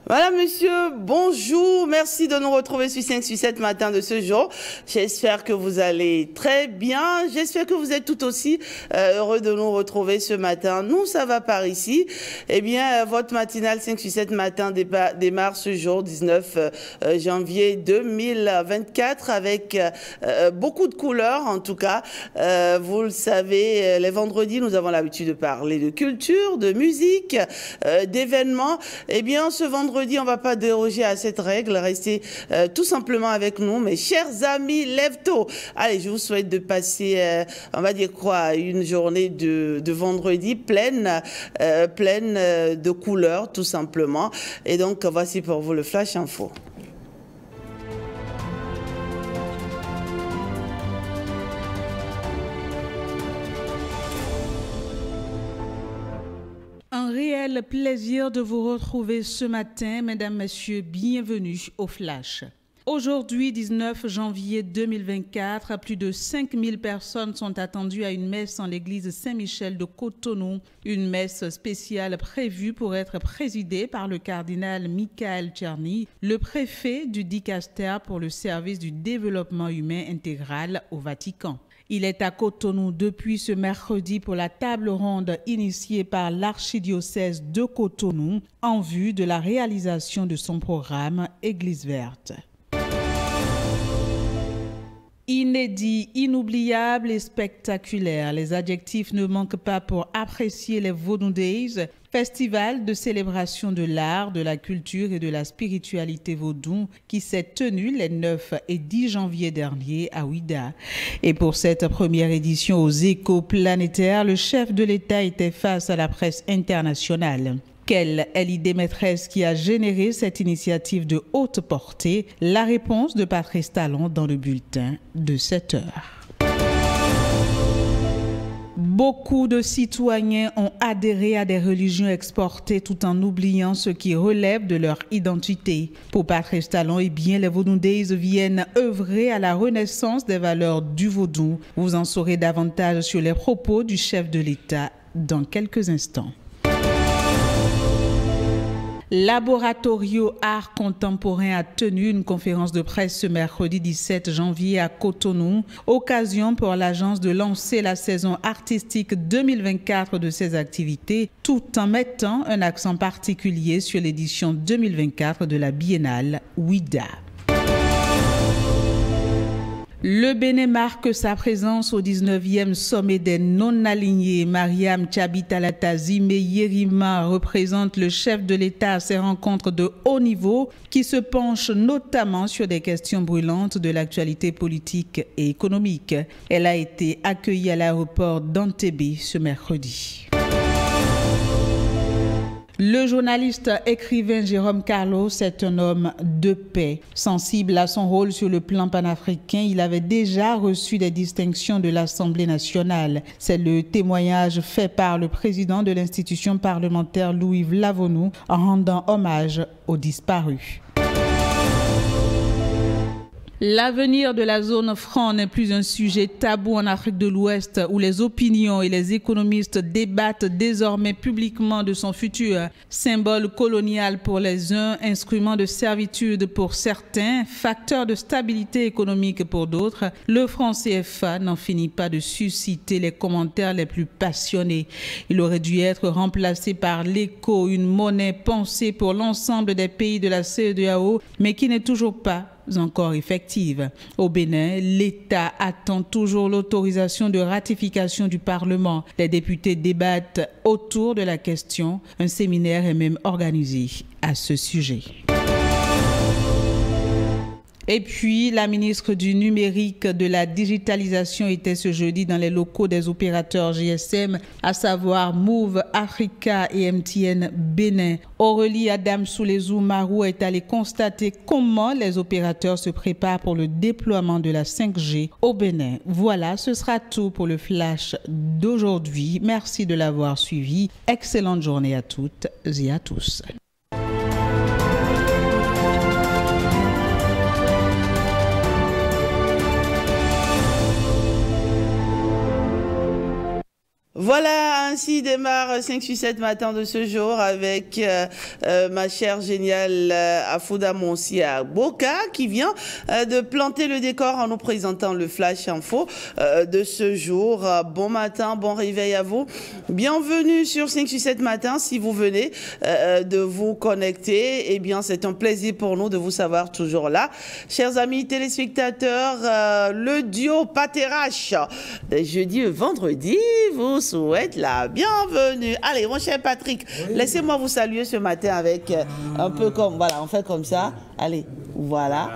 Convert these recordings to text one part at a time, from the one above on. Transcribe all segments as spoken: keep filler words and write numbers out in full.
Voilà, monsieur, bonjour. Merci de nous retrouver sur cinq sur sept matin de ce jour. J'espère que vous allez très bien. J'espère que vous êtes tout aussi euh, heureux de nous retrouver ce matin. Nous, ça va par ici. Eh bien, euh, votre matinale cinq sur sept matin démarre ce jour, dix-neuf janvier deux mille vingt-quatre, avec euh, beaucoup de couleurs, en tout cas. Euh, vous le savez, les vendredis, nous avons l'habitude de parler de culture, de musique, euh, d'événements. Eh bien, ce vendredi, on ne va pas déroger à cette règle. Restez euh, tout simplement avec nous, mes chers amis. Lève tôt. Allez, je vous souhaite de passer, euh, on va dire quoi, une journée de, de vendredi pleine, euh, pleine euh, de couleurs, tout simplement. Et donc, voici pour vous le Flash Info. Un réel plaisir de vous retrouver ce matin, mesdames, messieurs, bienvenue au Flash. Aujourd'hui, dix-neuf janvier deux mille vingt-quatre, plus de cinq mille personnes sont attendues à une messe en l'église Saint-Michel de Cotonou. Une messe spéciale prévue pour être présidée par le cardinal Michael Czerny, le préfet du Dicaster pour le service du développement humain intégral au Vatican. Il est à Cotonou depuis ce mercredi pour la table ronde initiée par l'archidiocèse de Cotonou en vue de la réalisation de son programme Église verte. Inédit, inoubliable et spectaculaire, les adjectifs ne manquent pas pour apprécier les Vodou Days, festival de célébration de l'art, de la culture et de la spiritualité vaudou qui s'est tenu les neuf et dix janvier dernier à Ouidah. Et pour cette première édition aux Échos planétaires, le chef de l'État était face à la presse internationale. Quelle est l'idée maîtresse qui a généré cette initiative de haute portée? La réponse de Patrice Talon dans le bulletin de sept heures. Beaucoup de citoyens ont adhéré à des religions exportées tout en oubliant ce qui relève de leur identité. Pour Patrice Talon, eh bien, les Vodou Days viennent œuvrer à la renaissance des valeurs du vaudou. Vous en saurez davantage sur les propos du chef de l'État dans quelques instants. Laboratorio Art Contemporain a tenu une conférence de presse ce mercredi dix-sept janvier à Cotonou, occasion pour l'agence de lancer la saison artistique deux mille vingt-quatre de ses activités, tout en mettant un accent particulier sur l'édition deux mille vingt-quatre de la Biennale Ouidah. Le Bénin marque sa présence au dix-neuvième sommet des non-alignés. Mariam Tchabitalata Zimé Yerima représente le chef de l'État à ces rencontres de haut niveau qui se penchent notamment sur des questions brûlantes de l'actualité politique et économique. Elle a été accueillie à l'aéroport d'Entebbe ce mercredi. Le journaliste écrivain Jérôme Carlos est un homme de paix. Sensible à son rôle sur le plan panafricain, il avait déjà reçu des distinctions de l'Assemblée nationale. C'est le témoignage fait par le président de l'institution parlementaire Louis-Yves Lavonou en rendant hommage aux disparus. L'avenir de la zone franc n'est plus un sujet tabou en Afrique de l'Ouest où les opinions et les économistes débattent désormais publiquement de son futur. Symbole colonial pour les uns, instrument de servitude pour certains, facteur de stabilité économique pour d'autres, le franc C F A n'en finit pas de susciter les commentaires les plus passionnés. Il aurait dû être remplacé par l'éco, une monnaie pensée pour l'ensemble des pays de la C E D E A O, mais qui n'est toujours pas encore effective. Au Bénin, l'État attend toujours l'autorisation de ratification du Parlement. Les députés débattent autour de la question. Un séminaire est même organisé à ce sujet. Et puis, la ministre du Numérique, de la Digitalisation était ce jeudi dans les locaux des opérateurs G S M, à savoir Move, Africa et M T N Bénin. Aurélie Adam Soulezou Marou est allée constater comment les opérateurs se préparent pour le déploiement de la cinq G au Bénin. Voilà, ce sera tout pour le flash d'aujourd'hui. Merci de l'avoir suivi. Excellente journée à toutes et à tous. Voilà, ainsi démarre cinq sur sept matin de ce jour avec euh, euh, ma chère géniale euh, Afouda Monsia Boka qui vient euh, de planter le décor en nous présentant le Flash Info euh, de ce jour. Euh, bon matin, bon réveil à vous. Bienvenue sur cinq sur sept matin. Si vous venez euh, de vous connecter, eh bien c'est un plaisir pour nous de vous savoir toujours là. Chers amis téléspectateurs, euh, le duo Paterache, jeudi et vendredi, vous souhaite la bienvenue. Allez, mon cher Patrick, oui. Laissez-moi vous saluer ce matin avec euh, un peu comme, voilà, on fait comme ça. Allez, voilà.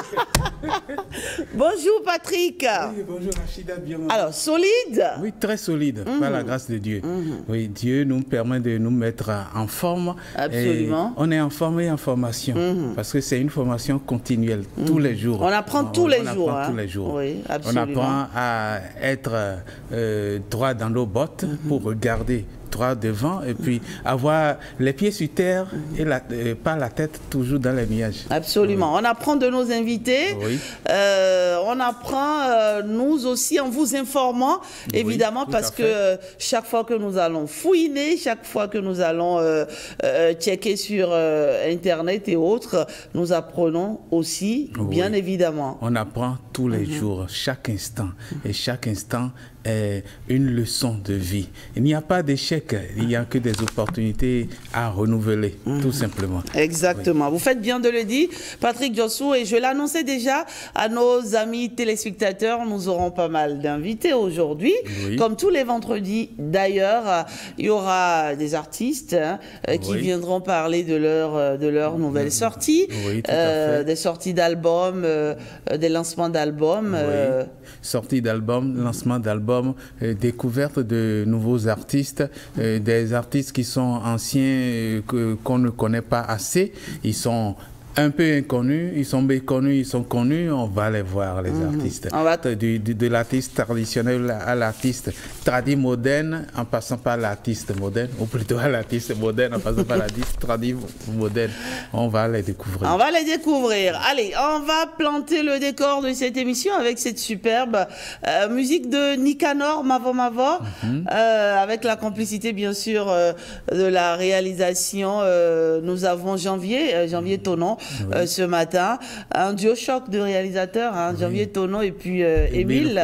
Bonjour Patrick. Oui, bonjour Rachida, bienvenue. Alors, solide? Oui, très solide, mm-hmm. par la grâce de Dieu. Mm-hmm. Oui, Dieu nous permet de nous mettre en forme. Absolument. On est en forme et en formation, mm-hmm. parce que c'est une formation continuelle, mm-hmm. tous les jours. On apprend tous on, les on jours. Apprend hein? tous les jours. Oui, absolument. On apprend à être euh, droit dans nos bottes mm-hmm. pour regarder droit devant et puis avoir les pieds sur terre et la, euh, pas la tête toujours dans les nuages. Absolument. Oui. On apprend de nos invités. Oui. Euh, on apprend euh, nous aussi en vous informant, évidemment, oui, parce que euh, chaque fois que nous allons fouiner, chaque fois que nous allons euh, euh, checker sur euh, Internet et autres, nous apprenons aussi, oui. bien évidemment. On apprend tous les mm-hmm. jours, chaque instant. Et chaque instant est une leçon de vie. Il n'y a pas d'échec, il n'y a que des opportunités à renouveler, mmh. tout simplement. Exactement. Oui. Vous faites bien de le dire, Patrick Djossou, et je l'annonçais déjà à nos amis téléspectateurs, nous aurons pas mal d'invités aujourd'hui. Oui. Comme tous les vendredis, d'ailleurs, il y aura des artistes hein, oui. qui viendront parler de leur, de leur nouvelle mmh. sortie, oui, euh, des sorties d'albums, euh, des lancements d'albums. Oui. Euh... Sortie d'albums, lancement d'albums, Euh, découverte de nouveaux artistes, euh, des artistes qui sont anciens, euh, que, qu'on ne connaît pas assez. Ils sont un peu inconnus, ils sont méconnus, ils sont connus, on va les voir, les mmh. artistes. On va... de, de, de l'artiste traditionnel à l'artiste tradi moderne, en passant par l'artiste moderne, ou plutôt à l'artiste moderne, en passant par l'artiste tradi moderne. On va les découvrir. On va les découvrir. Allez, on va planter le décor de cette émission avec cette superbe euh, musique de Nicanor Mavo Mavo, mmh. euh, avec la complicité, bien sûr, euh, de la réalisation. Euh, nous avons Janvier, euh, Janvier Tonon, oui. euh, ce matin, un duo choc de réalisateurs, hein, oui. Janvier Tonon et puis euh, Émile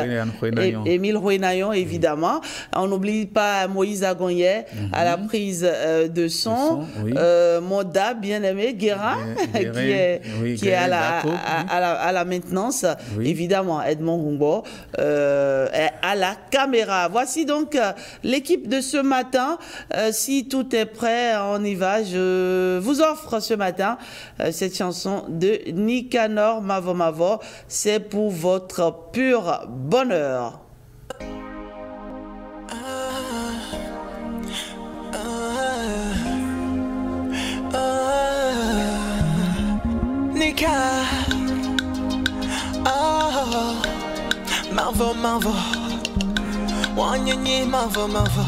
Émile Rouenaillon, évidemment. Oui. On n'oublie pas Moïse Agonye mm-hmm. à la prise euh, de son, son oui. euh, Moda, bien aimé, Guérin, Guérin qui est, oui, qui est à, la, à, à, à, la, à la maintenance, oui. évidemment, Edmond Gumbo, euh, à la caméra. Voici donc euh, l'équipe de ce matin. Euh, si tout est prêt, on y va. Je vous offre ce matin euh, cette chanson de Nicanor Mavo Mavo. C'est pour votre pur bonheur. Ah, ah, ah, Nika, ah, Mavo Mavo, Wanyanye Mavo Mavo.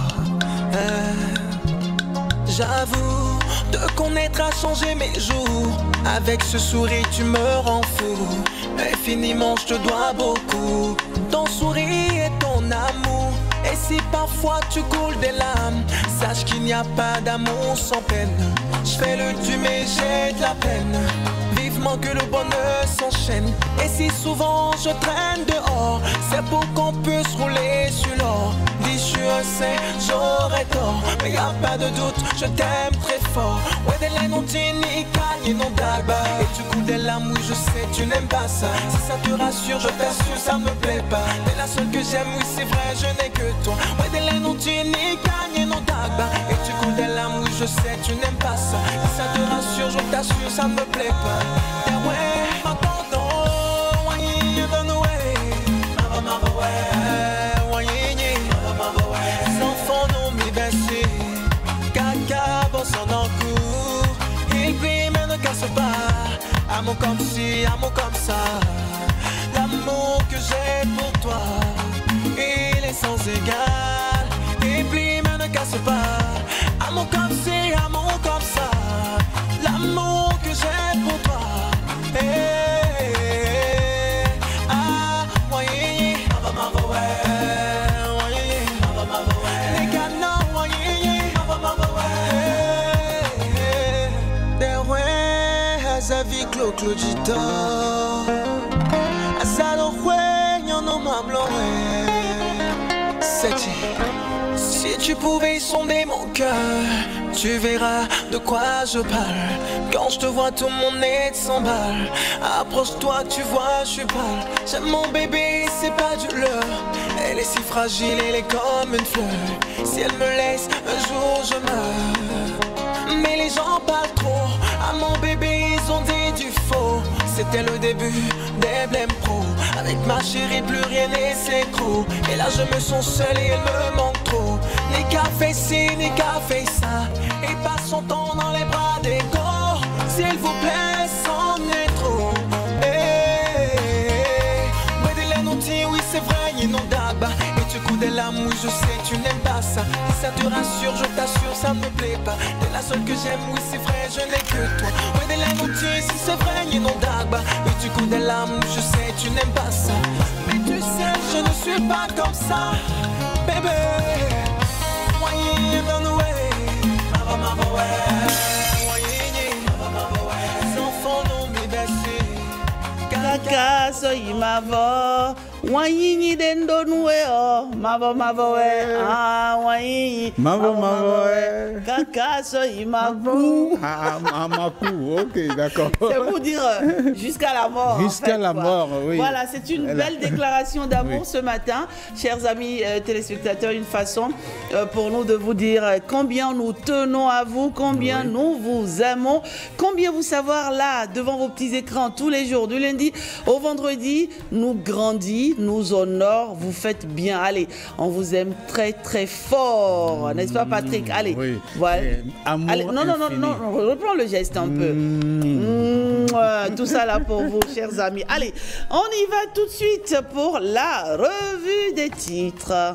J'avoue, te connaître a changé mes jours. Avec ce sourire tu me rends fou. Infiniment je te dois beaucoup. Ton sourire et ton amour. Et si parfois tu coules des larmes, sache qu'il n'y a pas d'amour sans peine. Je fais le tu mais j'ai de la peine. Vivement que le bonheur s'enchaîne. Et si souvent je traîne dehors, c'est pour qu'on puisse rouler sur l'or. Dis je sais, j'aurais tort, mais y a pas de doute, je t'aime très fort. Ouais des laines on dit ni cagne non d'alba. Et tu coules des larmes, oui je sais tu n'aimes pas ça. Si ça te rassure, je t'assure ça me plaît pas. T'es la seule que j'aime, oui c'est vrai je n'ai que toi. Ouais des laines on dit ni cagne non d'alba. Et tu coules des larmes, oui je sais tu n'aimes pas ça. Si ça te rassure, je t'assure ça me plaît pas. Yeah, ouais, ma pardon, why you don't know way. Mama mama way, why you mama mama way. Sans fond non mi baissé, caca bon son encours. Il brille mais ne casse pas. Amour comme si, amour comme ça. L'amour que j'ai pour toi, il est sans égal. Il brille mais ne casse pas. Amour comme si, amour comme ça. L'amour que j'ai pour toi. Hey, hey, hey. Ah, ouais, yeah, yeah. Mama, mama, ouais. Ouais, yeah, yeah. Mama, mama, ouais. avis Clo Claudita. Asalo fue, yo no me hablo. Si tu pouvais sonder mon cœur, tu verras de quoi je parle. Quand je te vois, tout mon nez s'emballe. Approche-toi, tu vois, je suis pâle. J'aime mon bébé, c'est pas du leurre. Elle est si fragile, elle est comme une fleur. Si elle me laisse, un jour je meurs. Mais les gens parlent trop, à mon bébé ils ont dit du faux. C'était le début des blèmes pro. Avec ma chérie plus rien n'est synchro. Et là je me sens seul et elle me manque trop. Ni qu'à fait ci, ni qu'à fait ça. Et passe son temps dans les bras des corps. S'il vous plaît, c'en est trop. Oui c'est vrai, inondable. Et tu coudes de l'amour, je sais tu n'aimes pas ça. Si ça te rassure, je t'assure, ça ne me plaît pas. T'es la seule que j'aime, oui c'est vrai, je n'ai que toi. Oui de l'amour, si c'est vrai, inondable. Et tu coudes de l'amour, je sais tu n'aimes pas ça. Mais tu sais, je ne suis pas comme ça. Bébé, moi you don't know way. Mama, mama, way. Les enfants n'ont mes baissés. Kaka so imavo wanyinyi dendo nueo mavo mavo we ah wanyinyi mavo mavo we kaka so imaku ah amaku ok d'accord c'est pour dire euh, jusqu'à la mort jusqu'à la quoi. mort oui Voilà, c'est une Elle belle a... déclaration d'amour oui. ce matin, chers amis euh, téléspectateurs, une façon euh, pour nous de vous dire euh, combien nous tenons à vous, combien oui. nous vous aimons, combien vous savoir là devant vos petits écrans tous les jours du lundi au vendredi nous grandit, nous honore, vous faites bien. Allez, on vous aime très très fort, n'est-ce pas Patrick? Allez, oui. voilà. Amour Allez, non, non, non, non, non, reprends le geste un peu. Mmh. Mmh, tout ça là pour vous, chers amis. Allez, on y va tout de suite pour la revue des titres.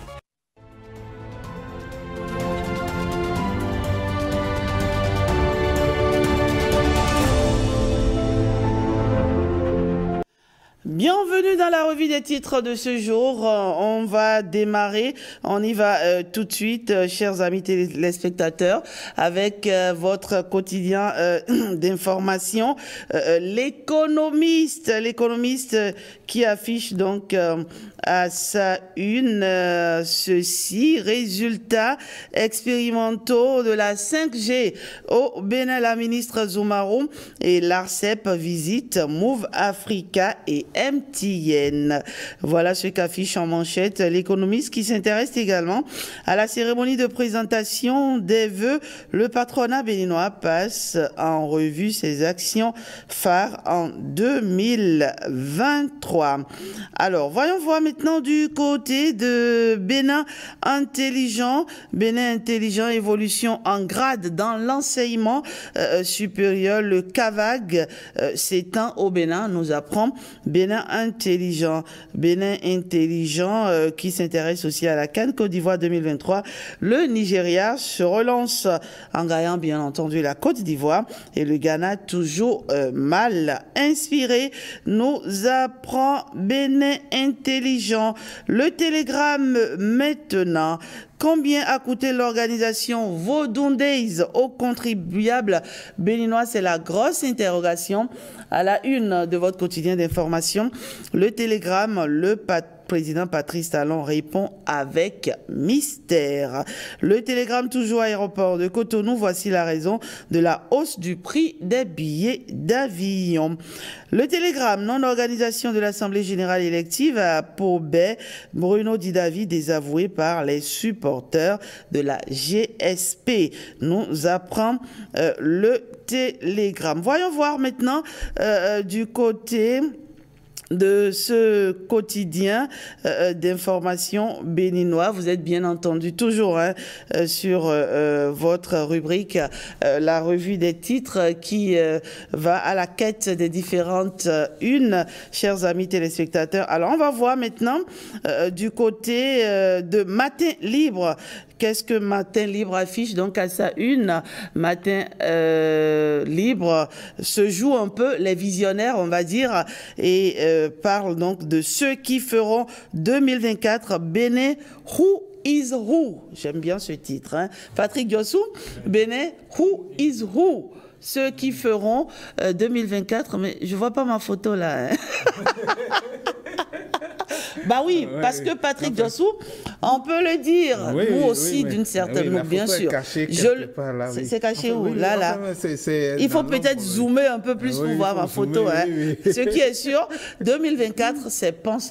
Bienvenue dans la revue des titres de ce jour. On va démarrer, on y va euh, tout de suite, euh, chers amis téléspectateurs, avec euh, votre quotidien euh, d'information. Euh, l'économiste, l'économiste qui affiche donc euh, à sa une euh, ceci, résultats expérimentaux de la cinq G au Bénin. La ministre Zoumarou et l'ARCEP visitent Move Africa et M T N. Voilà ce qu'affiche en manchette l'économiste qui s'intéresse également à la cérémonie de présentation des vœux. Le patronat béninois passe en revue ses actions phares en deux mille vingt-trois. Alors, voyons voir maintenant du côté de Bénin Intelligent. Bénin Intelligent, évolution en grade dans l'enseignement euh, supérieur. Le CAVAG euh, s'étend au Bénin, nous apprend Bénin Intelligent. Bénin Intelligent euh, qui s'intéresse aussi à la CAN Côte d'Ivoire deux mille vingt-trois. Le Nigeria se relance en gagnant bien entendu la Côte d'Ivoire et le Ghana toujours euh, mal inspiré, nous apprend Bénin Intelligent. Le Télégramme maintenant. Combien a coûté l'organisation Vodun Days aux contribuables béninois? C'est la grosse interrogation à la une de votre quotidien d'information. Le Télégramme, le patron président Patrice Talon répond avec mystère. Le Télégramme toujours aéroport de Cotonou, voici la raison de la hausse du prix des billets d'avion. Le Télégramme, non-organisation de l'Assemblée générale élective à Pau-Baie, Bruno Didavi désavoué par les supporters de la G S P. Nous apprend euh, le Télégramme. Voyons voir maintenant euh, du côté de ce quotidien euh, d'information béninois. Vous êtes bien entendu toujours hein, euh, sur euh, votre rubrique euh, la revue des titres qui euh, va à la quête des différentes euh, unes, chers amis téléspectateurs. Alors on va voir maintenant euh, du côté euh, de Matin Libre. Qu'est-ce que Matin Libre affiche donc à sa une? Matin euh, Libre se joue un peu les visionnaires, on va dire, et euh, parle donc de ceux qui feront deux mille vingt-quatre Bénin Who is Who. J'aime bien ce titre. Hein? Patrick Diossou, Bénin Who is Who. ceux qui feront euh, deux mille vingt-quatre, mais je vois pas ma photo là. Hein. Bah oui, ouais, parce que Patrick Djossou, on peut le dire, oui, nous aussi oui, d'une certaine manière, oui, bien sûr. Je... C'est caché enfin, où oui, là, là. C est, c est Il faut peut-être zoomer un peu plus oui, pour voir ma photo. Zoomer, hein. oui, oui. Ce qui est sûr, deux mille vingt-quatre, c'est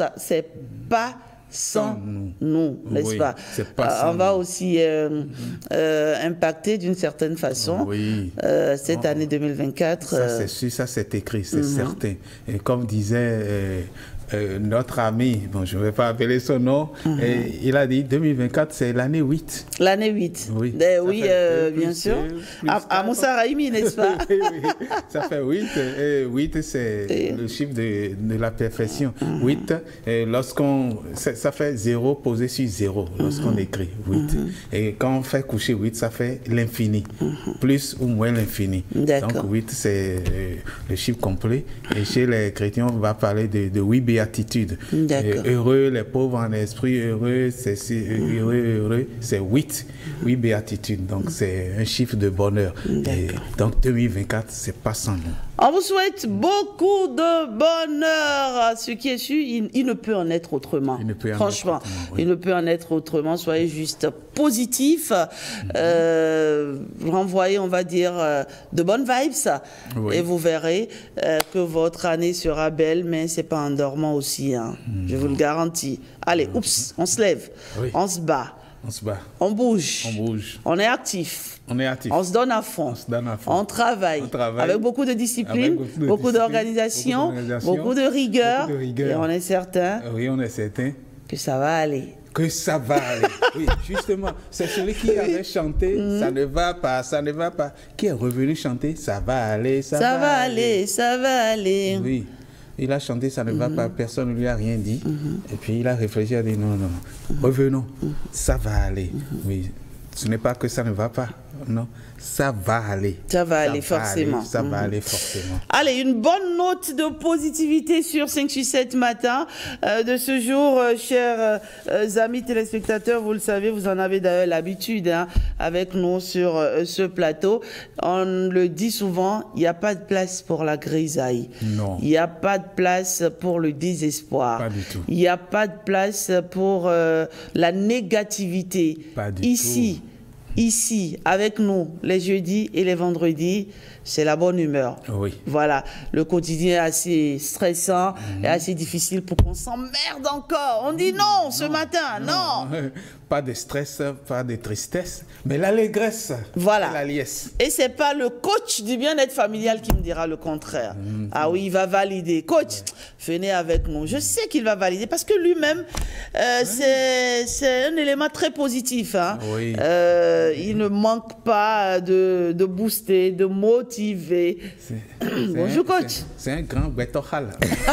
pas sans nous, nous n'est-ce oui, pas, pas euh, On va nous. aussi euh, mm-hmm. euh, impacter d'une certaine façon oui. euh, cette oh. année deux mille vingt-quatre. Ça, euh... c'est sûr, ça c'est écrit, c'est mm-hmm. certain. Et comme disait... Euh, Euh, notre ami, bon, je ne vais pas appeler son nom, mm-hmm. et il a dit deux mille vingt-quatre, c'est l'année huit. L'année huit, oui, eh, oui euh, plus, bien sûr. À, à Moussa Raimi, n'est-ce pas? oui, oui, ça fait huit. Et huit, c'est et... le chiffre de, de la perfection. Mm-hmm. huit, lorsqu'on. Ça fait zéro posé sur zéro, lorsqu'on mm-hmm. écrit huit. Mm-hmm. Et quand on fait coucher huit, ça fait l'infini. Mm-hmm. Plus ou moins l'infini. Donc huit, c'est le chiffre complet. Et chez les chrétiens, on va parler de, de huit béatitudes. Heureux les pauvres en esprit, heureux, c'est heureux, heureux, c'est huit. huit béatitudes. Donc c'est un chiffre de bonheur. Et donc deux mille vingt-quatre, c'est pas sans nous. On vous souhaite beaucoup de bonheur. Ce qui est sûr, il, il ne peut en être autrement. Il ne peut en Franchement, être autrement, oui. il ne peut en être autrement. Soyez juste positif. Mm-hmm. euh, renvoyez, on va dire, euh, de bonnes vibes. Oui. Et vous verrez euh, que votre année sera belle, mais c'est pas endormant aussi. Hein. Mm-hmm. Je vous le garantis. Allez, mm-hmm. oups, on se lève, oui. on se bat. On se bat. On bouge. On bouge. On est actif. On est actif. On se donne à fond. On se donne à fond. On travaille. On travaille. Avec beaucoup de discipline, beaucoup d'organisation, beaucoup, beaucoup de rigueur. Et on est certain. Oui, on est certain. Que ça va aller. Que ça va aller. Oui, justement, c'est celui qui avait chanté, mmh. ça ne va pas, ça ne va pas. Qui est revenu chanter, ça va aller, ça, ça va, va aller. aller. Ça va aller. Oui. Il a chanté, ça ne mm-hmm. va pas, personne ne lui a rien dit. Mm-hmm. Et puis il a réfléchi, il a dit non, non, mm-hmm. revenons, mm-hmm. ça va aller. Mm-hmm. Oui, ce n'est pas que ça ne va pas, non, ça va aller. Ça va aller, ça forcément. Va aller, ça mm-hmm. va aller forcément. Allez, une bonne note de positivité sur cinq six sept matin euh, de ce jour, euh, chers euh, amis téléspectateurs. Vous le savez, vous en avez d'ailleurs l'habitude hein, avec nous sur euh, ce plateau. On le dit souvent, il n'y a pas de place pour la grisaille. Non. Il n'y a pas de place pour le désespoir. Pas du tout. Il n'y a pas de place pour euh, la négativité. Pas du Ici, tout. Ici, avec nous, les jeudis et les vendredis, c'est la bonne humeur. Oui. Voilà. Le quotidien est assez stressant mmh. et assez difficile pour qu'on s'emmerde encore. On dit non, non ce matin, non. non. Pas de stress, pas de tristesse, mais l'allégresse. Voilà. Et la liesse. Et c'est pas le coach du bien-être familial qui me dira le contraire. Mmh. Ah oui, il va valider. Coach, ouais. venez avec nous. Je sais qu'il va valider parce que lui-même, euh, ouais. c'est un élément très positif. Hein. Oui. Euh, il ne manque pas de, de booster, de motiver. Bonjour, un, coach. C'est un grand bétoral.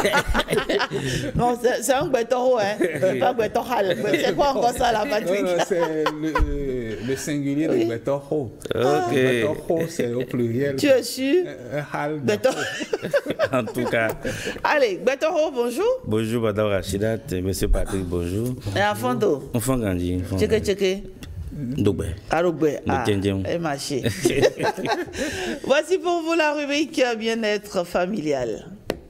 Non, c'est un bétoro, hein. C'est pas bétoral. C'est quoi encore ça, la Patrick? C'est le, le singulier oui. de bétoro. Ok. Bétoro, c'est au pluriel. Tu es sûr? Un hal. En tout cas. Allez, bétoro, bonjour. Bonjour, madame Rachidat, monsieur Patrick, bonjour. Et à Fondo? Enfant grandi. Tchéké, tchéké. Doubé. Aroubé. Ah, et marché. Voici pour vous la rubrique bien-être familial.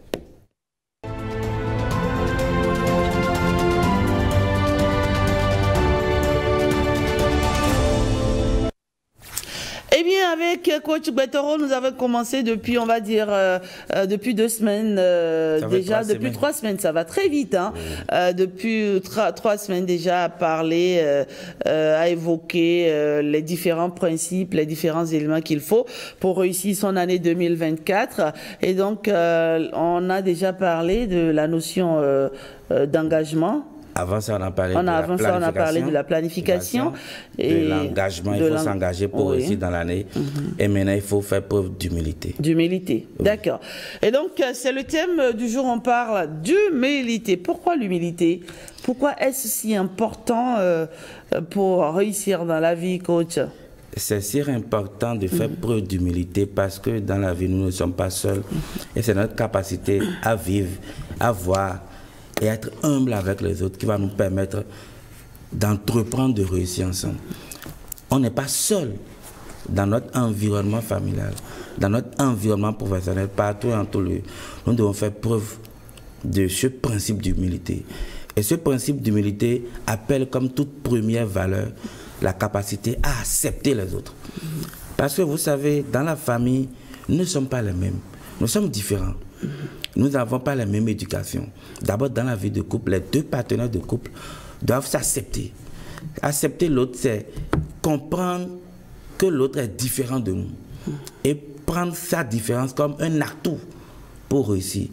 Eh bien, avec coach Betoro, nous avons commencé depuis, on va dire, euh, euh, depuis deux semaines euh, déjà, trois depuis semaines. trois semaines, ça va très vite, hein. Oui. Euh, depuis trois semaines déjà à parler, euh, euh, à évoquer euh, les différents principes, les différents éléments qu'il faut pour réussir son année deux mille vingt-quatre. Et donc, euh, on a déjà parlé de la notion euh, euh, d'engagement. Avant ça, on a parlé, on a, de, la avant ça, on a parlé de la planification. Et de l'engagement, il faut s'engager pour oui. réussir dans l'année. Mm-hmm. Et maintenant, il faut faire preuve d'humilité. D'humilité, oui. D'accord. Et donc, c'est le thème du jour, on parle d'humilité. Pourquoi l'humilité? Pourquoi est-ce si important euh, pour réussir dans la vie, coach? C'est si important de faire mmh. preuve d'humilité parce que dans la vie, nous ne sommes pas seuls. Mmh. Et c'est notre capacité à vivre, à voir et être humble avec les autres qui va nous permettre d'entreprendre, de réussir ensemble. On n'est pas seul. dans notre environnement familial, dans notre environnement professionnel, partout et en tout lieu, nous devons faire preuve de ce principe d'humilité. Et ce principe d'humilité appelle comme toute première valeur la capacité à accepter les autres. Parce que vous savez, dans la famille, nous ne sommes pas les mêmes. Nous sommes différents. Nous n'avons pas la même éducation. D'abord, dans la vie de couple, les deux partenaires de couple doivent s'accepter. Accepter l'autre, c'est comprendre que l'autre est différent de nous. Et prendre sa différence comme un atout pour réussir.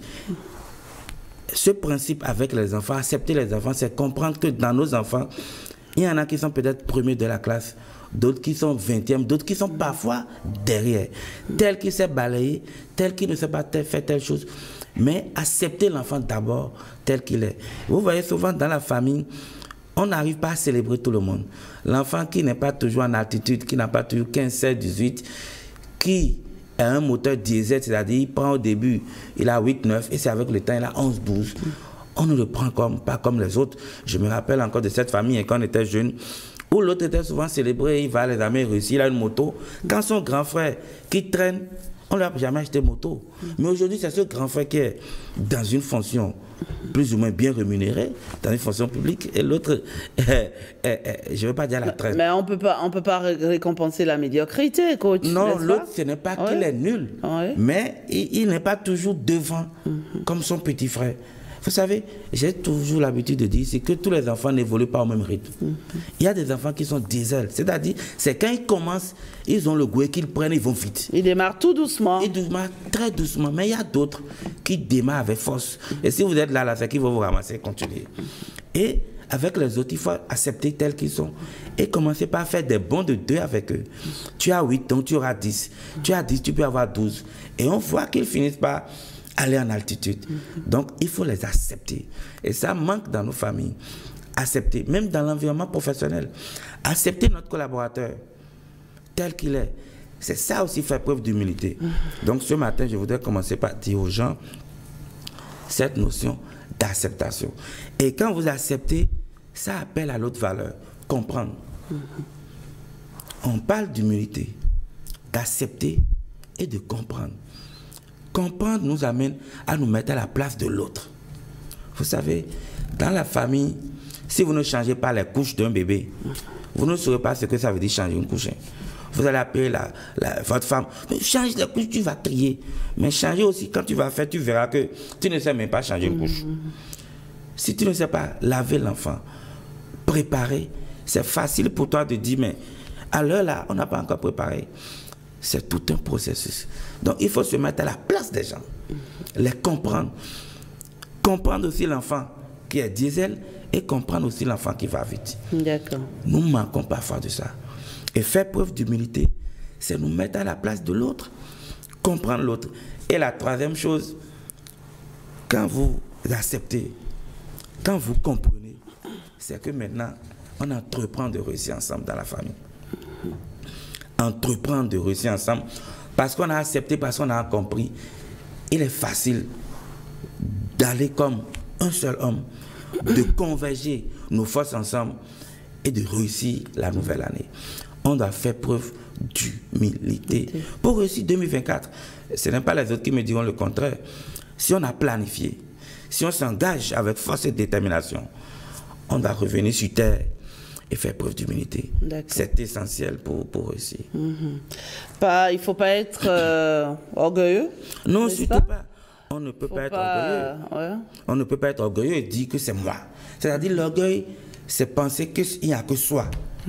Ce principe avec les enfants, accepter les enfants, c'est comprendre que dans nos enfants, il y en a qui sont peut-être premiers de la classe, d'autres qui sont vingtième, d'autres qui sont parfois derrière. Tel qui sait balayer, tel qui ne sait pas faire telle chose. Mais accepter l'enfant d'abord tel qu'il est. Vous voyez souvent dans la famille, on n'arrive pas à célébrer tout le monde. L'enfant qui n'est pas toujours en altitude, qui n'a pas toujours quinze, seize, dix-huit, qui a un moteur diesel, c'est-à-dire il prend au début, il a huit, neuf, et c'est avec le temps, il a onze, douze. On ne le prend comme, pas comme les autres. Je me rappelle encore de cette famille quand on était jeune, où l'autre était souvent célébré, il va les amis réussir, il a une moto. Quand son grand frère qui traîne, on ne lui a jamais acheté moto. Mais aujourd'hui, c'est ce grand frère qui est dans une fonction plus ou moins bien rémunérée, dans une fonction publique, et l'autre, euh, euh, euh, je ne veux pas dire la traite. Mais on peut pas, on peut pas récompenser la médiocrité, coach. Non, l'autre, ce n'est pas ouais. qu'il est nul, ouais. mais il, il n'est pas toujours devant, mm-hmm. comme son petit frère. Vous savez, j'ai toujours l'habitude de dire que tous les enfants n'évoluent pas au même rythme. Mm-hmm. Il y a des enfants qui sont diesel, c'est-à-dire, c'est quand ils commencent, ils ont le goût qu'ils prennent, ils vont vite. Ils démarrent tout doucement. Ils démarrent très doucement, mais il y a d'autres qui démarrent avec force. Et si vous êtes là, là, c'est qu'ils vont vous ramasser, continuer. Et avec les autres, il faut accepter tels qu'ils sont et commencer par faire des bons de deux avec eux. Tu as huit, donc tu auras dix. Tu as dix, tu peux avoir douze. Et on voit qu'ils finissent par aller en altitude. Donc, il faut les accepter. Et ça manque dans nos familles. Accepter, même dans l'environnement professionnel. Accepter notre collaborateur tel qu'il est. C'est ça aussi faire preuve d'humilité. Donc, ce matin, je voudrais commencer par dire aux gens cette notion d'acceptation. Et quand vous acceptez, ça appelle à l'autre valeur. Comprendre. On parle d'humilité, d'accepter et de comprendre. Comprendre nous amène à nous mettre à la place de l'autre. Vous savez, dans la famille, si vous ne changez pas les couches d'un bébé, vous ne saurez pas ce que ça veut dire changer une couche. Vous allez appeler la, la, votre femme, change les couches, tu vas crier. Mais changer aussi, quand tu vas faire, tu verras que tu ne sais même pas changer une couche. Si tu ne sais pas laver l'enfant, préparer, c'est facile pour toi de dire, mais à l'heure là, on n'a pas encore préparé. C'est tout un processus. Donc, il faut se mettre à la place des gens, les comprendre. Comprendre aussi l'enfant qui est diesel et comprendre aussi l'enfant qui va vite. D'accord. Nous manquons parfois de ça. Et faire preuve d'humilité, c'est nous mettre à la place de l'autre, comprendre l'autre. Et la troisième chose, quand vous acceptez, quand vous comprenez, c'est que maintenant, on entreprend de réussir ensemble dans la famille. Entreprendre de réussir ensemble parce qu'on a accepté, parce qu'on a compris. Il est facile d'aller comme un seul homme, de converger nos forces ensemble et de réussir la nouvelle année. On doit faire preuve d'humilité pour réussir deux mille vingt-quatre. Ce n'est pas les autres qui me diront le contraire. Si on a planifié, si on s'engage avec force et détermination, on doit revenir sur terre et faire preuve d'humilité. C'est essentiel pour, pour réussir. Mm-hmm. Pas, il ne faut pas être euh, orgueilleux? Non, surtout pas? pas. On ne peut faut pas être pas, orgueilleux. Ouais. On ne peut pas être orgueilleux et dire que c'est moi. C'est-à-dire l'orgueil, c'est penser qu'il n'y a que soi.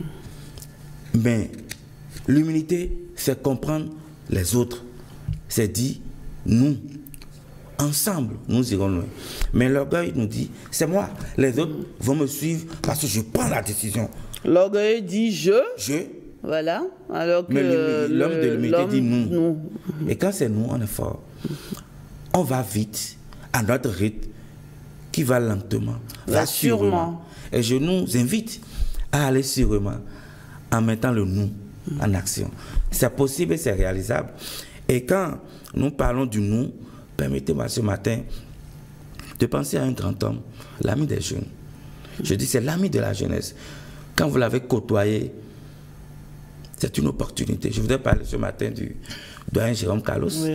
Mais l'humilité, c'est comprendre les autres. C'est dire, nous, ensemble, nous irons loin. Mais l'orgueil nous dit, c'est moi. Les autres vont me suivre parce que je prends la décision. L'orgueil dit je. Je. Voilà. Alors que mais l'homme de l'humilité dit nous. nous. Et quand c'est nous, on est fort. On va vite, à notre rythme, qui va lentement, va sûrement. Et je nous invite à aller sûrement en mettant le nous en action. C'est possible et c'est réalisable. Et quand nous parlons du nous, permettez-moi ce matin de penser à un grand homme, l'ami des jeunes. Je dis c'est l'ami de la jeunesse. Quand vous l'avez côtoyé, c'est une opportunité. Je voudrais parler ce matin du doyen Jérôme Carlos, oui.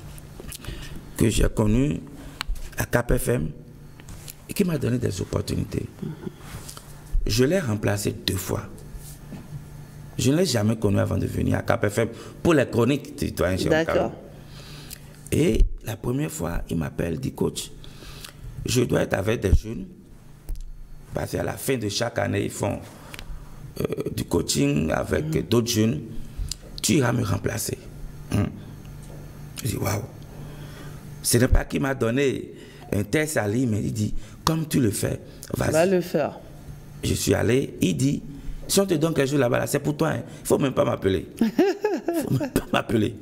que j'ai connu à Cap F M et qui m'a donné des opportunités. Mm-hmm. Je l'ai remplacé deux fois. Je ne l'ai jamais connu avant de venir à Cap F M pour les chroniques du doyen Jérôme Carlos. Et la première fois, il m'appelle, dit coach, je dois être avec des jeunes, parce qu'à la fin de chaque année, ils font euh, du coaching avec mmh. d'autres jeunes. Tu iras me remplacer. Mmh. Je dis waouh. Ce n'est pas qu'il m'a donné un test à lire, mais il dit comme tu le fais, vas-y. Va le faire. Je suis allé, il dit si on te donne quelque chose là-bas, là, c'est pour toi. Il hein. ne faut même pas m'appeler. Il ne faut même pas m'appeler.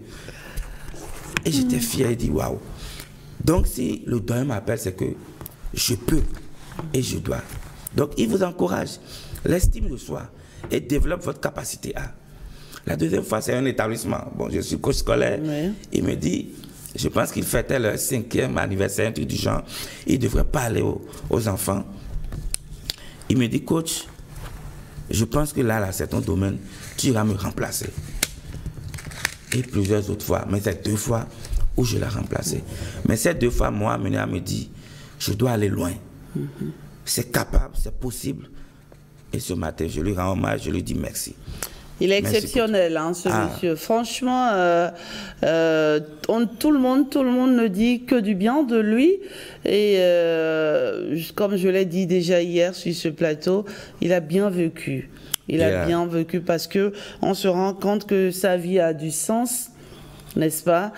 Et j'étais mmh. fier, il dit waouh. Donc si le doyen m'appelle, c'est que je peux et je dois. Donc il vous encourage, l'estime de soi et développe votre capacité à. La deuxième fois, c'est un établissement. Bon, je suis coach scolaire. Oui. Il me dit, je pense qu'il fêtait leur cinquième anniversaire, un truc du genre. Il devrait parler aux, aux enfants. Il me dit, coach, je pense que là, là c'est ton domaine, tu iras me remplacer. Et plusieurs autres fois, mais c'est deux fois où je l'ai remplacé. Mais ces deux fois, moi, Ménéa me dit, je dois aller loin. Mm-hmm. C'est capable, c'est possible. Et ce matin, je lui rends hommage, je lui dis merci. Il est exceptionnel, hein, ce ah. monsieur. Franchement, euh, euh, on, tout le monde, tout le monde ne dit que du bien de lui. Et euh, comme je l'ai dit déjà hier sur ce plateau, il a bien vécu. Il yeah. a bien vécu parce que on se rend compte que sa vie a du sens, n'est-ce pas,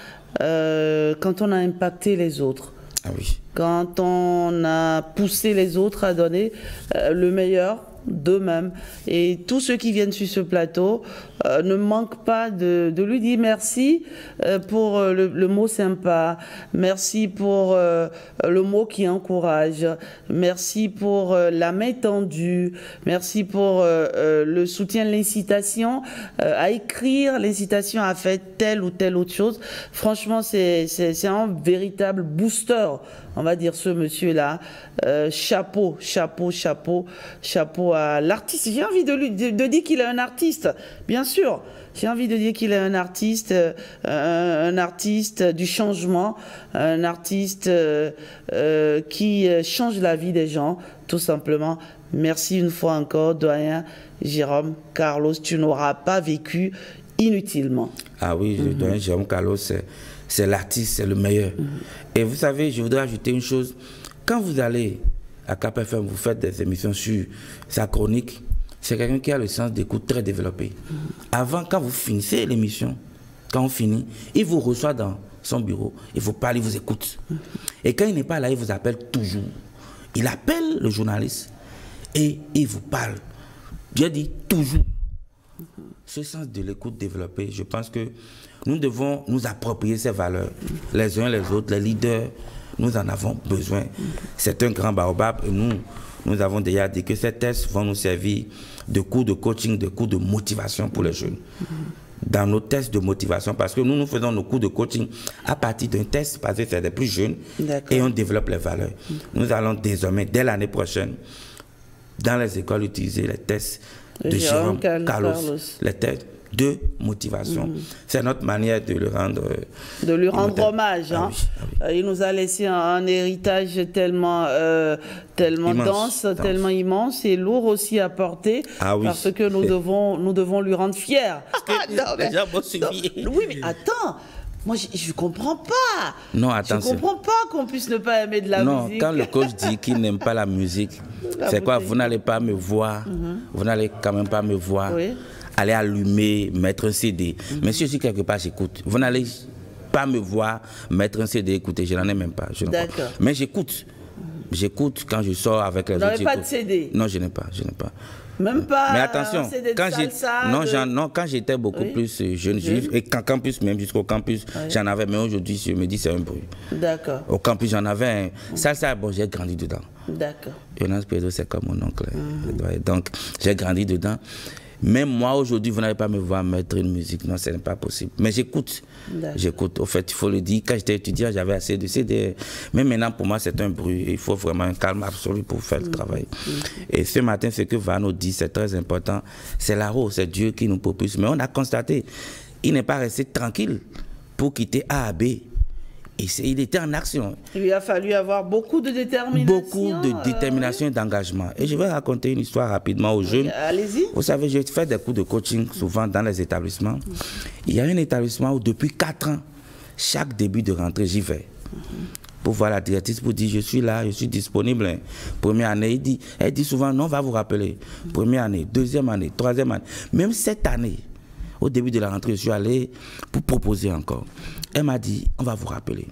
euh, quand on a impacté les autres. Ah oui. Quand on a poussé les autres à donner euh, le meilleur d'eux-mêmes. Et tous ceux qui viennent sur ce plateau euh, ne manquent pas de, de lui dire merci euh, pour euh, le, le mot sympa, merci pour euh, le mot qui encourage, merci pour euh, la main tendue, merci pour euh, euh, le soutien, l'incitation euh, à écrire, l'incitation à faire telle ou telle autre chose. Franchement, c'est un véritable booster, on va dire, ce monsieur-là. Euh, chapeau, chapeau, chapeau, chapeau à l'artiste. J'ai envie de, lui, de, de dire qu'il est un artiste, bien sûr. J'ai envie de dire qu'il est un artiste, euh, un artiste du changement, un artiste euh, euh, qui change la vie des gens, tout simplement. Merci une fois encore, doyen Jérôme Carlos. Tu n'auras pas vécu inutilement. Ah oui, mm-hmm. le doyen Jérôme Carlos, c'est l'artiste, c'est le meilleur. Mm-hmm. Et vous savez, je voudrais ajouter une chose. Quand vous allez à Cap F M, vous faites des émissions sur sa chronique, c'est quelqu'un qui a le sens d'écoute très développé. Mmh. Avant, quand vous finissez l'émission, quand on finit, il vous reçoit dans son bureau, il vous parle, il vous écoute. Mmh. Et quand il n'est pas là, il vous appelle toujours. Il appelle le journaliste et il vous parle. Dieu dit toujours. Mmh. Ce sens de l'écoute développé, je pense que nous devons nous approprier ces valeurs, mmh. les uns les autres, les leaders. Nous en avons besoin. C'est un grand baobab et nous, nous avons déjà dit que ces tests vont nous servir de cours de coaching, de cours de motivation pour les jeunes. Dans nos tests de motivation, parce que nous, nous faisons nos cours de coaching à partir d'un test, parce que c'est des plus jeunes, et on développe les valeurs. Nous allons désormais, dès l'année prochaine, dans les écoles, utiliser les tests de Jérôme Carlos, Carlos, les tests de motivation. Mmh. C'est notre manière de le rendre... De lui rendre hommage. Hein. Ah oui, ah oui. Il nous a laissé un, un héritage tellement, euh, tellement immense, dense, dense, tellement immense et lourd aussi à porter, ah oui. parce que nous devons, nous devons lui rendre fiers. Que non, mais, déjà, bon non, oui, mais attends, moi je ne comprends pas. Non, attends. Je ne comprends pas qu'on puisse ne pas aimer de la non, musique. Non, quand le coach dit qu'il n'aime pas la musique, c'est quoi? Vous n'allez pas me voir, mmh. vous n'allez quand même pas me voir. Oui. Aller allumer, mettre un C D. Mm-hmm. Mais si je suis quelque part, j'écoute. Vous n'allez pas me voir mettre un C D, écouter. Je n'en ai même pas. D'accord. Mais j'écoute. J'écoute quand je sors avec les Vous autres. Vous n'avez pas de C D? Non, je n'ai pas. Je n'ai pas. Même pas. Mais attention, un C D de quand salsa, non, de... non, quand j'étais beaucoup oui. plus jeune, oui. et quand campus, même jusqu'au campus, oui. j'en avais. Mais aujourd'hui, je me dis c'est un bruit. D'accord. Au campus, j'en avais un. Mm. Salsa, bon, j'ai grandi dedans. D'accord. Jonas Pedro, c'est comme mon oncle. Mm. Donc, j'ai grandi dedans. Même moi, aujourd'hui, vous n'allez pas me voir mettre une musique. Non, ce n'est pas possible. Mais j'écoute. J'écoute. Au fait, il faut le dire, quand j'étais étudiant, j'avais assez de C D. Mais maintenant, pour moi, c'est un bruit. Il faut vraiment un calme absolu pour faire le mmh. travail. Mmh. Et ce matin, ce que Vano dit, c'est très important. C'est là-haut, c'est Dieu qui nous propulse. Mais on a constaté, il n'est pas resté tranquille pour quitter A à B. Et il était en action. Il lui a fallu avoir beaucoup de détermination. Beaucoup de détermination euh, et d'engagement. Et je vais raconter une histoire rapidement aux jeunes. Allez-y. Vous savez, j'ai fait des cours de coaching souvent dans les établissements. Mm. Il y a un établissement où depuis quatre ans, chaque début de rentrée, j'y vais. Mm. Pour voir la directrice, pour dire je suis là, je suis disponible. Première année, il dit, elle dit souvent non, on va vous rappeler. Mm. Première année, deuxième année, troisième année. Même cette année, au début de la rentrée, je suis allé pour proposer encore. Elle m'a dit, on va vous rappeler.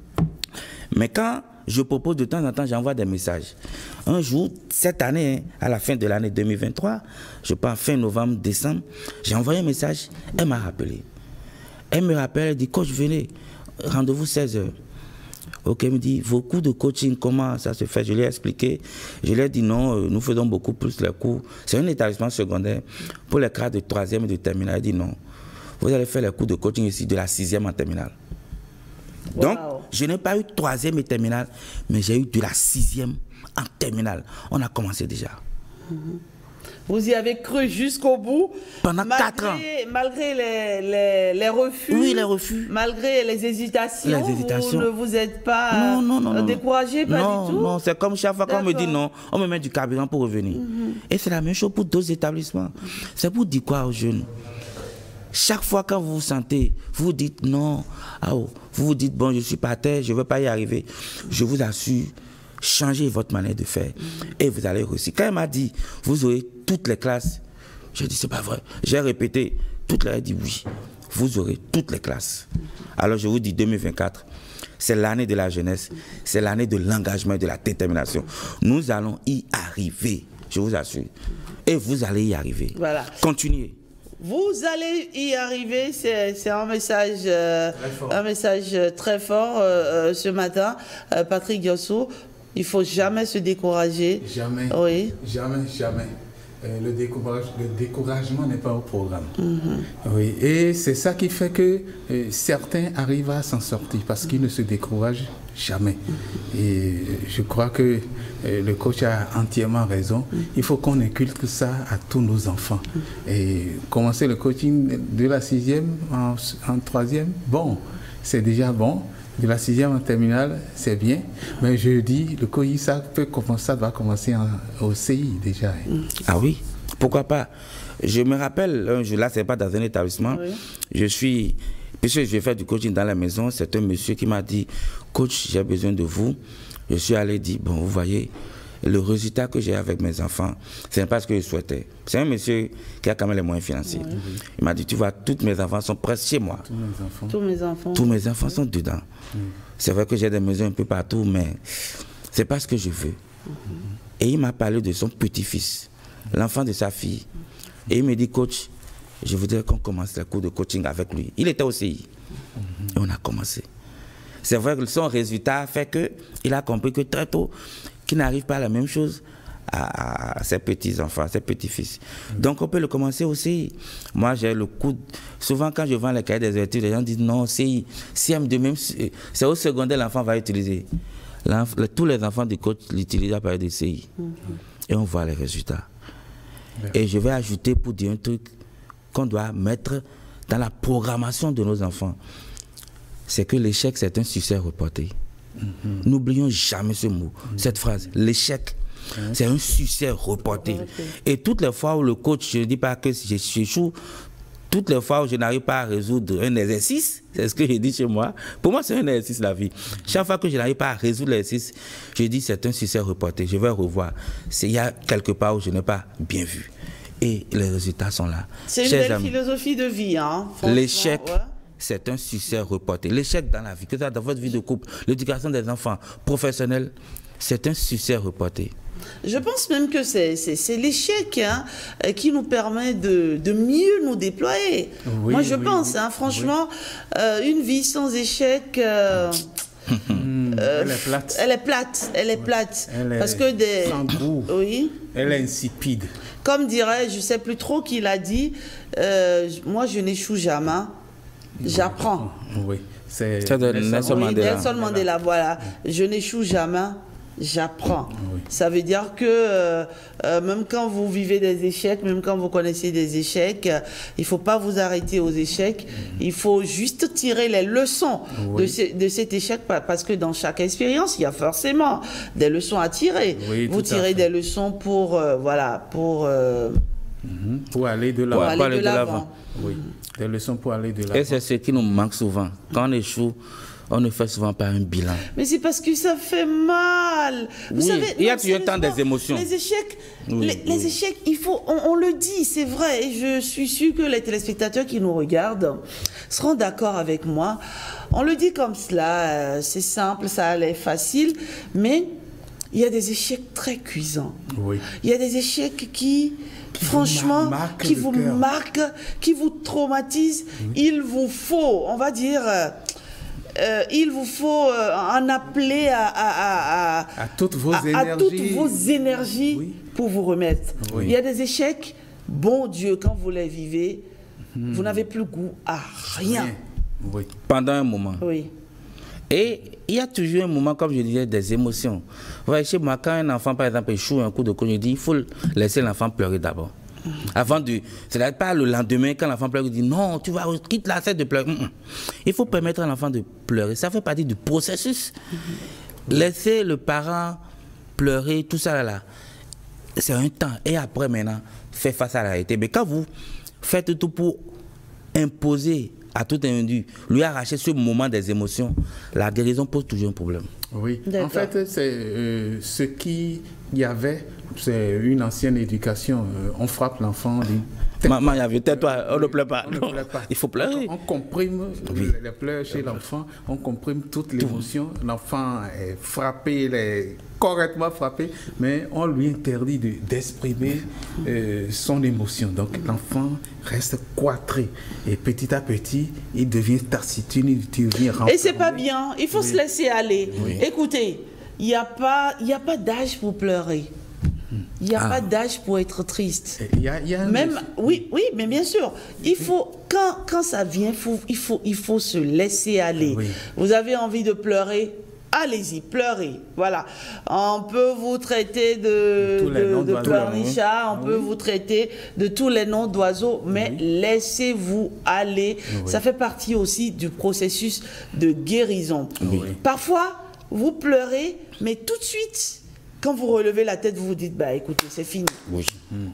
Mais quand je propose de temps en temps, j'envoie des messages. Un jour, cette année, à la fin de l'année deux mille vingt-trois, je pense fin novembre, décembre, j'ai envoyé un message, elle m'a rappelé. Elle me rappelle, elle dit, coach, venez, rendez-vous seize heures. Ok, elle me dit, vos cours de coaching, comment ça se fait? Je lui ai expliqué. Je lui ai dit, non, nous faisons beaucoup plus les cours. C'est un établissement secondaire pour les cadres de troisième et de terminale. Elle dit, non, vous allez faire les cours de coaching ici de la sixième en terminale. Donc, wow. Je n'ai pas eu troisième et terminale, mais j'ai eu de la sixième en terminale. On a commencé déjà. Mm-hmm. Vous y avez cru jusqu'au bout. Pendant malgré, quatre ans. Malgré les, les, les refus. Oui, les refus. Malgré les hésitations. Les hésitations. Vous ne vous êtes pas non, non, non, non. découragé, pas non, du tout. Non, c'est comme chaque fois qu'on me dit non, on me met du carburant pour revenir. Mm-hmm. Et c'est la même chose pour d'autres établissements. Mm-hmm. C'est pour dire quoi aux jeunes? Chaque fois quand vous vous sentez, vous vous dites non, ah oh, vous vous dites bon, je suis par terre, je ne veux pas y arriver. Je vous assure, changez votre manière de faire et vous allez réussir. Quand elle m'a dit, vous aurez toutes les classes, j'ai dit c'est pas vrai. J'ai répété, toutes les, elle a dit oui, vous aurez toutes les classes. Alors je vous dis deux mille vingt-quatre, c'est l'année de la jeunesse, c'est l'année de l'engagement et de la détermination. Nous allons y arriver, je vous assure. Et vous allez y arriver. Voilà. Continuez. Vous allez y arriver, c'est un message, euh, un message très fort euh, ce matin. Euh, Patrick Diosso, il ne faut jamais se décourager. Jamais, oui. jamais, jamais. Euh, le, décourage, le découragement n'est pas au programme. Mm-hmm. Oui, et c'est ça qui fait que euh, certains arrivent à s'en sortir parce qu'ils ne se découragent jamais. Mm-hmm. Et je crois que euh, le coach a entièrement raison. Mm-hmm. Il faut qu'on inculque ça à tous nos enfants. Mm-hmm. Et commencer le coaching de la sixième en, en troisième, bon, c'est déjà bon. De la sixième en terminale, c'est bien. Mais je dis, le coaching, ça peut commencer, ça doit commencer en, au C I déjà. Ah oui, pourquoi pas? Je me rappelle, un jour là, c'est pas dans un établissement. Oui. Je suis, puisque je vais faire du coaching dans la maison, c'est un monsieur qui m'a dit, coach, j'ai besoin de vous. Je suis allé dire, bon, vous voyez, le résultat que j'ai avec mes enfants, ce n'est pas ce que je souhaitais. C'est un monsieur qui a quand même les moyens financiers. Oui. Il m'a dit, tu vois, tous mes enfants sont presque chez moi. Tous mes enfants. Tous mes enfants. Tous mes enfants sont dedans. Oui. C'est vrai que j'ai des maisons un peu partout, mais c'est pas ce que je veux. Mm-hmm. Et il m'a parlé de son petit-fils, l'enfant de sa fille. Et il me dit, coach, je voudrais qu'on commence le cours de coaching avec lui. Il était au C I. Mm-hmm. Et on a commencé. C'est vrai que son résultat fait qu'il a compris que très tôt, qu'il n'arrive pas à la même chose à, à ses petits-enfants, ses petits-fils. Mm-hmm. Donc on peut le commencer au C I. Moi j'ai le coup, de... souvent quand je vends les cahiers des études, les gens disent non, C I, C M de même, c'est au secondaire l'enfant va utiliser. Tous les enfants du coach l'utilisent à partir de C I. Mm-hmm. Et on voit les résultats. Mm-hmm. Et je vais ajouter pour dire un truc qu'on doit mettre dans la programmation de nos enfants. C'est que l'échec, c'est un succès reporté. Mm-hmm. N'oublions jamais ce mot, mm-hmm. cette phrase. L'échec, mm-hmm. c'est un succès reporté. Okay. Et toutes les fois où le coach, je ne dis pas que j'échoue, toutes les fois où je n'arrive pas à résoudre un exercice, c'est ce que je dis chez moi. Pour moi, c'est un exercice, la vie. Chaque fois que je n'arrive pas à résoudre l'exercice, je dis c'est un succès reporté. Je vais revoir. Il y a quelque part où je n'ai pas bien vu. Et les résultats sont là. C'est une belle amis, philosophie de vie. Hein, l'échec, ouais. C'est un succès reporté. L'échec dans la vie, que ce soit dans votre vie de couple, l'éducation des enfants, professionnelle, c'est un succès reporté. Je pense même que c'est l'échec hein, qui nous permet de, de mieux nous déployer. Oui, Moi, je oui, pense, oui, hein, franchement, oui. euh, une vie sans échec... Euh, mmh, euh, elle est plate. Elle est plate. Elle est plate. Elle est Parce que des... sans goût. Oui. Elle est insipide. comme dirait, je ne sais plus trop qui l'a dit, euh, moi je n'échoue jamais, j'apprends. Oui, c'est de Nelson oui, Mandela. Nelson Mandela, voilà. Je n'échoue jamais, j'apprends. Oui. Ça veut dire que euh, euh, même quand vous vivez des échecs, même quand vous connaissez des échecs, euh, il ne faut pas vous arrêter aux échecs. Il faut juste tirer les leçons Oui. de, ce, de cet échec, parce que dans chaque expérience, il y a forcément des leçons à tirer. Oui, vous tout à tirez fait. des leçons pour, euh, voilà, pour, euh, Mhm. Pour aller de pour l'avant. aller aller de de l'avant. l'avant. Oui, des leçons pour aller de l'avant. Et c'est ce qui nous manque souvent. Quand on échoue, on ne fait souvent pas un bilan. Mais c'est parce que ça fait mal. Vous Oui, savez, il y a non, toujours tant sérieusement, des émotions. Les échecs, Oui, les, les oui. échecs, il faut, on, on le dit, c'est vrai. Et je suis sûre que les téléspectateurs qui nous regardent seront d'accord avec moi. On le dit comme cela, euh, c'est simple, ça allait facile, mais il y a des échecs très cuisants. Oui. Il y a des échecs qui, vous franchement, mar- marquent qui le vous cœur. marquent, qui vous traumatisent. Il vous faut, on va dire, euh, euh, il vous faut euh, en appeler à, à, à, à, À toutes vos à- à énergies. toutes vos énergies Oui. pour vous remettre. Oui. Il y a des échecs, bon Dieu, quand vous les vivez, vous n'avez plus goût à rien. Rien. Oui. Pendant un moment. Oui. Et il y a toujours un moment, comme je disais, des émotions. Vous voyez, chez moi, quand un enfant, par exemple, échoue un coup de cogne, je dis, il faut laisser l'enfant pleurer d'abord. Avant de... C'est pas le lendemain, quand l'enfant pleure, il dit, non, tu vas, quitte la scène de pleurer. Mm, mm. Il faut permettre à l'enfant de pleurer. Ça fait partie du processus. Laisser le parent pleurer, tout ça là, là. C'est un temps. Et après, maintenant, faire face à la réalité. Mais quand vous faites tout pour imposer à tout individu, lui arracher ce moment des émotions, la guérison pose toujours un problème. Oui, en D'accord. fait, c'est euh, ce qu'il y avait, c'est une ancienne éducation. Euh, on frappe l'enfant, on dit, Maman, il y avait tais-toi, on ne pleure pas. on ne Non, pleure pas. il faut pleurer. On comprime Oui. les pleurs chez l'enfant, on comprime toute l'émotion. L'enfant est frappé, il est correctement frappé, mais on lui interdit de- d'exprimer euh, son émotion. Donc l'enfant reste cloîtré et petit à petit, il devient taciturne, il devient Et c'est pas renfermé. bien, il faut se laisser aller. Écoutez, il n'y a pas, il y a pas d'âge pour pleurer. Il n'y a Ah. pas d'âge pour être triste. Il y a, il y a un Même, oui, oui, mais bien sûr, il faut, quand, quand ça vient, faut, il, faut, il faut se laisser aller. Oui. Vous avez envie de pleurer, allez-y, pleurez. Voilà. On peut vous traiter de, Tous les de, noms de d'oiseaux, pleurnichat, on hein. peut vous traiter de tous les noms d'oiseaux, mais laissez-vous aller. Ça fait partie aussi du processus de guérison. Parfois, vous pleurez, mais tout de suite, quand vous relevez la tête, vous vous dites, bah écoutez, c'est fini. Oui.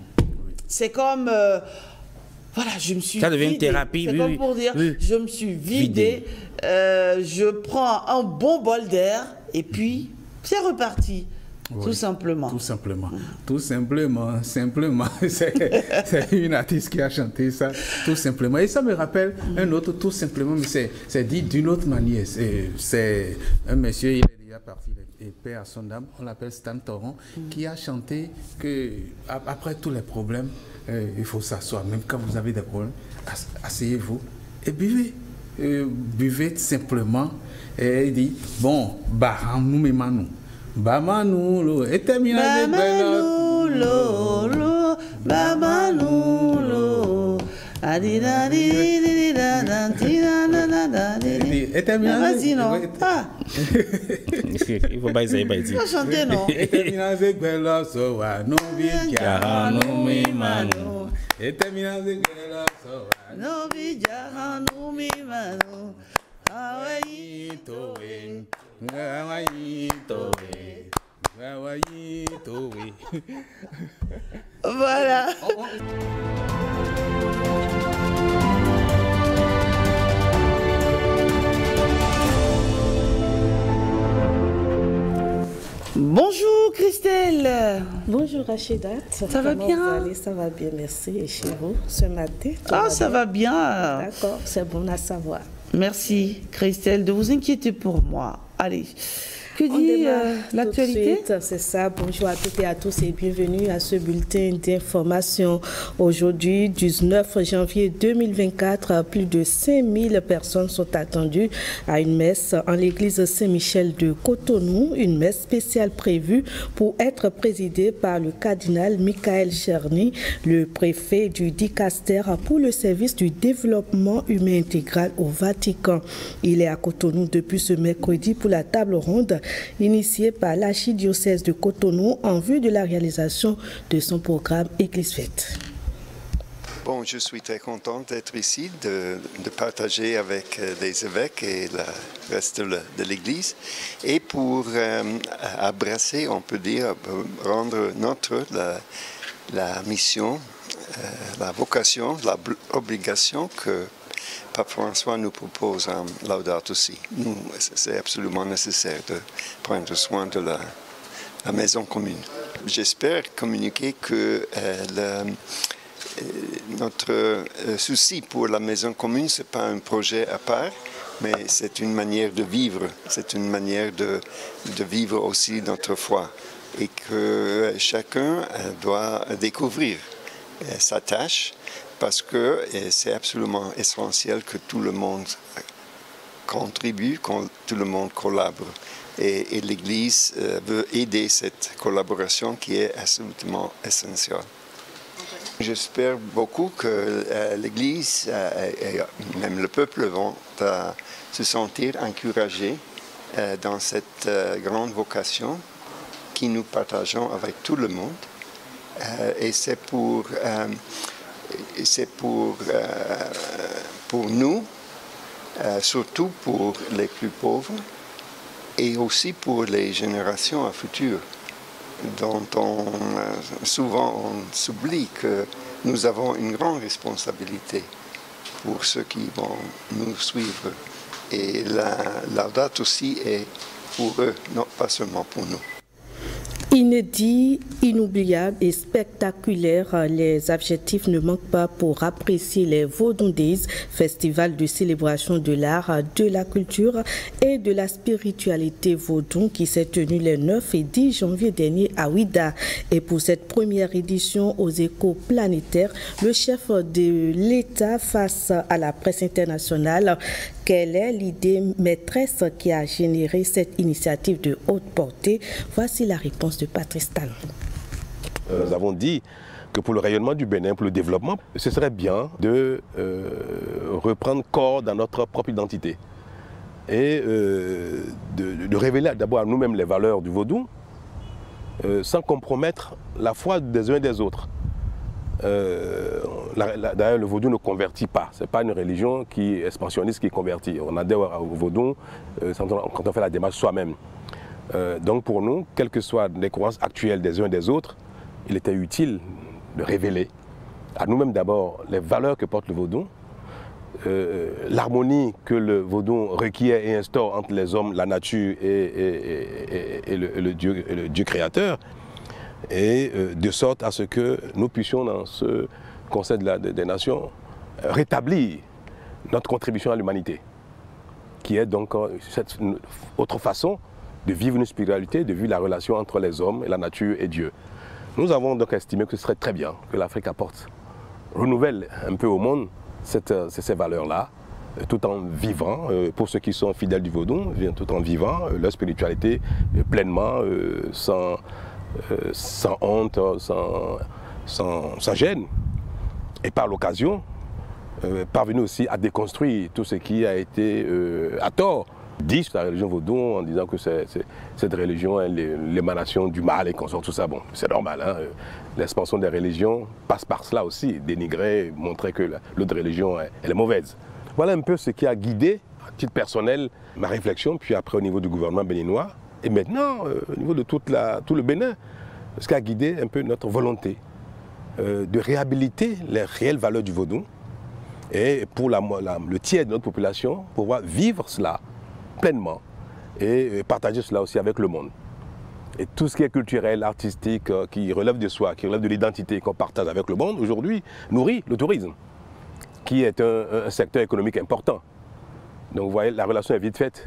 C'est comme, euh, voilà, je me suis Ça devient une vidé. thérapie, C'est oui, comme oui. pour dire, Oui. je me suis vidé, Vidé. euh, je prends un bon bol d'air, et puis c'est reparti, Oui. tout simplement. Tout simplement. Tout simplement, simplement. C'est c'est une artiste qui a chanté ça, tout simplement. Et ça me rappelle un autre, tout simplement, mais c'est c'est dit d'une autre manière. C'est c'est un monsieur, il est déjà parti, il est paix à son âme, on l'appelle Stan Toron, qui a chanté que ap- après tous les problèmes, euh, il faut s'asseoir. Même quand vous avez des problèmes, ass- asseyez-vous et buvez. Euh, buvez simplement. Et il dit, bon, bah, nous, mais nous. Bamanulo, et terminé. Bamanulo, Bamanulo, Et terminé. Vas-y, non. Ah, Il ne faut pas essayer, pas tu essayer. vas chanter, non? Et terminé avec Bella Soa, non, Yara, no, mi, manu. Et terminé avec Bella Soa, No vijana no mi mano, Hawaii. Towe, Hawaii, Towe, Hawaii, Towe. Voilà. Bonjour Christelle. Bonjour Rachida. Ça va Comment bien? vous allez? Ça va bien, merci. Et chez vous, ce matin? tout Ah, ça bien? va bien. D'accord, c'est bon à savoir. Merci Christelle de vous inquiéter pour moi. Allez, Que dit euh, l'actualité? C'est ça. Bonjour à toutes et à tous et bienvenue à ce bulletin d'information. Aujourd'hui, dix-neuf janvier deux mille vingt-quatre, plus de cinq mille personnes sont attendues à une messe en l'église Saint-Michel de Cotonou, une messe spéciale prévue pour être présidée par le cardinal Michael Cherny, le préfet du Dicaster pour le service du développement humain intégral au Vatican. Il est à Cotonou depuis ce mercredi pour la table ronde initiée par l'archidiocèse de Cotonou en vue de la réalisation de son programme Église Fête. Bon, je suis très content d'être ici, de, de partager avec les évêques et le reste de l'Église et pour euh, abrasser, on peut dire, rendre notre la, la mission, euh, la vocation, l'obligation que Pape François nous propose en Laudato Si. Nous, c'est absolument nécessaire de prendre soin de la, la maison commune. J'espère communiquer que euh, le, euh, notre euh, souci pour la maison commune, ce n'est pas un projet à part, mais c'est une manière de vivre, c'est une manière de, de vivre aussi notre foi et que chacun doit découvrir sa tâche, parce que c'est absolument essentiel que tout le monde contribue, que tout le monde collabore. Et, et l'Église veut aider cette collaboration qui est absolument essentielle. J'espère beaucoup que euh, l'Église euh, et même le peuple vont euh, se sentir encouragés euh, dans cette euh, grande vocation que nous partageons avec tout le monde. Euh, et c'est pour... Euh, C'est pour, euh, pour nous, euh, surtout pour les plus pauvres, et aussi pour les générations futures, dont on, euh, souvent on s'oublie que nous avons une grande responsabilité pour ceux qui vont nous suivre. Et la, la date aussi est pour eux, non pas seulement pour nous. Inédit, inoubliable et spectaculaire, les adjectifs ne manquent pas pour apprécier les Vodun Days, festival de célébration de l'art, de la culture et de la spiritualité vaudou qui s'est tenu les neuf et dix janvier dernier à Ouidah. Et pour cette première édition aux échos planétaires, le chef de l'État face à la presse internationale, quelle est l'idée maîtresse qui a généré cette initiative de haute portée? Voici la réponse de Patrice Talon. Nous avons dit que pour le rayonnement du Bénin, pour le développement, ce serait bien de euh, reprendre corps dans notre propre identité et euh, de, de révéler d'abord à nous-mêmes les valeurs du vaudou euh, sans compromettre la foi des uns et des autres. Euh, D'ailleurs, le vaudou ne convertit pas. Ce n'est pas une religion qui est expansionniste qui convertit. On adhère au vaudou euh, quand on fait la démarche soi-même. Euh, donc pour nous, quelles que soient les croyances actuelles des uns et des autres, il était utile de révéler à nous-mêmes d'abord les valeurs que porte le vaudou, euh, l'harmonie que le vaudou requiert et instaure entre les hommes, la nature et, et, et, et, le, et, le, Dieu, et le Dieu créateur, et euh, de sorte à ce que nous puissions dans ce Conseil de la, de, des Nations rétablir notre contribution à l'humanité, qui est donc cette autre façon de vivre une spiritualité, de vivre la relation entre les hommes et la nature et Dieu. Nous avons donc estimé que ce serait très bien que l'Afrique apporte, renouvelle un peu au monde cette, ces valeurs-là, tout en vivant, pour ceux qui sont fidèles du vaudou, tout en vivant leur spiritualité pleinement, sans, sans honte, sans, sans, sans gêne. Et par l'occasion, parvenir aussi à déconstruire tout ce qui a été à tort dit sur la religion vaudou en disant que c'est, c'est, cette religion est l'émanation du mal et qu'on sort tout ça. Bon, c'est normal, hein? L'expansion des religions passe par cela aussi, dénigrer, montrer que l'autre religion elle, elle est mauvaise. Voilà un peu ce qui a guidé, à titre personnel, ma réflexion, puis après au niveau du gouvernement béninois, et maintenant euh, au niveau de toute la, tout le Bénin, ce qui a guidé un peu notre volonté euh, de réhabiliter les réelles valeurs du vaudou, et pour la, la, le tiers de notre population, pouvoir vivre cela pleinement et partager cela aussi avec le monde. Et tout ce qui est culturel, artistique, qui relève de soi, qui relève de l'identité qu'on partage avec le monde, aujourd'hui, nourrit le tourisme, qui est un, un secteur économique important. Donc vous voyez, la relation est vite faite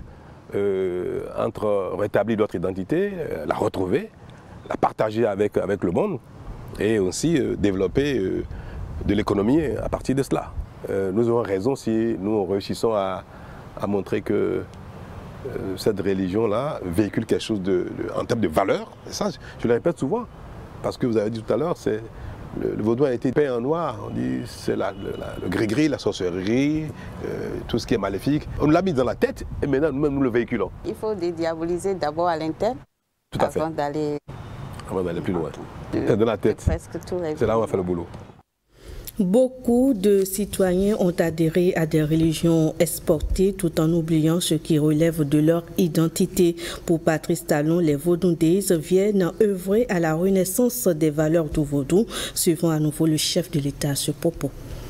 euh, entre rétablir notre identité, euh, la retrouver, la partager avec, avec le monde et aussi euh, développer euh, de l'économie à partir de cela. Euh, nous aurons raison si nous réussissons à, à montrer que euh, cette religion-là véhicule quelque chose de, de, en termes de valeur. Et ça, je le répète souvent, parce que vous avez dit tout à l'heure, c'est le, le vaudou a été peint en noir. On dit c'est la, le, la, le gris-gris, la sorcellerie, euh, tout ce qui est maléfique. On nous l'a mis dans la tête et maintenant nous-mêmes nous le véhiculons. Il faut dédiaboliser d'abord à l'interne avant d'aller avant d'aller plus loin. C'est dans la tête. C'est là où on va faire le boulot. Beaucoup de citoyens ont adhéré à des religions exportées tout en oubliant ce qui relève de leur identité. Pour Patrice Talon, les Vaudoundés viennent œuvrer à la renaissance des valeurs du vaudou, suivant à nouveau le chef de l'État à ce propos.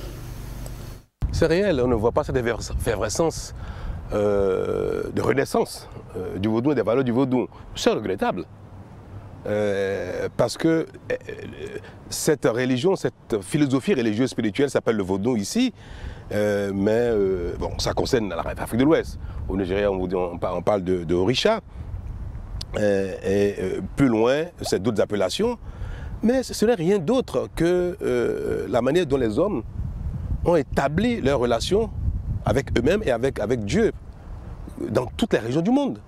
C'est réel, on ne voit pas cette effervescence euh, de renaissance euh, du vaudou et des valeurs du vaudou. C'est regrettable. Euh, parce que euh, cette religion, cette philosophie religieuse spirituelle s'appelle le vaudou ici, euh, mais euh, bon, ça concerne l'Afrique de l'Ouest. Au Nigeria, on, on, on parle de, de Orisha, euh, et euh, plus loin, c'est d'autres appellations, mais ce n'est rien d'autre que euh, la manière dont les hommes ont établi leurs relations avec eux-mêmes et avec, avec Dieu dans toutes les régions du monde.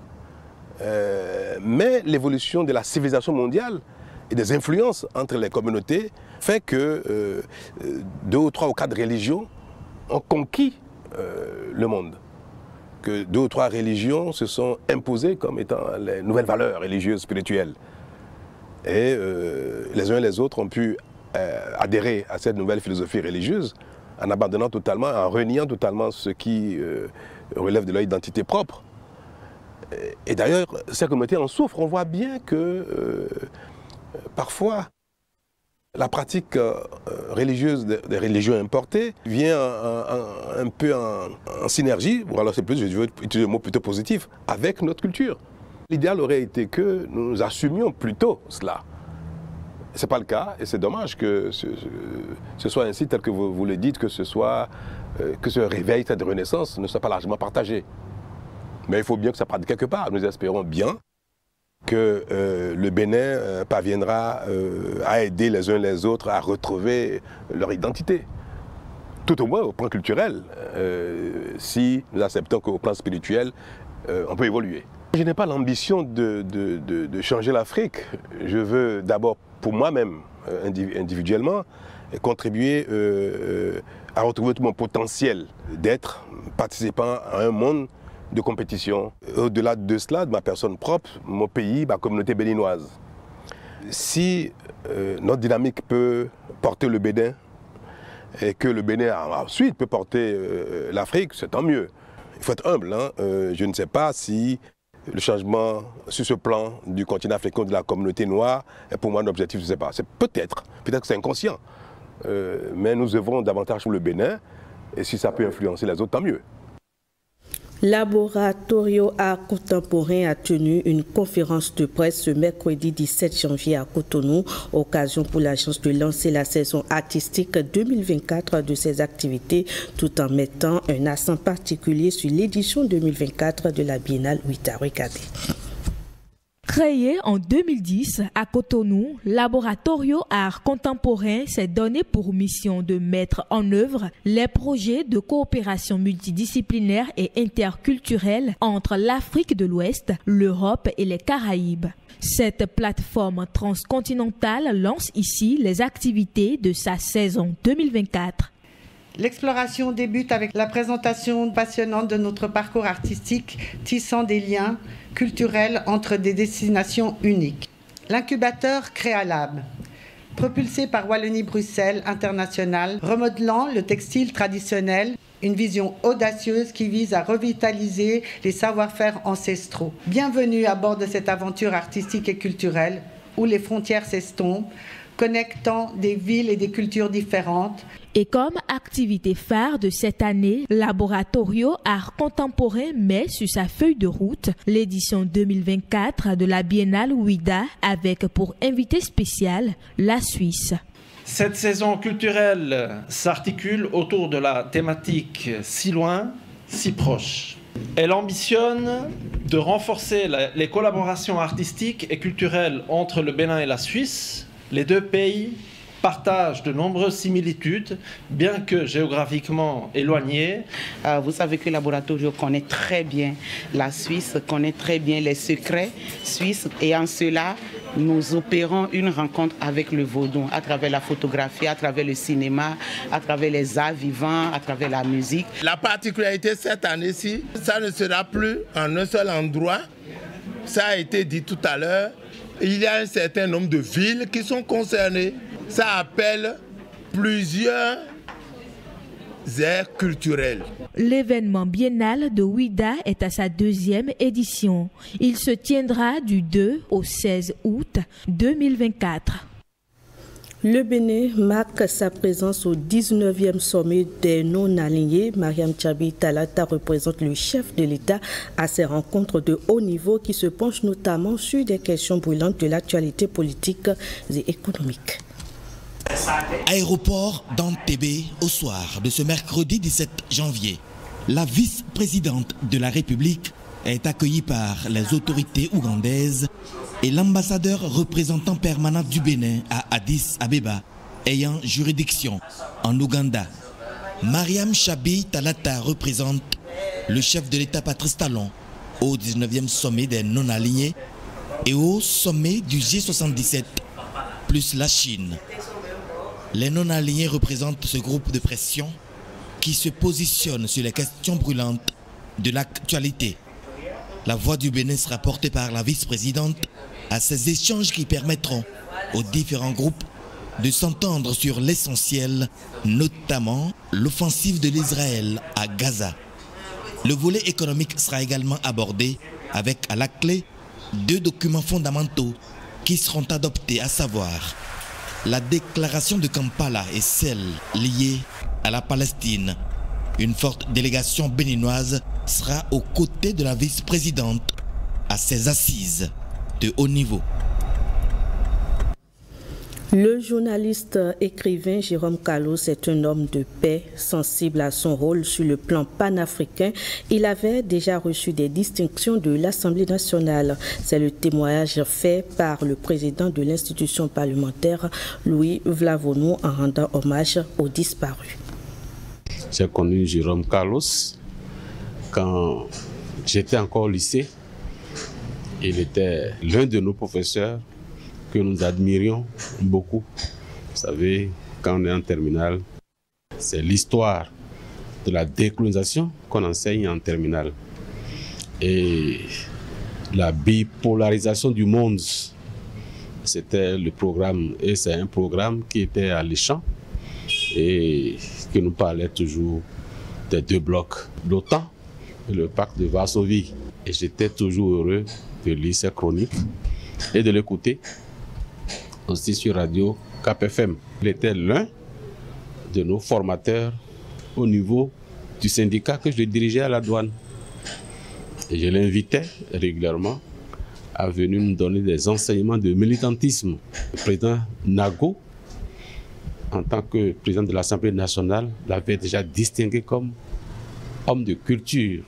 Euh, mais l'évolution de la civilisation mondiale et des influences entre les communautés fait que euh, deux ou trois ou quatre religions ont conquis euh, le monde. Que deux ou trois religions se sont imposées comme étant les nouvelles valeurs religieuses, spirituelles. Et euh, les uns et les autres ont pu euh, adhérer à cette nouvelle philosophie religieuse en abandonnant totalement, en reniant totalement ce qui euh, relève de leur identité propre. Et d'ailleurs, ces communautés en souffrent. On voit bien que euh, parfois, la pratique euh, religieuse des, des religions importées vient en, en, un peu en, en synergie, ou alors c'est plus, je veux utiliser un mot plutôt positif, avec notre culture. L'idéal aurait été que nous assumions plutôt cela. Ce n'est pas le cas, et c'est dommage que ce, ce, ce soit ainsi, tel que vous, vous le dites, que ce soit, euh, que ce réveil, cette renaissance ne soit pas largement partagé. Mais il faut bien que ça parte quelque part. Nous espérons bien que euh, le Bénin euh, parviendra euh, à aider les uns les autres à retrouver leur identité. Tout au moins au plan culturel, euh, si nous acceptons qu'au plan spirituel, euh, on peut évoluer. Je n'ai pas l'ambition de, de, de, de changer l'Afrique. Je veux d'abord, pour moi-même, euh, individuellement, contribuer euh, à retrouver tout mon potentiel d'être participant à un monde de compétition. Au-delà de cela, de ma personne propre, mon pays, ma communauté béninoise. Si euh, notre dynamique peut porter le Bénin et que le Bénin ensuite peut porter euh, l'Afrique, c'est tant mieux. Il faut être humble. Hein? Euh, je ne sais pas si le changement sur ce plan du continent africain, de la communauté noire, est pour moi un objectif, je ne sais pas. C'est peut-être, peut-être que c'est inconscient. Euh, mais nous œuvrons davantage pour le Bénin et si ça peut influencer les autres, tant mieux. Laboratorio Art Contemporain a tenu une conférence de presse ce mercredi dix-sept janvier à Cotonou, occasion pour l'agence de lancer la saison artistique deux mille vingt-quatre de ses activités, tout en mettant un accent particulier sur l'édition deux mille vingt-quatre de la Biennale Ouïda. Regardez. Créé en deux mille dix à Cotonou, Laboratorio Art Contemporain s'est donné pour mission de mettre en œuvre les projets de coopération multidisciplinaire et interculturelle entre l'Afrique de l'Ouest, l'Europe et les Caraïbes. Cette plateforme transcontinentale lance ici les activités de sa saison deux mille vingt-quatre. L'exploration débute avec la présentation passionnante de notre parcours artistique, tissant des liens culturels entre des destinations uniques. L'incubateur Créalab, propulsé par Wallonie-Bruxelles International, remodelant le textile traditionnel, une vision audacieuse qui vise à revitaliser les savoir-faire ancestraux. Bienvenue à bord de cette aventure artistique et culturelle où les frontières s'estompent, connectant des villes et des cultures différentes. Et comme activité phare de cette année, Laboratorio Art Contemporain met sur sa feuille de route l'édition deux mille vingt-quatre de la Biennale Ouïda avec pour invité spécial la Suisse. Cette saison culturelle s'articule autour de la thématique si loin, si proche. Elle ambitionne de renforcer la, les collaborations artistiques et culturelles entre le Bénin et la Suisse. Les deux pays partagent de nombreuses similitudes, bien que géographiquement éloignés. Euh, vous savez que Laboratorio connaît très bien la Suisse, connaît très bien les secrets suisses, et en cela, nous opérons une rencontre avec le Vaudon à travers la photographie, à travers le cinéma, à travers les arts vivants, à travers la musique. La particularité cette année-ci, ça ne sera plus en un seul endroit. Ça a été dit tout à l'heure. Il y a un certain nombre de villes qui sont concernées. Ça appelle plusieurs aires culturelles. L'événement biennal de Ouida est à sa deuxième édition. Il se tiendra du deux au seize août deux mille vingt-quatre. Le Bénin marque sa présence au dix-neuvième sommet des non-alignés. Mariam Tchabi Talata représente le chef de l'État à ces rencontres de haut niveau qui se penchent notamment sur des questions brûlantes de l'actualité politique et économique. Aéroport d'Entebbe au soir de ce mercredi dix-sept janvier. La vice-présidente de la République est accueillie par les autorités ougandaises et l'ambassadeur représentant permanent du Bénin à Addis Abeba, ayant juridiction en Ouganda. Mariam Tchabi Talata représente le chef de l'État Patrice Talon au dix-neuvième sommet des non-alignés et au sommet du G soixante-dix-sept plus la Chine. Les non-alignés représentent ce groupe de pression qui se positionne sur les questions brûlantes de l'actualité. La voix du Bénin sera portée par la vice-présidente à ces échanges qui permettront aux différents groupes de s'entendre sur l'essentiel, notamment l'offensive de l'Israël à Gaza. Le volet économique sera également abordé avec à la clé deux documents fondamentaux qui seront adoptés, à savoir la déclaration de Kampala et celle liée à la Palestine. Une forte délégation béninoise sera aux côtés de la vice-présidente à ces assises de haut niveau. Le journaliste écrivain Jérôme Carlos est un homme de paix, sensible à son rôle sur le plan panafricain. Il avait déjà reçu des distinctions de l'Assemblée nationale. C'est le témoignage fait par le président de l'institution parlementaire, Louis Vlavonou, en rendant hommage aux disparus. J'ai connu Jérôme Carlos quand j'étais encore au lycée. Il était l'un de nos professeurs que nous admirions beaucoup. Vous savez, quand on est en terminale, c'est l'histoire de la décolonisation qu'on enseigne en terminale. Et la bipolarisation du monde, c'était le programme, et c'est un programme qui était alléchant et qui nous parlait toujours des deux blocs, l'OTAN et le pacte de Varsovie. Et j'étais toujours heureux de lire ces chroniques et de l'écouter aussi sur Radio Cap F M. Il était l'un de nos formateurs au niveau du syndicat que je dirigeais à la douane. Et je l'invitais régulièrement à venir nous donner des enseignements de militantisme. Le président Nago, en tant que président de l'Assemblée nationale, l'avait déjà distingué comme homme de culture.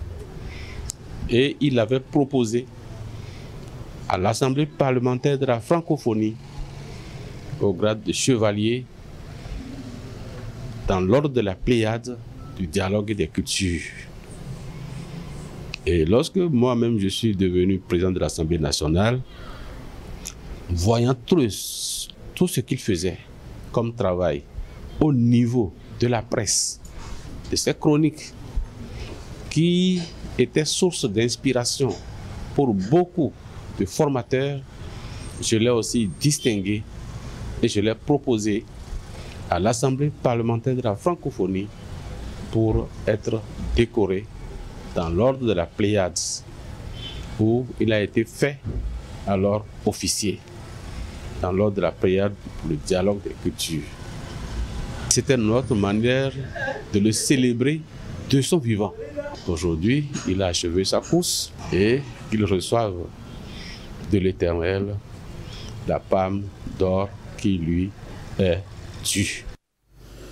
Et il avait proposé à l'Assemblée parlementaire de la francophonie, au grade de chevalier, dans l'ordre de la Pléiade du dialogue et des cultures. Et lorsque moi-même je suis devenu président de l'Assemblée nationale, voyant tout, le, tout ce qu'il faisait comme travail au niveau de la presse, de ces chroniques, qui étaient source d'inspiration pour beaucoup de formateurs, je l'ai aussi distingué et je l'ai proposé à l'Assemblée parlementaire de la francophonie pour être décoré dans l'ordre de la Pléiade, où il a été fait alors officier dans l'ordre de la Pléiade pour le dialogue des cultures. C'était notre manière de le célébrer de son vivant. Aujourd'hui, il a achevé sa course et qu'il reçoive de l'Éternel la palme d'or qui lui est due.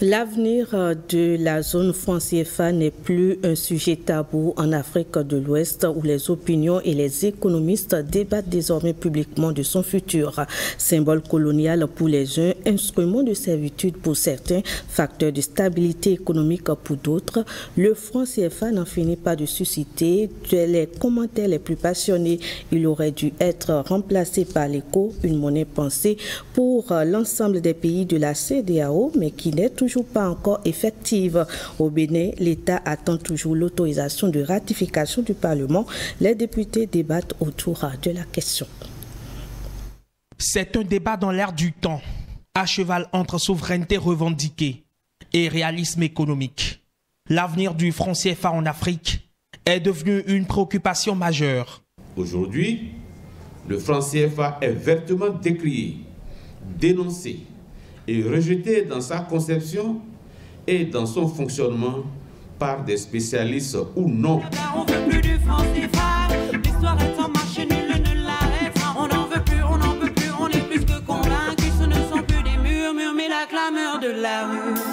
L'avenir de la zone franc C F A n'est plus un sujet tabou en Afrique de l'Ouest où les opinions et les économistes débattent désormais publiquement de son futur. Symbole colonial pour les uns, instrument de servitude pour certains, facteur de stabilité économique pour d'autres, le franc C F A n'en finit pas de susciter les commentaires les plus passionnés. Il aurait dû être remplacé par l'éco, une monnaie pensée pour l'ensemble des pays de la C E D A O, mais qui n'est toujours pas encore effective. Au Bénin, l'État attend toujours l'autorisation de ratification du Parlement. Les députés débattent autour de la question. C'est un débat dans l'air du temps, à cheval entre souveraineté revendiquée et réalisme économique. L'avenir du franc C F A en Afrique est devenu une préoccupation majeure. Aujourd'hui, le franc C F A est vertement décrié, dénoncé et rejeté dans sa conception et dans son fonctionnement par des spécialistes ou non. On veut plus du franc C F A, l'histoire est en marche, nul ne l'arrêtera. On n'en veut plus, on n'en peut plus, on est plus que convaincus. Ce ne sont plus des murmures, mais la clameur de la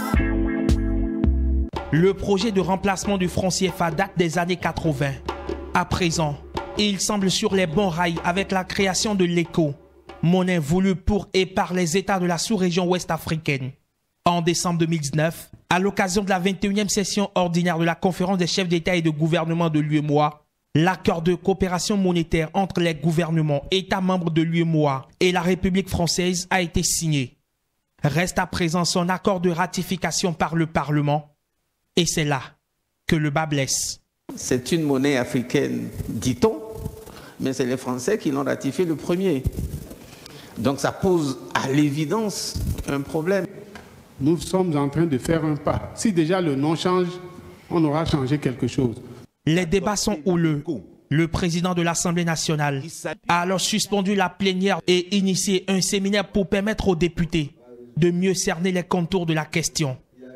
rue. Le projet de remplacement du franc C F A date des années quatre-vingt. À présent, il semble sur les bons rails avec la création de l'éco, monnaie voulue pour et par les États de la sous-région ouest africaine. En décembre deux mille dix-neuf, à l'occasion de la vingt et unième session ordinaire de la conférence des chefs d'État et de gouvernement de l'U E M O A, l'accord de coopération monétaire entre les gouvernements États membres de l'U E M O A et la République française a été signé. Reste à présent son accord de ratification par le Parlement, et c'est là que le bas blesse. C'est une monnaie africaine, dit-on, mais c'est les Français qui l'ont ratifié le premier. Donc ça pose à l'évidence un problème. Nous sommes en train de faire un pas. Si déjà le nom change, on aura changé quelque chose. Les débats sont houleux. Le président de l'Assemblée nationale a alors suspendu la plénière et initié un séminaire pour permettre aux députés de mieux cerner les contours de la question.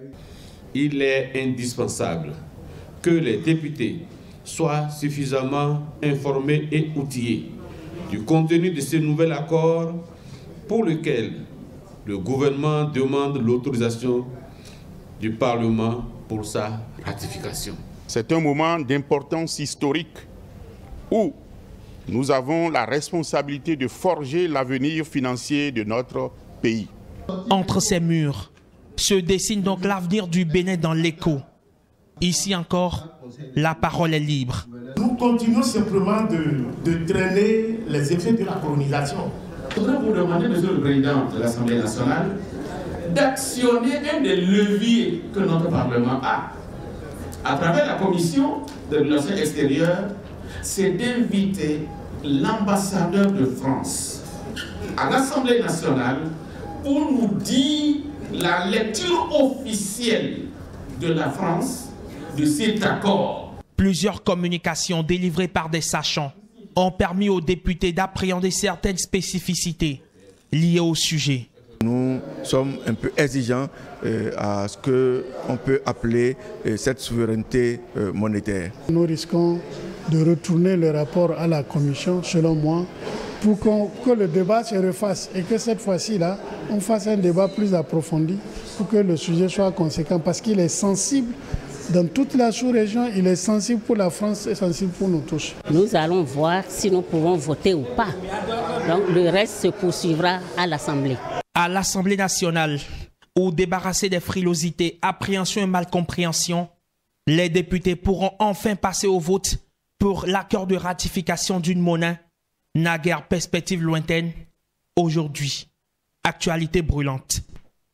Il est indispensable que les députés soient suffisamment informés et outillés du contenu de ce nouvel accord pour lequel le gouvernement demande l'autorisation du Parlement pour sa ratification. C'est un moment d'importance historique où nous avons la responsabilité de forger l'avenir financier de notre pays. Entre ces murs se dessine donc l'avenir du Bénin dans l'éco. Ici encore, la parole est libre. Nous continuons simplement de, de traîner les effets de la colonisation. Je voudrais vous demander, Monsieur le Président de l'Assemblée nationale, d'actionner un des leviers que notre Parlement a. À travers la Commission de relations extérieures, c'est d'inviter l'ambassadeur de France à l'Assemblée nationale pour nous dire la lecture officielle de la France de cet accord. Plusieurs communications délivrées par des sachants ont permis aux députés d'appréhender certaines spécificités liées au sujet. Nous sommes un peu exigeants euh, à ce qu'on peut appeler euh, cette souveraineté euh, monétaire. Nous risquons de retourner le rapport à la Commission, selon moi, pour qu'on, que le débat se refasse et que cette fois-ci, là, on fasse un débat plus approfondi pour que le sujet soit conséquent parce qu'il est sensible. Dans toute la sous-région, il est sensible pour la France et sensible pour nous tous. Nous allons voir si nous pouvons voter ou pas. Donc le reste se poursuivra à l'Assemblée. À l'Assemblée nationale, où débarrassés des frilosités, appréhension et malcompréhension, les députés pourront enfin passer au vote pour l'accord de ratification d'une monnaie, naguère perspective lointaine, aujourd'hui, actualité brûlante.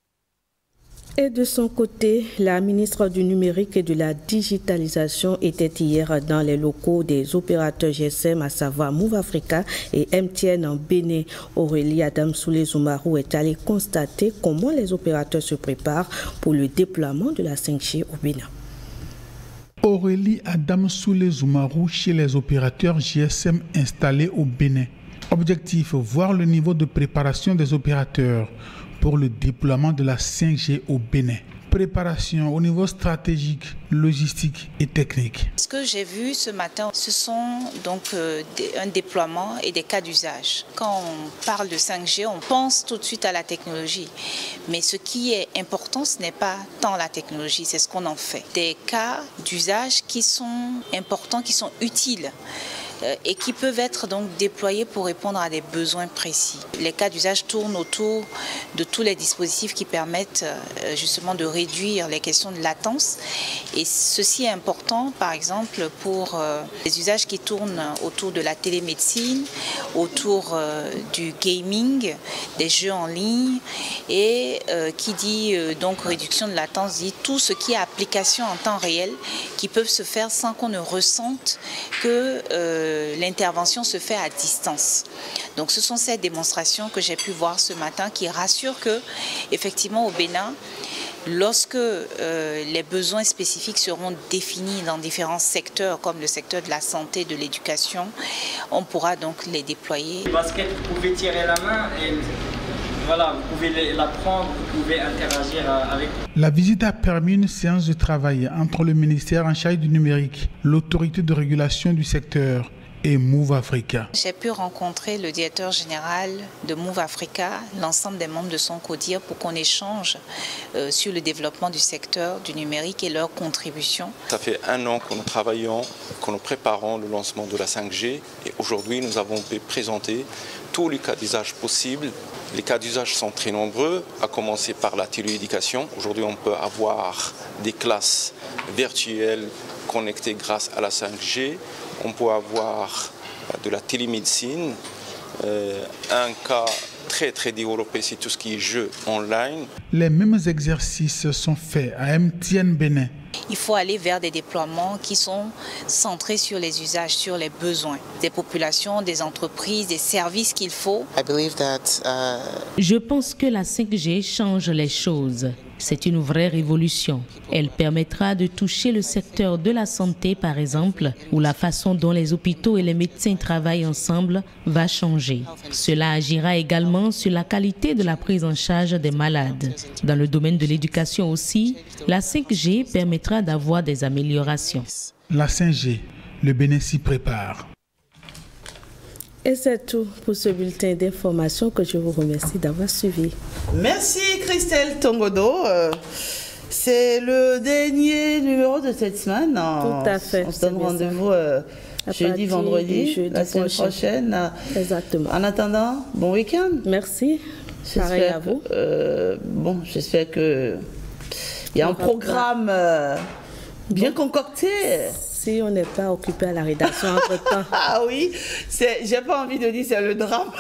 Et de son côté, la ministre du Numérique et de la Digitalisation était hier dans les locaux des opérateurs G S M, à savoir Move Africa et M T N en Bénin. Aurélie Adamsoulé-Zoumarou est allée constater comment les opérateurs se préparent pour le déploiement de la cinq G au Bénin. Aurélie Adamsoulé-Zoumarou chez les opérateurs G S M installés au Bénin. Objectif, voir le niveau de préparation des opérateurs pour le déploiement de la cinq G au Bénin. préparation au niveau stratégique, logistique et technique. Ce que j'ai vu ce matin, ce sont donc euh, des, un déploiement et des cas d'usage. Quand on parle de cinq G, on pense tout de suite à la technologie. Mais ce qui est important, ce n'est pas tant la technologie, c'est ce qu'on en fait. Des cas d'usage qui sont importants, qui sont utiles et qui peuvent être donc déployés pour répondre à des besoins précis. Les cas d'usage tournent autour de tous les dispositifs qui permettent justement de réduire les questions de latence. Et ceci est important, par exemple, pour les usages qui tournent autour de la télémédecine, autour du gaming, des jeux en ligne, et qui dit donc réduction de latence, dit tout ce qui est application en temps réel, qui peuvent se faire sans qu'on ne ressente que euh, l'intervention se fait à distance. Donc ce sont ces démonstrations que j'ai pu voir ce matin qui rassurent que, effectivement, au Bénin, lorsque euh, les besoins spécifiques seront définis dans différents secteurs, comme le secteur de la santé, de l'éducation, on pourra donc les déployer. Le basket, vous pouvez tirer la main et voilà, vous pouvez la prendre, vous pouvez interagir avec. La visite a permis une séance de travail entre le ministère en charge du numérique, l'autorité de régulation du secteur et Move Africa. J'ai pu rencontrer le directeur général de Move Africa, l'ensemble des membres de son CODIR pour qu'on échange euh, sur le développement du secteur du numérique et leur contribution. Ça fait un an que nous travaillons, que nous préparons le lancement de la cinq G et aujourd'hui nous avons pu présenter tous les cas d'usage possibles. Les cas d'usage sont très nombreux, à commencer par la télééducation. Aujourd'hui on peut avoir des classes virtuelles connectées grâce à la cinq G. On peut avoir de la télémédecine. Euh, un cas très très développé, c'est tout ce qui est jeux online. Les mêmes exercices sont faits à M T N Bénin. Il faut aller vers des déploiements qui sont centrés sur les usages, sur les besoins des populations, des entreprises, des services qu'il faut. Je pense que la cinq G change les choses. C'est une vraie révolution. Elle permettra de toucher le secteur de la santé, par exemple, où la façon dont les hôpitaux et les médecins travaillent ensemble va changer. Cela agira également sur la qualité de la prise en charge des malades. Dans le domaine de l'éducation aussi, la cinq G permettra d'avoir des améliorations. La cinq G, le Bénin s'y prépare. Et c'est tout pour ce bulletin d'information que je vous remercie d'avoir suivi. Merci Christelle Tongodo. Euh, c'est le dernier numéro de cette semaine. Tout à fait. On se donne rendez-vous euh, jeudi, vendredi, jeudi la semaine prochaine. Exactement. En attendant, bon week-end. Merci. Pareil à vous. Que, euh, bon, j'espère que il y a un programme euh, bien bon. concocté. Si on n'est pas occupé à la rédaction entre-temps. Ah oui, j'ai pas envie de dire c'est le drame.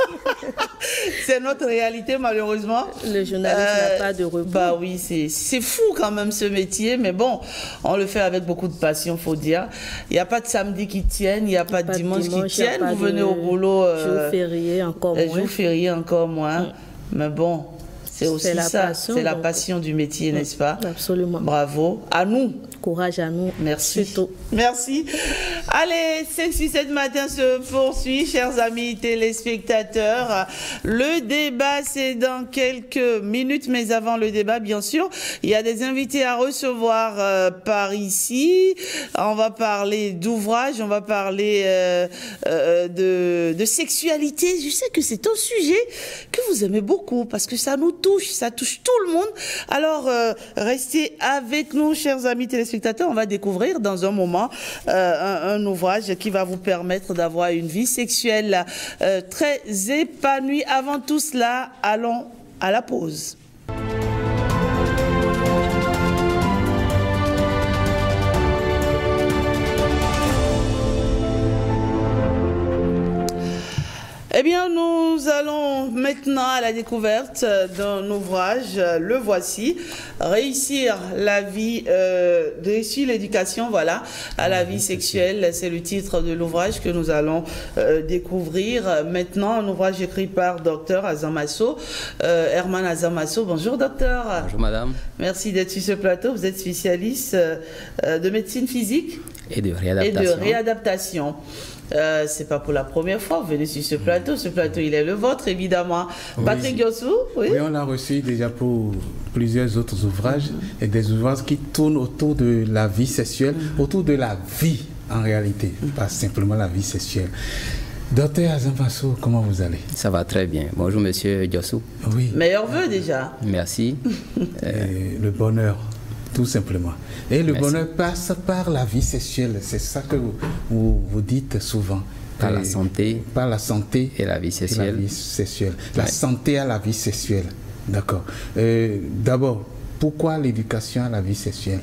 C'est notre réalité malheureusement. Le journaliste euh, n'a pas de repos. Bah oui, c'est fou quand même ce métier, mais bon, on le fait avec beaucoup de passion, faut dire. Il n'y a pas de samedi qui tienne, il n'y a, a pas de dimanche, dimanche qui tienne. Vous venez au boulot. Euh, jour férié encore moins. Jour férié encore moins. Mm. Mais bon. C'est aussi ça, c'est la passion du métier, mmh, n'est-ce pas? Absolument. Bravo. À nous. Courage à nous. Merci. Surtout. Merci. Allez, cinq six sept matin se poursuit, chers amis téléspectateurs. Le débat, c'est dans quelques minutes, mais avant le débat, bien sûr, il y a des invités à recevoir euh, par ici. On va parler d'ouvrage, on va parler euh, euh, de, de sexualité. Je sais que c'est un sujet que vous aimez beaucoup parce que ça nous touche, ça touche tout le monde. Alors, euh, restez avec nous, chers amis téléspectateurs. On va découvrir dans un moment euh, un, un ouvrage qui va vous permettre d'avoir une vie sexuelle euh, très épanouie. Avant tout cela, allons à la pause. Eh bien, nous allons maintenant à la découverte d'un ouvrage, le voici, Réussir la vie, euh, réussir l'éducation, voilà, à la vie sexuelle, c'est le titre de l'ouvrage que nous allons euh, découvrir maintenant, un ouvrage écrit par docteur Azamasso, euh, Herman Azamasso. Bonjour docteur. Bonjour madame. Merci d'être sur ce plateau, vous êtes spécialiste euh, de médecine physique et de réadaptation. Et de réadaptation. Euh, c'est pas pour la première fois, vous venez sur ce plateau. Ce plateau, il est le vôtre, évidemment. Oui. Patrick Yossou, oui. Oui, on l'a reçu déjà pour plusieurs autres ouvrages, mm-hmm. et des ouvrages qui tournent autour de la vie sexuelle, mm-hmm. autour de la vie en réalité, mm-hmm. pas simplement la vie sexuelle. Docteur Azamasso, comment vous allez? Ça va très bien. Bonjour, monsieur Yossou. Oui. Meilleurs vœux déjà. Merci. euh... Le bonheur. Tout simplement. Et le Merci. bonheur passe par la vie sexuelle. C'est ça que vous, vous, vous dites souvent. Par et la santé. Par la santé. Et la vie sexuelle. La, vie sexuelle. la ouais. santé à la vie sexuelle. D'accord. Euh, D'abord, pourquoi l'éducation à la vie sexuelle?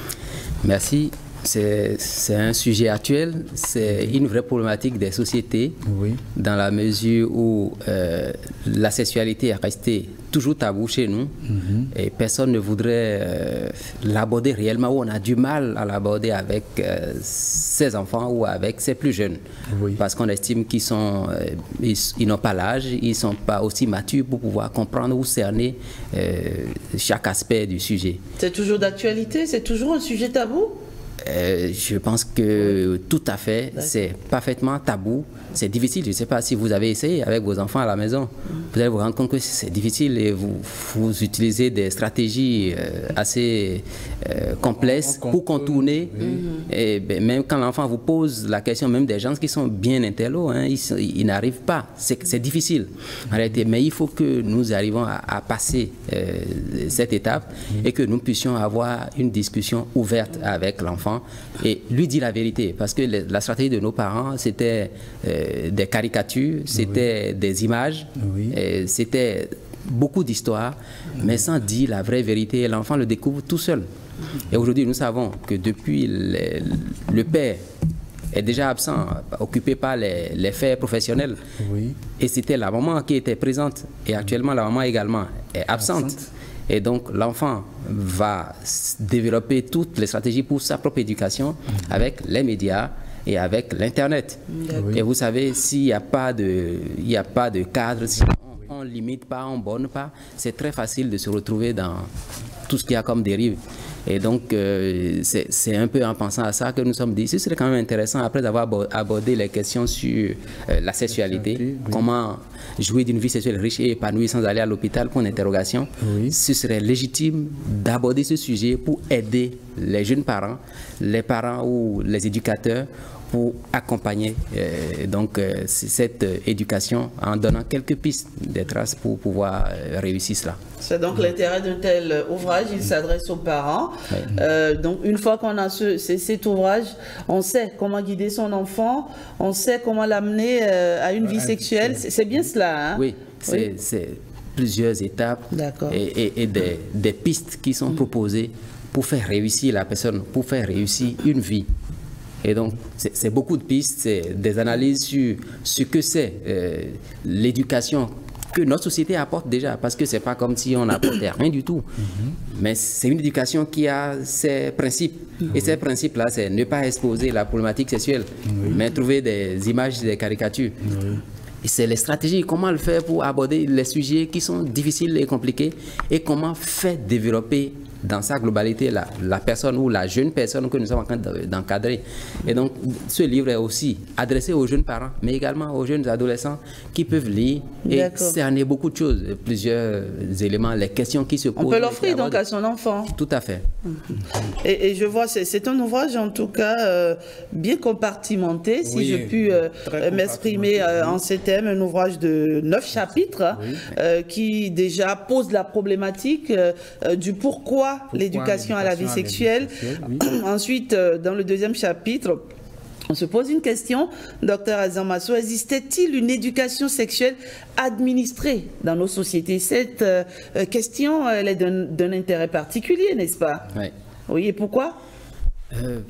Merci. C'est un sujet actuel, c'est une vraie problématique des sociétés, oui. dans la mesure où euh, la sexualité est restée toujours tabou chez nous, mm-hmm. et personne ne voudrait euh, l'aborder réellement, ou on a du mal à l'aborder avec euh, ses enfants ou avec ses plus jeunes, oui. parce qu'on estime qu'ils sont, euh, ils, ils n'ont pas l'âge, ils ne sont pas aussi matures pour pouvoir comprendre ou cerner euh, chaque aspect du sujet. C'est toujours d'actualité, c'est toujours un sujet tabou? Euh, je pense que tout à fait, c'est parfaitement tabou, c'est difficile. Je ne sais pas si vous avez essayé avec vos enfants à la maison, vous allez vous rendre compte que c'est difficile et vous, vous utilisez des stratégies euh, assez euh, complexes pour contourner. Oui. Et ben, même quand l'enfant vous pose la question, même des gens qui sont bien intello, hein, ils, ils n'arrivent pas. C'est difficile en réalité, mais il faut que nous arrivions à, à passer euh, cette étape et que nous puissions avoir une discussion ouverte avec l'enfant et lui dire la vérité, parce que le, la stratégie de nos parents, c'était euh, des caricatures, c'était oui. des images, oui. c'était beaucoup d'histoires, oui. mais sans dire la vraie vérité. L'enfant le découvre tout seul. Et aujourd'hui, nous savons que depuis le, le père est déjà absent, occupé par les, les faits professionnels, oui. et c'était la maman qui était présente, et actuellement la maman également est absente. absente. Et donc, l'enfant va développer toutes les stratégies pour sa propre éducation mmh. avec les médias et avec l'Internet. Mmh. Et vous savez, s'il n'y a pas de, il n'y a pas de cadre, si on ne limite pas, on ne borne pas, c'est très facile de se retrouver dans tout ce qu'il y a comme dérive. Et donc, euh, c'est un peu en pensant à ça que nous sommes dit, ce serait quand même intéressant, après avoir abordé les questions sur euh, la sexualité, oui. comment jouir d'une vie sexuelle riche et épanouie sans aller à l'hôpital pour une interrogation, oui. ce serait légitime d'aborder ce sujet pour aider les jeunes parents, les parents ou les éducateurs, pour accompagner euh, donc, euh, cette euh, éducation en donnant quelques pistes, des traces pour pouvoir euh, réussir cela. C'est donc l'intérêt d'un tel ouvrage, il s'adresse aux parents. Oui. Euh, donc une fois qu'on a ce, cet ouvrage, on sait comment guider son enfant, on sait comment l'amener euh, à une vie sexuelle. C'est bien cela, hein? Oui, c'est oui. plusieurs étapes et, et, et des, des pistes qui sont mmh. proposées pour faire réussir la personne, pour faire réussir une vie. Et donc, c'est beaucoup de pistes, c'est des analyses sur ce que c'est euh, l'éducation que notre société apporte déjà, parce que c'est pas comme si on n'apportait rien du tout. Mm-hmm. Mais c'est une éducation qui a ses principes. Mm-hmm. Et ces principes-là, c'est ne pas exposer la problématique sexuelle, mm-hmm. mais trouver des images, des caricatures. Mm-hmm. Et c'est les stratégies, comment le faire pour aborder les sujets qui sont difficiles et compliqués, et comment faire développer dans sa globalité la, la personne ou la jeune personne que nous sommes en train d'encadrer. Et donc, ce livre est aussi adressé aux jeunes parents, mais également aux jeunes adolescents qui peuvent lire et cerner beaucoup de choses, plusieurs éléments, les questions qui se posent. On peut l'offrir donc à son enfant. Tout à fait. Et, et je vois, c'est un ouvrage en tout cas euh, bien compartimenté, si oui, je puis euh, m'exprimer euh, en ces thèmes, un ouvrage de neuf chapitres oui. euh, qui déjà pose la problématique euh, du pourquoi l'éducation à la vie sexuelle. sexuelle oui. Ensuite, euh, dans le deuxième chapitre, on se pose une question, docteur Azamasso, existait-il une éducation sexuelle administrée dans nos sociétés? Cette euh, question, elle est d'un intérêt particulier, n'est-ce pas? Oui. Oui, et pourquoi? euh,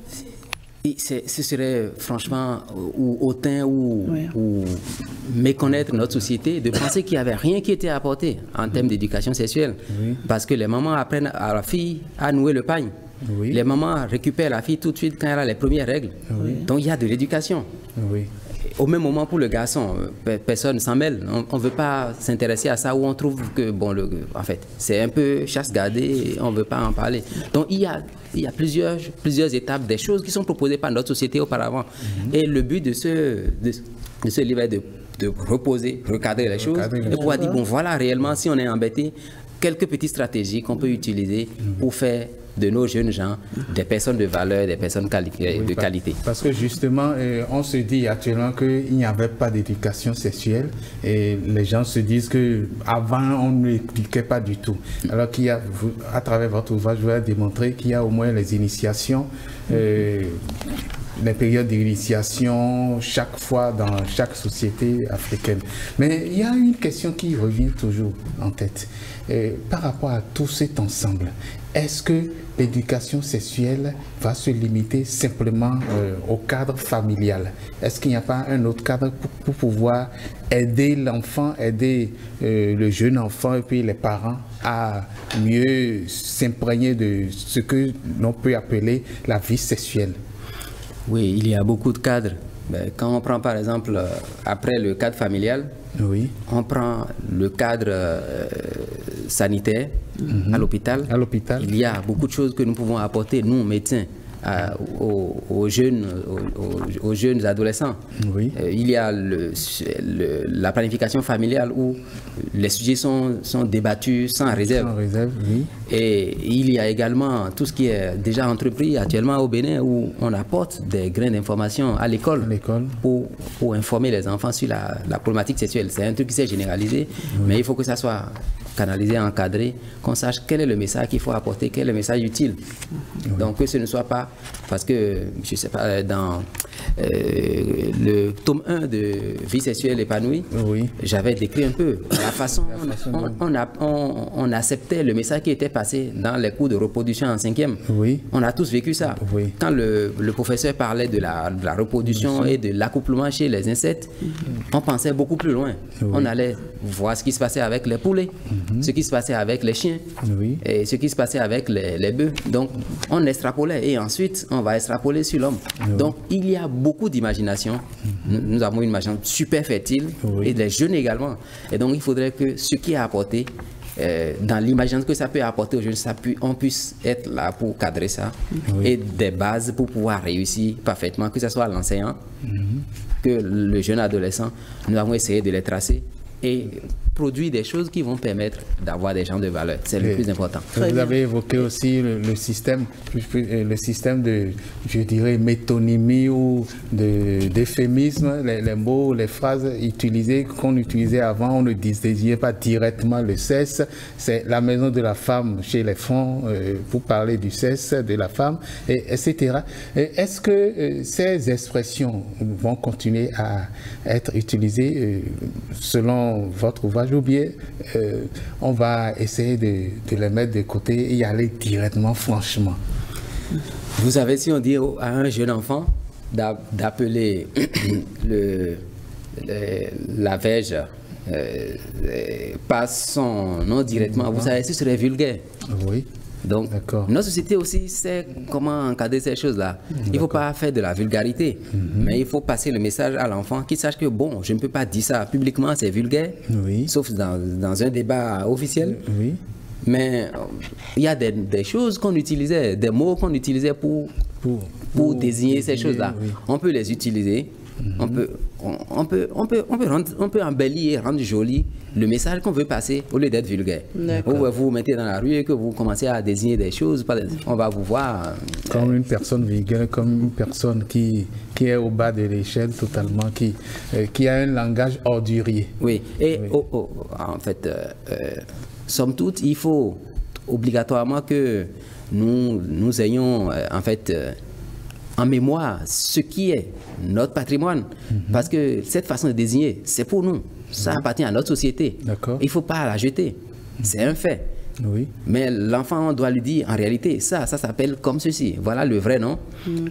Ce serait franchement ou hautain ou, oui. ou méconnaître notre société de penser qu'il n'y avait rien qui était apporté en termes d'éducation sexuelle. Oui. Parce que les mamans apprennent à la fille à nouer le pagne. Oui. Les mamans récupèrent la fille tout de suite quand elle a les premières règles. Oui. Donc il y a de l'éducation. Oui. au même moment pour le garçon, personne ne s'en mêle. On ne veut pas s'intéresser à ça, où on trouve que, bon, le, en fait, c'est un peu chasse gardée, on ne veut pas en parler. Donc il y a, il y a plusieurs, plusieurs étapes, des choses qui sont proposées par notre société auparavant. Mm-hmm. Et le but de ce, de, de ce livre est de, de reposer, recadrer les choses, recadrer les et pouvoir dire, bon voilà, réellement, si on est embêté, quelques petites stratégies qu'on peut utiliser mm-hmm. pour faire de nos jeunes gens, des personnes de valeur, des personnes quali oui, de qualité. Parce que justement, euh, on se dit actuellement qu'il n'y avait pas d'éducation sexuelle et les gens se disent qu'avant, on ne l'expliquait pas du tout. Alors qu'il y a, vous, à travers votre ouvrage, vous avez démontré qu'il y a au moins les initiations, euh, les périodes d'initiation chaque fois dans chaque société africaine. Mais il y a une question qui revient toujours en tête. Euh, par rapport à tout cet ensemble, est-ce que l'éducation sexuelle va se limiter simplement euh, au cadre familial? Est-ce qu'il n'y a pas un autre cadre pour, pour pouvoir aider l'enfant, aider euh, le jeune enfant et puis les parents à mieux s'imprégner de ce que l'on peut appeler la vie sexuelle? Oui, il y a beaucoup de cadres. Quand on prend par exemple, après le cadre familial, oui. on prend le cadre euh, sanitaire mm-hmm. à l'hôpital. À l'hôpital. Il y a beaucoup de choses que nous pouvons apporter, nous, médecins, à, aux, aux, jeunes, aux, aux jeunes adolescents. Oui. Euh, il y a le, le, la planification familiale où les sujets sont, sont débattus sans réserve. Sans réserve, oui. Et il y a également tout ce qui est déjà entrepris actuellement au Bénin où on apporte des grains d'information à l'école pour, pour informer les enfants sur la, la problématique sexuelle. C'est un truc qui s'est généralisé, oui. mais il faut que ça soit canalisé, encadré, qu'on sache quel est le message qu'il faut apporter, quel est le message utile. Oui. Donc que ce ne soit pas, parce que, je ne sais pas, dans euh, le tome un de Vie sexuelle épanouie, oui. j'avais décrit un peu la façon, la façon on, on, a, on, on acceptait le message qui était passé dans les cours de reproduction en cinquième. Oui. On a tous vécu ça. Oui. Quand le, le professeur parlait de la, de la reproduction oui. et de l'accouplement chez les insectes, on pensait beaucoup plus loin. Oui. On allait voir ce qui se passait avec les poulets, mm-hmm. ce qui se passait avec les chiens, oui. et ce qui se passait avec les, les bœufs. Donc, on extrapolait et ensuite, on va extrapoler sur l'homme. Oui. Donc, il y a beaucoup d'imagination. Mm-hmm. nous, nous avons une imagination super fertile, oui. et les jeunes également. Et donc, il faudrait que ce qui est apporté, Euh, dans l'imagination que ça peut apporter aux jeunes, ça pu, on puisse être là pour cadrer ça, oui. et des bases pour pouvoir réussir parfaitement, que ce soit l'enseignant, mm-hmm. que le jeune adolescent. Nous avons essayé de les tracer et produire des choses qui vont permettre d'avoir des gens de valeur. C'est le plus important. Vous avez évoqué aussi le, le système, le système de, je dirais, métonymie ou d'euphémisme, les, les mots, les phrases utilisées qu'on utilisait avant, on ne désignait pas directement le sexe. C'est la maison de la femme chez les fonds euh, pour parler du sexe de la femme, et, etc. Est-ce que euh, ces expressions vont continuer à être utilisées euh, selon votre ouvrage, ou bien euh, on va essayer de, de les mettre de côté et y aller directement, franchement? Vous savez, si on dit à un jeune enfant d'appeler le, le, la verge euh, par son nom directement, vous savez, ce serait vulgaire. Oui. Donc, notre société aussi sait comment encadrer ces choses-là. Il ne faut pas faire de la vulgarité, mm-hmm. mais il faut passer le message à l'enfant qu'il sache que, bon, je ne peux pas dire ça publiquement, c'est vulgaire, oui. sauf dans, dans un débat officiel. Oui. Mais il y a des, des choses qu'on utilisait, des mots qu'on utilisait pour, pour, pour, pour désigner ces choses-là. Oui. On peut les utiliser. Mm-hmm. On peut, on, on peut, on peut, on peut, rendre, on peut embellir, rendre joli le message qu'on veut passer au lieu d'être vulgaire. Ou vous vous mettez dans la rue et que vous commencez à désigner des choses, on va vous voir. Comme euh, une personne vulgaire, comme une personne qui, qui est au bas de l'échelle totalement, qui, euh, qui a un langage ordurier. Oui, et oui. Oh, oh, en fait, euh, euh, somme toute, il faut obligatoirement que nous, nous ayons, euh, en fait, euh, en mémoire ce qui est notre patrimoine. Mm-hmm. Parce que cette façon de désigner, c'est pour nous. Ça appartient à notre société. Il ne faut pas la jeter. C'est un fait. Oui. Mais l'enfant doit lui dire, en réalité, ça, ça s'appelle comme ceci. Voilà le vrai nom.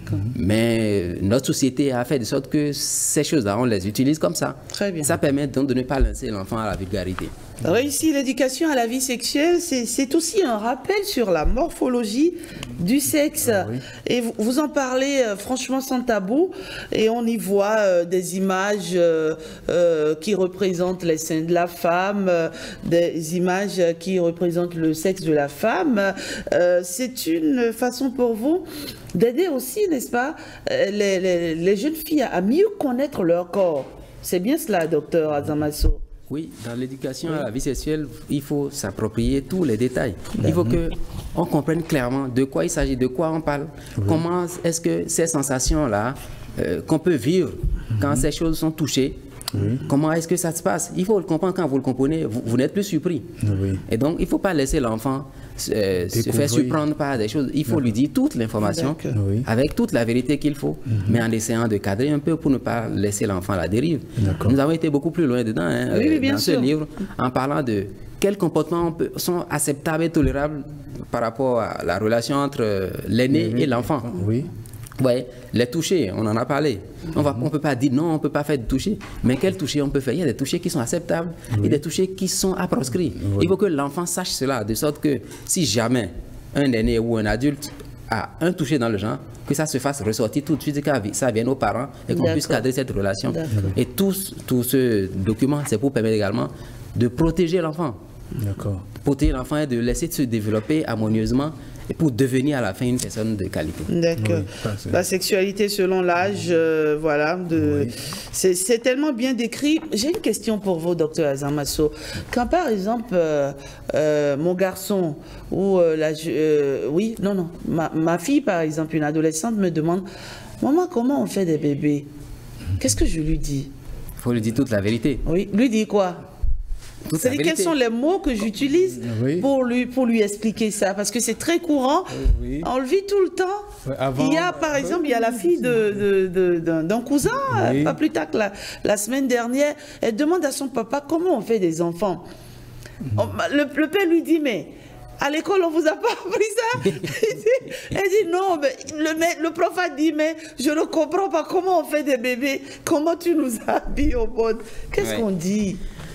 Mais notre société a fait de sorte que ces choses-là, on les utilise comme ça. Très bien. Ça permet donc de ne pas lancer l'enfant à la vulgarité. Réussir l'éducation à la vie sexuelle, c'est aussi un rappel sur la morphologie du sexe. Ah, oui. Et vous, vous en parlez euh, franchement sans tabou, et on y voit euh, des images euh, euh, qui représentent les seins de la femme, euh, des images qui représentent le sexe de la femme. Euh, c'est une façon pour vous d'aider aussi, n'est-ce pas, les, les, les jeunes filles à mieux connaître leur corps. C'est bien cela, docteur Azamasso? Oui, dans l'éducation à la vie sexuelle, il faut s'approprier tous les détails. Il faut que on comprenne clairement de quoi il s'agit, de quoi on parle, oui. Comment est-ce que ces sensations-là euh, qu'on peut vivre quand ces choses sont touchées, oui. Comment est-ce que ça se passe? Il faut le comprendre. Quand vous le comprenez, vous, vous n'êtes plus surpris. Oui. Et donc, il ne faut pas laisser l'enfant euh, se faire surprendre par des choses. Il faut lui dire toute l'information, oui. Avec toute la vérité qu'il faut, mm-hmm. Mais en essayant de cadrer un peu pour ne pas laisser l'enfant à la dérive. Nous avons été beaucoup plus loin dedans, hein, oui, euh, bien dans sûr. Ce livre, en parlant de quels comportements peut, sont acceptables et tolérables par rapport à la relation entre l'aîné oui. et l'enfant. Oui. Ouais, les touchés, on en a parlé. On ne on peut pas dire non, on ne peut pas faire de toucher. Mais quel toucher on peut faire? Il y a des touchés qui sont acceptables, oui. Et des touchés qui sont à proscrire. Oui. Il faut que l'enfant sache cela, de sorte que si jamais un aîné ou un adulte a un toucher dans le genre, que ça se fasse ressortir tout de suite, que ça vienne aux parents et qu'on puisse cadrer cette relation. Et tout, tout ce document, c'est pour permettre également de protéger l'enfant. D'accord. Protéger l'enfant et de laisser se développer harmonieusement et pour devenir à la fin une personne de qualité. D'accord. Oui, la sexualité selon l'âge, euh, voilà, de... oui. c'est tellement bien décrit. J'ai une question pour vous, docteur Azamasso. Quand par exemple, euh, euh, mon garçon ou euh, la, euh, oui, non, non, ma, ma fille par exemple, une adolescente me demande, maman, comment on fait des bébés? Qu'est-ce que je lui dis? Il faut lui dire toute la vérité. Oui, lui dire quoi? C'est-à-dire quels sont les mots que j'utilise oui. pour, lui, pour lui expliquer ça? Parce que c'est très courant, oui. On le vit tout le temps. Avant, il y a par exemple, il y a la fille de, de, de, d'un cousin, oui. Pas plus tard que la, la semaine dernière, elle demande à son papa comment on fait des enfants. On, le, le père lui dit, mais à l'école, on ne vous a pas appris ça? Elle dit, elle dit non, mais le, le prof a dit, mais je ne comprends pas comment on fait des bébés. Comment tu nous as mis au monde? Qu'est-ce oui. qu'on dit?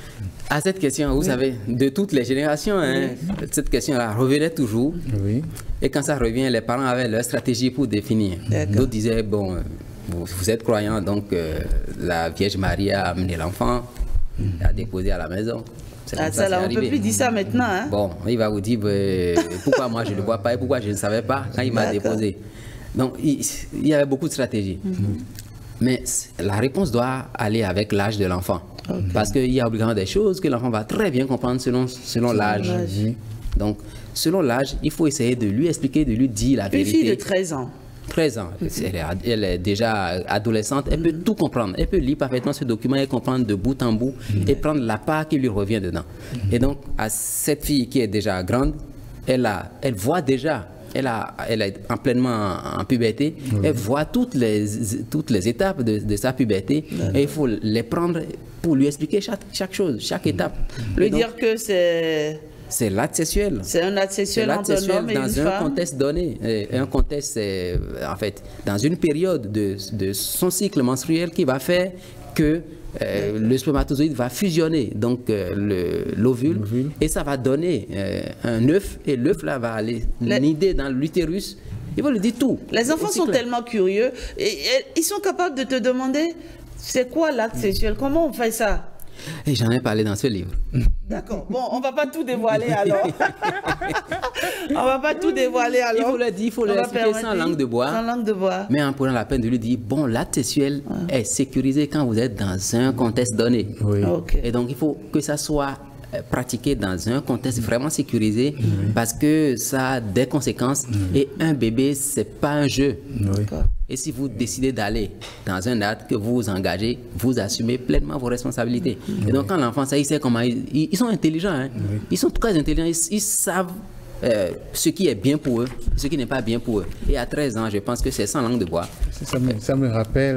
À cette question, vous oui. savez, de toutes les générations, hein, oui. Cette question-là revenait toujours. Oui. Et quand ça revient, les parents avaient leur stratégie pour définir. D'autres disaient, bon, vous, vous êtes croyants, donc euh, la Vierge Marie a amené l'enfant, mm. a déposé à la maison. Ah, ça, là, on ne peut plus dire ça maintenant. Hein? Bon, il va vous dire, bah, pourquoi moi je ne le vois pas et pourquoi je ne savais pas quand il m'a déposé. Donc, il, il y avait beaucoup de stratégies. Mm-hmm. Mais la réponse doit aller avec l'âge de l'enfant. Okay. Parce qu'il y a obligatoirement des choses que l'enfant va très bien comprendre selon, selon l'âge. Donc, selon l'âge, il faut essayer de lui expliquer, de lui dire la vérité. Une fille de treize ans. treize ans. Mm-hmm. elle, est, elle est déjà adolescente, elle mm-hmm. peut tout comprendre. Elle peut lire parfaitement ce document et comprendre de bout en bout mm-hmm. et prendre la part qui lui revient dedans. Mm-hmm. Et donc, à cette fille qui est déjà grande, elle, a, elle voit déjà. Elle, a, elle est en pleinement en, en puberté, oui. Elle voit toutes les, toutes les étapes de, de sa puberté et il faut les prendre pour lui expliquer chaque, chaque chose, chaque étape. Lui dire que c'est... C'est l'acte sexuel. C'est un acte sexuel entre un homme et une femme. Dans un contexte donné. Et un contexte, en fait, dans une période de, de son cycle menstruel qui va faire que Euh, le spermatozoïde va fusionner donc euh, l'ovule et ça va donner euh, un œuf et l'œuf là va aller Les... nider dans l'utérus. Il va lui dire tout. Les enfants sont clair. tellement curieux et, et ils sont capables de te demander c'est quoi l'acte sexuel, comment on fait ça? Et j'en ai parlé dans ce livre. D'accord. Bon, on ne va pas tout dévoiler alors. On ne va pas tout dévoiler alors. Il faut le dire, il faut l'expliquer sans langue de bois. Sans langue de bois. Mais en prenant la peine de lui dire, bon, l'acte sexuel ouais. est sécurisé quand vous êtes dans un contexte donné. Oui. Okay. Et donc, il faut que ça soit pratiqué dans un contexte vraiment sécurisé oui. parce que ça a des conséquences oui. et un bébé, ce n'est pas un jeu. Oui. Et si vous décidez d'aller dans un acte que vous vous engagez, vous assumez pleinement vos responsabilités. Oui. Et donc quand l'enfant, ça, il sait comment... Ils, ils sont intelligents, hein. Oui. Ils sont très intelligents, ils, ils savent euh, ce qui est bien pour eux, ce qui n'est pas bien pour eux. Et à treize ans, je pense que c'est sans langue de bois. Ça me, ça me rappelle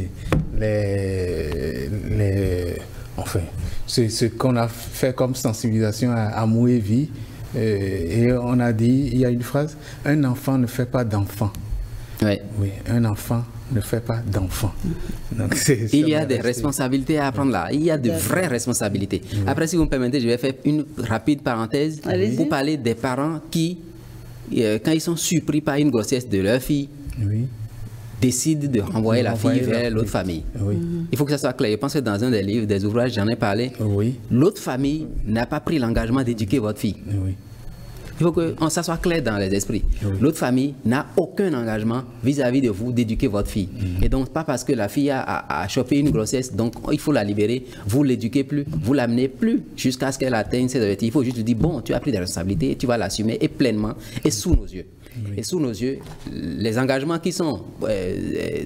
les... les enfin, c'est ce qu'on a fait comme sensibilisation à, à Mouévi Et, et on a dit, il y a une phrase, un enfant ne fait pas d'enfant. Oui. Oui, un enfant ne fait pas d'enfant. Donc, c'est, il y a des responsabilités à apprendre là. Il y a de vraies responsabilités. Oui. Après, si vous me permettez, je vais faire une rapide parenthèse Allez-y. pour parler des parents qui, euh, quand ils sont surpris par une grossesse de leur fille, oui. décident de renvoyer de la fille vers l'autre famille. Oui. Il faut que ça soit clair. Je pense que dans un des livres, des ouvrages, j'en ai parlé. Oui. L'autre famille n'a pas pris l'engagement d'éduquer votre fille. Oui. Il faut que ça soit clair dans les esprits. Oui. L'autre famille n'a aucun engagement vis-à-vis de vous d'éduquer votre fille. Mm-hmm. Et donc, pas parce que la fille a, a, a chopé une grossesse, donc il faut la libérer, vous l'éduquez plus, vous l'amenez plus jusqu'à ce qu'elle atteigne ses objectifs. Il faut juste lui dire, bon, tu as pris des responsabilités, tu vas l'assumer et pleinement et sous nos yeux. Oui. Et sous nos yeux, les engagements qui sont euh,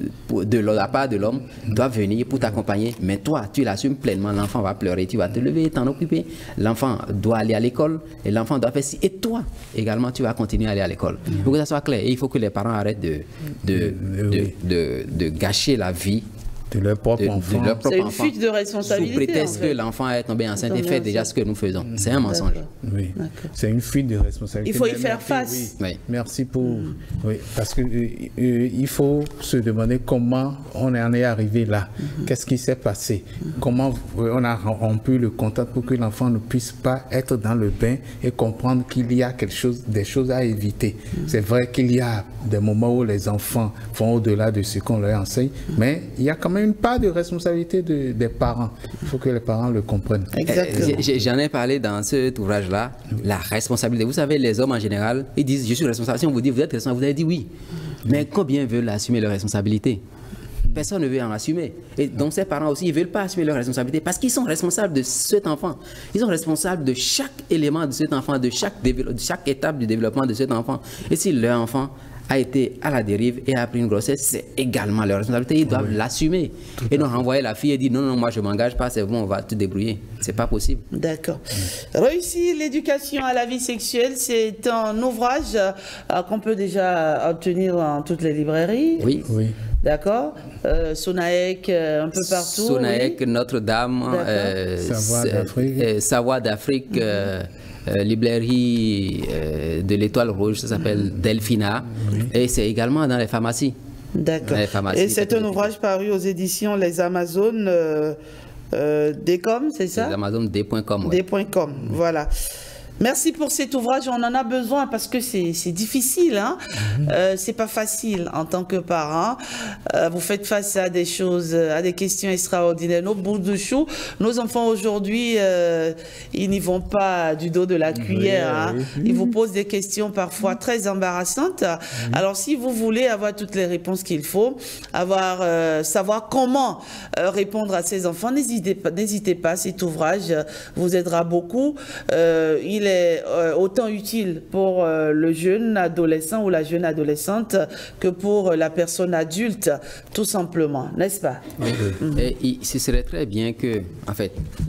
de la part de l'homme doivent venir pour t'accompagner. Mais toi, tu l'assumes pleinement. L'enfant va pleurer, tu vas te lever, t'en occuper. L'enfant doit aller à l'école et l'enfant doit faire ci. Et toi, également, tu vas continuer à aller à l'école. Il faut que ça soit clair. Et il faut que les parents arrêtent de, de, de, de, de gâcher la vie de leur propre de, enfant. De leur propre C'est une fuite de responsabilité. Sous prétexte en fait. que l'enfant est tombé enceinte et fait déjà ce que nous faisons. C'est un mensonge. Oui, c'est une fuite de responsabilité. Il faut y faire face. Oui. Oui. Merci pour... Mm. Oui, parce qu'il euh, il faut se demander comment on en est arrivé là. Mm-hmm. Qu'est-ce qui s'est passé? Mm-hmm. Comment on a rompu le contact pour que l'enfant ne puisse pas être dans le bain et comprendre qu'il y a quelque chose, des choses à éviter. Mm-hmm. C'est vrai qu'il y a des moments où les enfants vont au-delà de ce qu'on leur enseigne, mm-hmm. mais il y a quand même une part de responsabilité de, des parents. Il faut que les parents le comprennent. Exactement. J'en ai parlé dans cet ouvrage-là, la responsabilité. Vous savez, les hommes en général, ils disent, je suis responsable. Si on vous dit, vous êtes responsable, vous avez dit oui. Mais combien veulent assumer leurs responsabilités? Personne ne veut en assumer. Et donc ces parents aussi, ils ne veulent pas assumer leurs responsabilités parce qu'ils sont responsables de cet enfant. Ils sont responsables de chaque élément de cet enfant, de chaque, de chaque étape du développement de cet enfant. Et si leur enfant a été à la dérive et a pris une grossesse, c'est également leur responsabilité. Ils doivent oui. l'assumer. Et non renvoyer la fille et dire non, non, moi je ne m'engage pas, c'est bon, on va te débrouiller. C'est pas possible. D'accord. Oui. Réussir l'éducation à la vie sexuelle, c'est un ouvrage euh, qu'on peut déjà obtenir dans toutes les librairies. Oui. oui. D'accord. Euh, Sonaec, euh, un peu partout. Sonaec, oui. Notre-Dame, euh, Savoie d'Afrique. Euh, Savoie d'Afrique. Mm-hmm. euh, Euh, librairie euh, de l'Étoile Rouge, ça s'appelle mmh. Delphina, oui. et c'est également dans les pharmacies. D'accord. Et c'est un ouvrage paru aux éditions Les Amazones euh, euh, Décom, c'est ça? Les Amazones D point com. Ouais. D point com, mmh. voilà. Merci pour cet ouvrage, on en a besoin parce que c'est difficile, hein? Mmh. euh, c'est pas facile en tant que parent. Euh, vous faites face à des choses, à des questions extraordinaires. Nos bouts de chou, nos enfants aujourd'hui, euh, ils n'y vont pas du dos de la cuillère. Oui, hein? oui. Ils vous posent des questions parfois très embarrassantes. Mmh. Alors si vous voulez avoir toutes les réponses qu'il faut, avoir, euh, savoir comment euh, répondre à ces enfants, n'hésitez pas, n'hésitez pas, cet ouvrage vous aidera beaucoup. Euh, il est euh, autant utile pour euh, le jeune adolescent ou la jeune adolescente que pour euh, la personne adulte, tout simplement, n'est-ce pas? Oui. Mm-hmm. Et, et ce serait très bien que, en fait,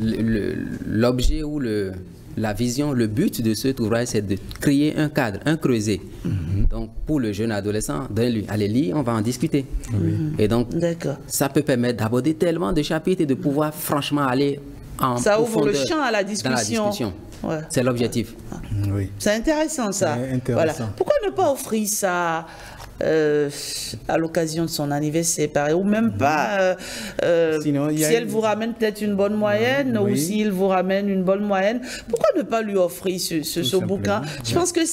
l'objet ou le, la vision, le but de cet ouvrage, c'est de créer un cadre, un creuset. Mm-hmm. Donc, pour le jeune adolescent, allez lire, on va en discuter. Mm-hmm. Et donc, ça peut permettre d'aborder tellement de chapitres et de pouvoir franchement aller en ça ouvre le champ à la discussion. Ouais. C'est l'objectif. Oui. C'est intéressant ça. Intéressant. Voilà. Pourquoi ne pas offrir ça euh, à l'occasion de son anniversaire, pareil, ou même pas euh, euh, Sinon, si elle une... vous ramène peut-être une bonne moyenne, oui. ou s'il vous ramène une bonne moyenne, pourquoi ne pas lui offrir ce, ce, ce bouquin? Je pense que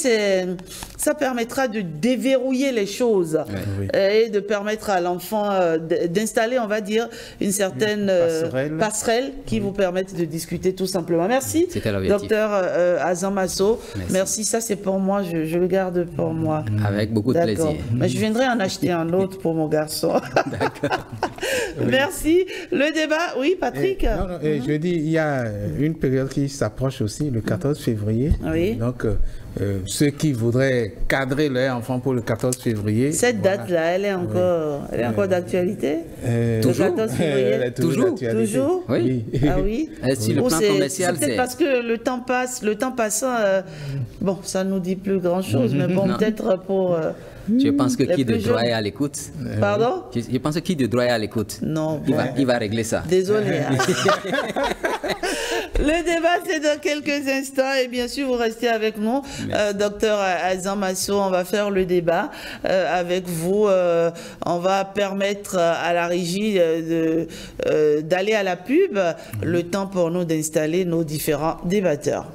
ça permettra de déverrouiller les choses, oui. et de permettre à l'enfant euh, d'installer, on va dire, une certaine passerelle, passerelle qui oui. vous permette de discuter tout simplement. Merci, docteur euh, Azam Masso. Merci. Merci, ça c'est pour moi, je, je le garde pour moi. Avec beaucoup de plaisir. Mais je viendrai en acheter un autre pour mon garçon. D'accord. Merci. Le débat, oui, Patrick. Et, non, non, et mm-hmm. je dis, il y a une période qui s'approche aussi, le quatorze février. Oui. Donc, euh, ceux qui voudraient cadrer leur enfant pour le quatorze février. Cette voilà. date-là, elle est encore, oui. elle est encore euh, d'actualité. Euh, toujours. Le quatorze février. Elle est toujours. Toujours. Oui. Ah oui. Si le plan commercial, c'est peut-être parce que le temps passe, le temps passant, euh, bon, ça nous dit plus grand-chose, mm-hmm. mais bon, peut-être pour. Euh, Je pense que qui de droit est à l'écoute. Pardon? Je, je pense que qui de droit est à l'écoute. minutes. Non. Il, bon. va, il va régler ça. Désolé. Hein. Le débat, c'est dans quelques instants. Et bien sûr, vous restez avec nous. Euh, docteur Azam Masso, on va faire le débat euh, avec vous. Euh, on va permettre à la régie de, euh, d'aller à la pub. Le temps pour nous d'installer nos différents débatteurs.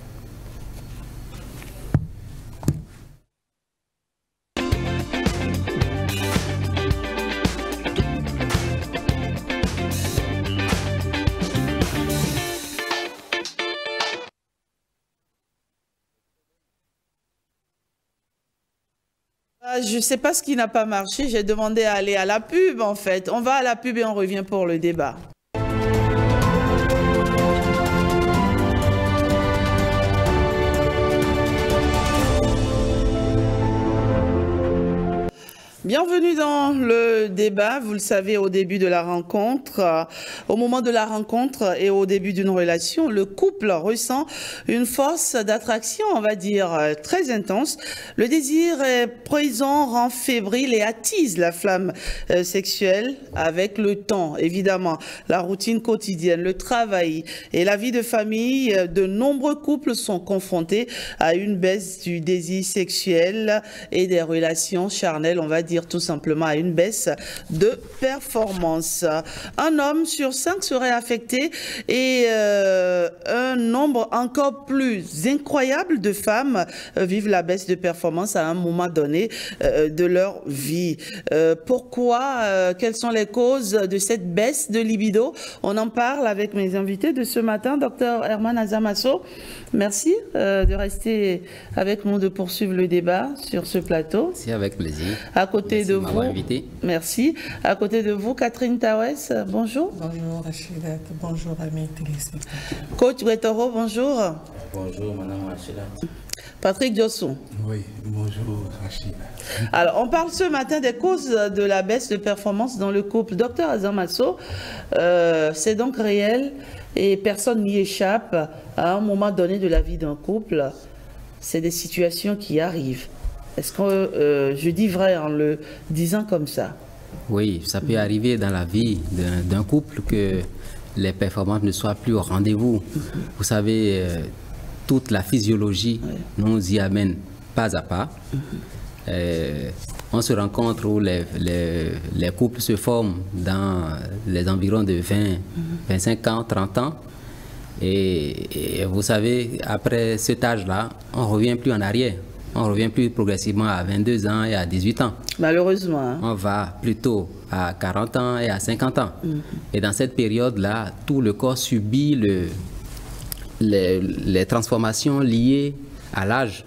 Je ne sais pas ce qui n'a pas marché. J'ai demandé à aller à la pub, en fait. On va à la pub et on revient pour le débat. Bienvenue dans le débat. Vous le savez, au début de la rencontre, euh, au moment de la rencontre et au début d'une relation, le couple ressent une force d'attraction, on va dire, euh, très intense. Le désir est présent, rend fébrile et attise la flamme euh, sexuelle avec le temps. Évidemment, la routine quotidienne, le travail et la vie de famille, euh, de nombreux couples sont confrontés à une baisse du désir sexuel et des relations charnelles, on va dire tout simplement à une baisse de performance. Un homme sur cinq serait affecté et euh, un nombre encore plus incroyable de femmes euh, vivent la baisse de performance à un moment donné euh, de leur vie. Euh, pourquoi euh, Quelles sont les causes de cette baisse de libido? On en parle avec mes invités de ce matin, docteur Herman Azam Masso. Merci euh, de rester avec nous, de poursuivre le débat sur ce plateau. C'est avec plaisir. À côté Merci de de vous, invité. merci. À côté de vous, Catherine Tawes, bonjour. Bonjour Rachida, bonjour amis téléspectateurs. Coach Guetoro, bonjour. Bonjour madame Rachida. Patrick Diossou. Oui, bonjour Rachida. Alors, on parle ce matin des causes de la baisse de performance dans le couple. Docteur Azam Masso, euh, c'est donc réel et personne n'y échappe. À un moment donné de la vie d'un couple, c'est des situations qui arrivent. Est-ce que euh, je dis vrai en le disant comme ça? Oui, ça peut arriver dans la vie d'un couple que les performances ne soient plus au rendez-vous. Vous savez, euh, toute la physiologie nous y amène pas à pas. Euh, on se rencontre où les, les, les couples se forment dans les environs de vingt, vingt-cinq ans, trente ans. Et, et vous savez, après cet âge-là, on ne revient plus en arrière. On ne revient plus progressivement à vingt-deux ans et à dix-huit ans. Malheureusement. Hein. On va plutôt à quarante ans et à cinquante ans. Mm-hmm. Et dans cette période-là, tout le corps subit le, les, les transformations liées à l'âge.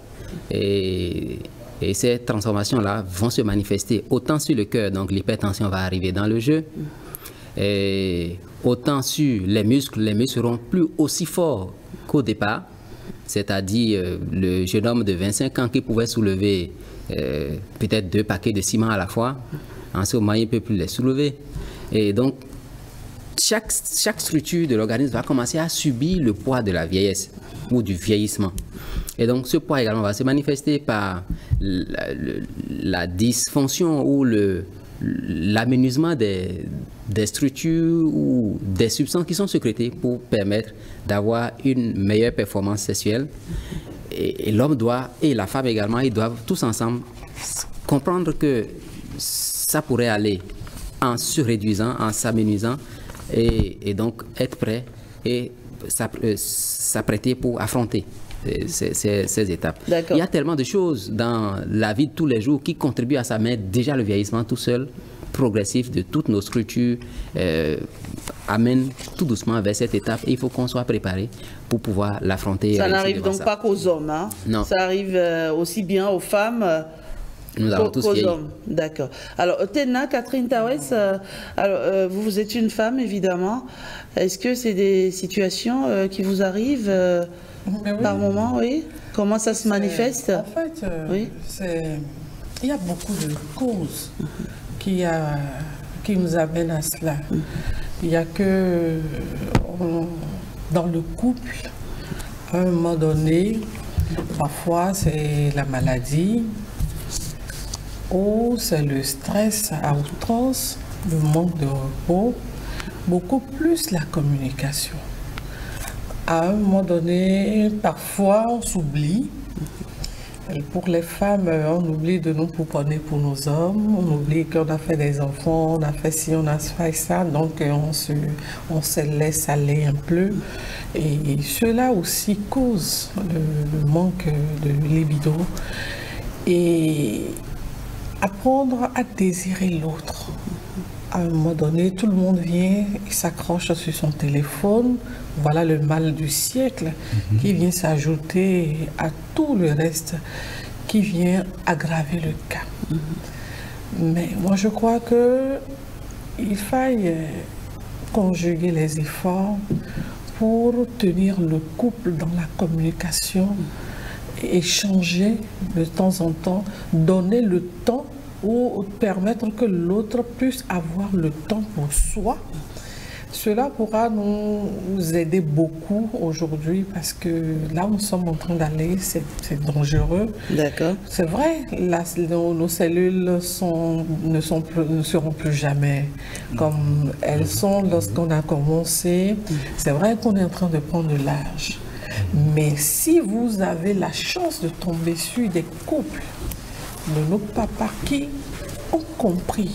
Et, et ces transformations-là vont se manifester autant sur le cœur, donc l'hypertension va arriver dans le jeu. Mm-hmm. Et autant sur les muscles, les muscles seront plus aussi forts qu'au départ. C'est-à-dire euh, le jeune homme de vingt-cinq ans qui pouvait soulever euh, peut-être deux paquets de ciment à la fois, en ce moment il ne peut plus les soulever. Et donc, chaque, chaque structure de l'organisme va commencer à subir le poids de la vieillesse ou du vieillissement. Et donc, ce poids également va se manifester par la, le, la dysfonction ou le l'aménagement des, des structures ou des substances qui sont sécrétées pour permettre d'avoir une meilleure performance sexuelle. Et, et l'homme doit, et la femme également, ils doivent tous ensemble comprendre que ça pourrait aller en se réduisant, en s'amenuisant, et, et donc être prêt et s'apprêter pour affronter Ces, ces, ces étapes. Il y a tellement de choses dans la vie de tous les jours qui contribuent à ça, mais déjà le vieillissement tout seul, progressif de toutes nos structures, euh, amène tout doucement vers cette étape et il faut qu'on soit préparé pour pouvoir l'affronter. Ça n'arrive donc ça. pas qu'aux hommes, hein? Non. Ça arrive euh, aussi bien aux femmes euh, Nous avons tous vieilli. hommes. D'accord. Alors, Tena, Catherine Tawes, euh, alors, euh, vous, vous êtes une femme, évidemment. Est-ce que c'est des situations euh, qui vous arrivent euh, oui. par moment, oui? Comment ça se manifeste? En fait, euh, oui. il y a beaucoup de causes qui, a, qui nous amènent à cela. Il n'y a que on, dans le couple, à un moment donné, parfois c'est la maladie, ou c'est le stress à outrance, le manque de repos, beaucoup plus la communication. À un moment donné, parfois on s'oublie. Pour les femmes, on oublie de nous pouponner pour nos hommes, on oublie qu'on a fait des enfants, on a fait ci, on a fait ça, donc on se, on se laisse aller un peu. Et cela aussi cause le, le manque de libido. Et apprendre à désirer l'autre. À un moment donné, tout le monde vient et s'accroche sur son téléphone. Voilà le mal du siècle mm-hmm. qui vient s'ajouter à tout le reste, qui vient aggraver le cas. Mm-hmm. Mais moi, je crois qu'il faille conjuguer les efforts pour tenir le couple dans la communication, échanger de temps en temps, donner le temps ou permettre que l'autre puisse avoir le temps pour soi. Cela pourra nous aider beaucoup aujourd'hui parce que là où nous sommes en train d'aller, c'est dangereux. D'accord. C'est vrai, la, nos, nos cellules sont, ne, sont plus, ne seront plus jamais comme elles sont lorsqu'on a commencé. C'est vrai qu'on est en train de prendre de l'âge. Mais si vous avez la chance de tomber sur des couples de nos papas qui ont compris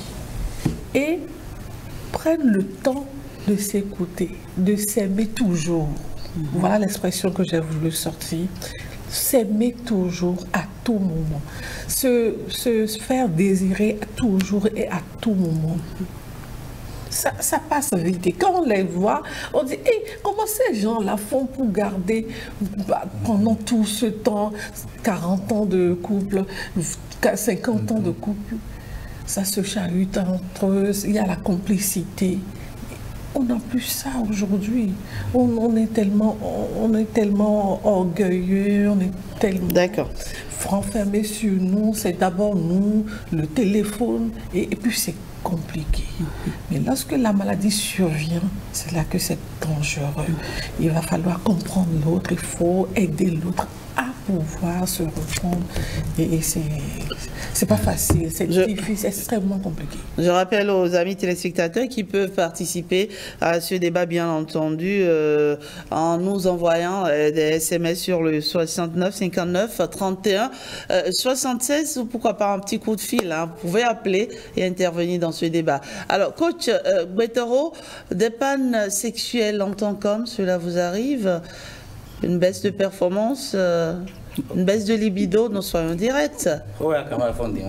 et prennent le temps de s'écouter, de s'aimer toujours. Mm-hmm. Voilà l'expression que j'ai voulu sortir. S'aimer toujours à tout moment. Se, se faire désirer toujours et à tout moment. Ça, ça passe vite. Et quand on les voit, on dit hey, comment ces gens-là font pour garder bah, pendant tout ce temps, quarante ans de couple, cinquante ans de couple, ça se chahute entre eux, il y a la complicité. On n'a plus ça aujourd'hui. On, on est tellement, on est tellement orgueilleux, on est tellement renfermé sur nous. C'est d'abord nous, le téléphone, et, et puis c'est compliqué. Mais lorsque la maladie survient, c'est là que c'est dangereux. Il va falloir comprendre l'autre, il faut aider l'autre à pouvoir se reprendre. Et c'est c'est pas facile, c'est difficile, c'est extrêmement compliqué. Je rappelle aux amis téléspectateurs qui peuvent participer à ce débat, bien entendu, euh, en nous envoyant euh, des S M S sur le soixante-neuf cinquante-neuf trente et un euh, soixante-seize ou pourquoi pas un petit coup de fil. Hein. Vous pouvez appeler et intervenir dans ce débat. Alors, coach euh, Guetero, des pannes sexuelles en tant qu'homme, cela vous arrive? Une baisse de performance, euh, une baisse de libido, nous soyons directs. Oui, comment le font dire.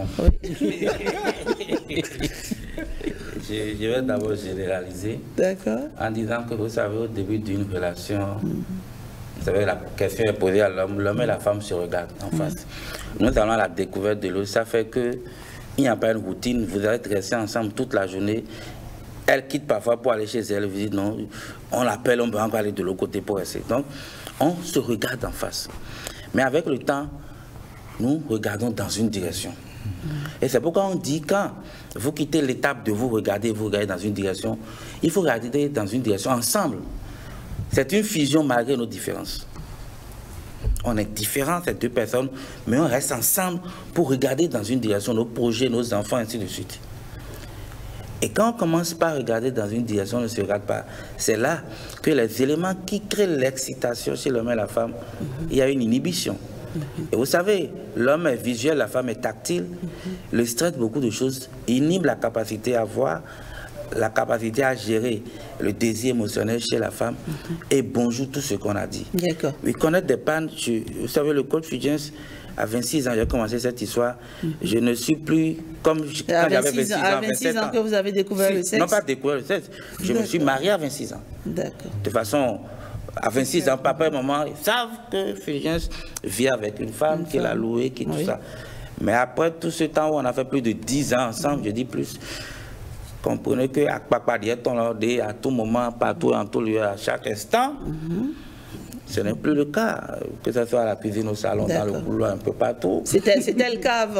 Je, je vais d'abord généraliser. D'accord. En disant que vous savez, au début d'une relation, mm-hmm. vous savez, la question est posée à l'homme, l'homme et la femme se regardent en mm-hmm. face. Nous allons à la découverte de l'autre. Ça fait qu'il n'y a pas une routine, vous allez rester ensemble toute la journée. Elle quitte parfois pour aller chez elle, vous dites non, on l'appelle, on peut encore aller de l'autre côté pour rester. Donc, on se regarde en face. Mais avec le temps, nous regardons dans une direction. Et c'est pourquoi on dit quand vous quittez l'étape de vous regarder, vous regardez dans une direction, il faut regarder dans une direction ensemble. C'est une fusion malgré nos différences. On est différents, ces deux personnes, mais on reste ensemble pour regarder dans une direction, nos projets, nos enfants, ainsi de suite. Et quand on commence par regarder dans une direction, on ne se regarde pas. C'est là que les éléments qui créent l'excitation chez l'homme et la femme, mm-hmm. il y a une inhibition. Mm-hmm. Et vous savez, l'homme est visuel, la femme est tactile. Mm-hmm. Le stress, beaucoup de choses, inhibe la capacité à voir, la capacité à gérer le désir émotionnel chez la femme. Mm-hmm. Et bonjour tout ce qu'on a dit. D'accord. Oui, connaître des pannes, je, vous savez, le coach Fudgens, à vingt-six ans, j'ai commencé cette histoire. Mm-hmm. Je ne suis plus comme quand j'avais vingt-six ans. À vingt-six ans que vous avez découvert si, le sexe? Non, pas découvert le sexe. Je me suis marié à vingt-six ans. D'accord. De façon, à vingt-six ans, papa et maman savent que Fudgens vit avec une femme, une qu'il femme. a louée, qui oui. tout ça. Mais après tout ce temps où on a fait plus de dix ans ensemble, mm-hmm. je dis plus, comprenez que à papa à tout moment, partout, en tout lieu, à chaque instant, mm-hmm. ce n'est plus le cas, que ce soit à la cuisine, au salon, dans le boulot, un peu partout. C'était le cas avant.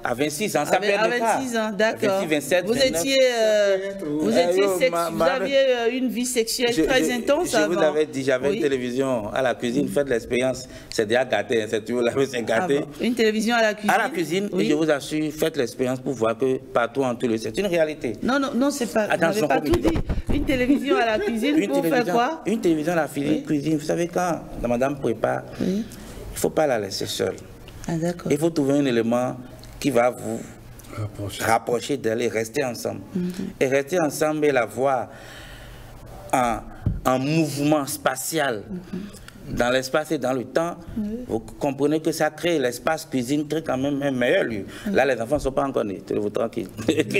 à vingt-six ans, ça à, peut être à le cas. vingt-six ans, d'accord. vingt-six, vingt-sept, vous vingt-neuf. étiez, euh, vous, Eh, étiez yo, sex- ma- vous ma- aviez euh, une vie sexuelle Je, très je- intense je avant. vous avais dit, j'avais Oui. une télévision à la cuisine, faites l'expérience. C'est déjà gâté, hein, c'est toujours là, c'est gâté. Ah bon. Une télévision à la cuisine. À la cuisine, Oui. et je vous assure, faites l'expérience pour voir que partout en tout le c'est une réalité. Non, non, non, c'est pas. Attention, vous n'avez pas tout dit. Une télévision à la cuisine Une pour faire télévision- quoi? Une télévision à la cuisine, cuisine. Vous savez, quand la madame prépare, Oui. il ne faut pas la laisser seule. Ah, d'accord. Il faut trouver un élément qui va vous rapprocher d'elle et rester ensemble. Mhm. Et rester ensemble et la voir en, en mouvement spatial. Dans l'espace et dans le temps, vous comprenez que ça crée, l'espace cuisine crée quand même un meilleur lieu. Là, les enfants ne sont pas encore nés, tenez-vous tranquille.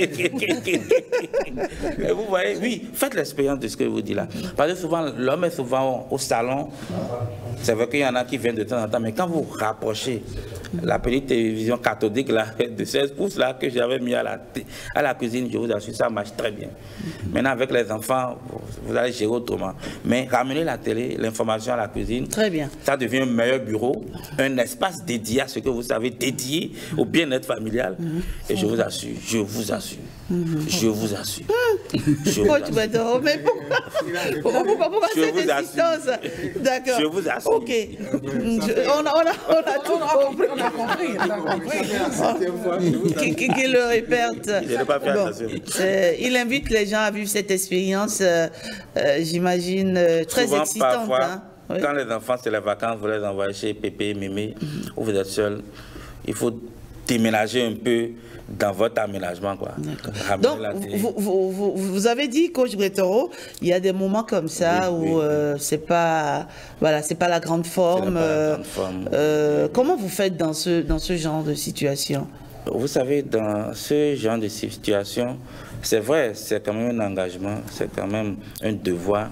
Et vous voyez, oui, faites l'expérience de ce que je vous dis là. Parce que souvent, l'homme est souvent au salon. C'est vrai qu'il y en a qui viennent de temps en temps, mais quand vous rapprochez la petite télévision cathodique là, de seize pouces là, que j'avais mis à la, à la cuisine, je vous assure, ça marche très bien. Maintenant, avec les enfants, vous, vous allez gérer autrement. Mais ramenez la télé, l'information à la cuisine, très bien. Ça devient un meilleur bureau, un espace dédié à ce que vous savez, dédié au bien-être familial. Et je vous assure, je vous assure, je vous assure. Je vous Coach Brettoro, mais pourquoi, pourquoi, pourquoi, pourquoi Je cette vous insistance? D'accord. Je vous assure. Ok. Je- on, a, on, a, on a tout compris. On a compris, on a compris. Qui, qui, qui le répète. Je n'ai pas fait Bon, attention. euh, il invite les gens à vivre cette expérience, euh, euh, j'imagine, euh, très Souvent, excitante. parfois, Hein? Oui. quand les enfants, c'est les vacances, vous les envoyez chez Pépé, Mémé, ou vous êtes seul, il faut déménager un peu dans votre aménagement, quoi. Ramener Donc, la télé. vous, vous, vous, vous avez dit, coach Brettoro, il y a des moments comme ça Oui, où oui. euh, c'est pas, voilà, c'est pas la grande forme. pas la euh, grande forme. euh, comment vous faites dans ce, dans ce genre de situation? Vous savez, dans ce genre de situation, c'est vrai, c'est quand même un engagement, c'est quand même un devoir.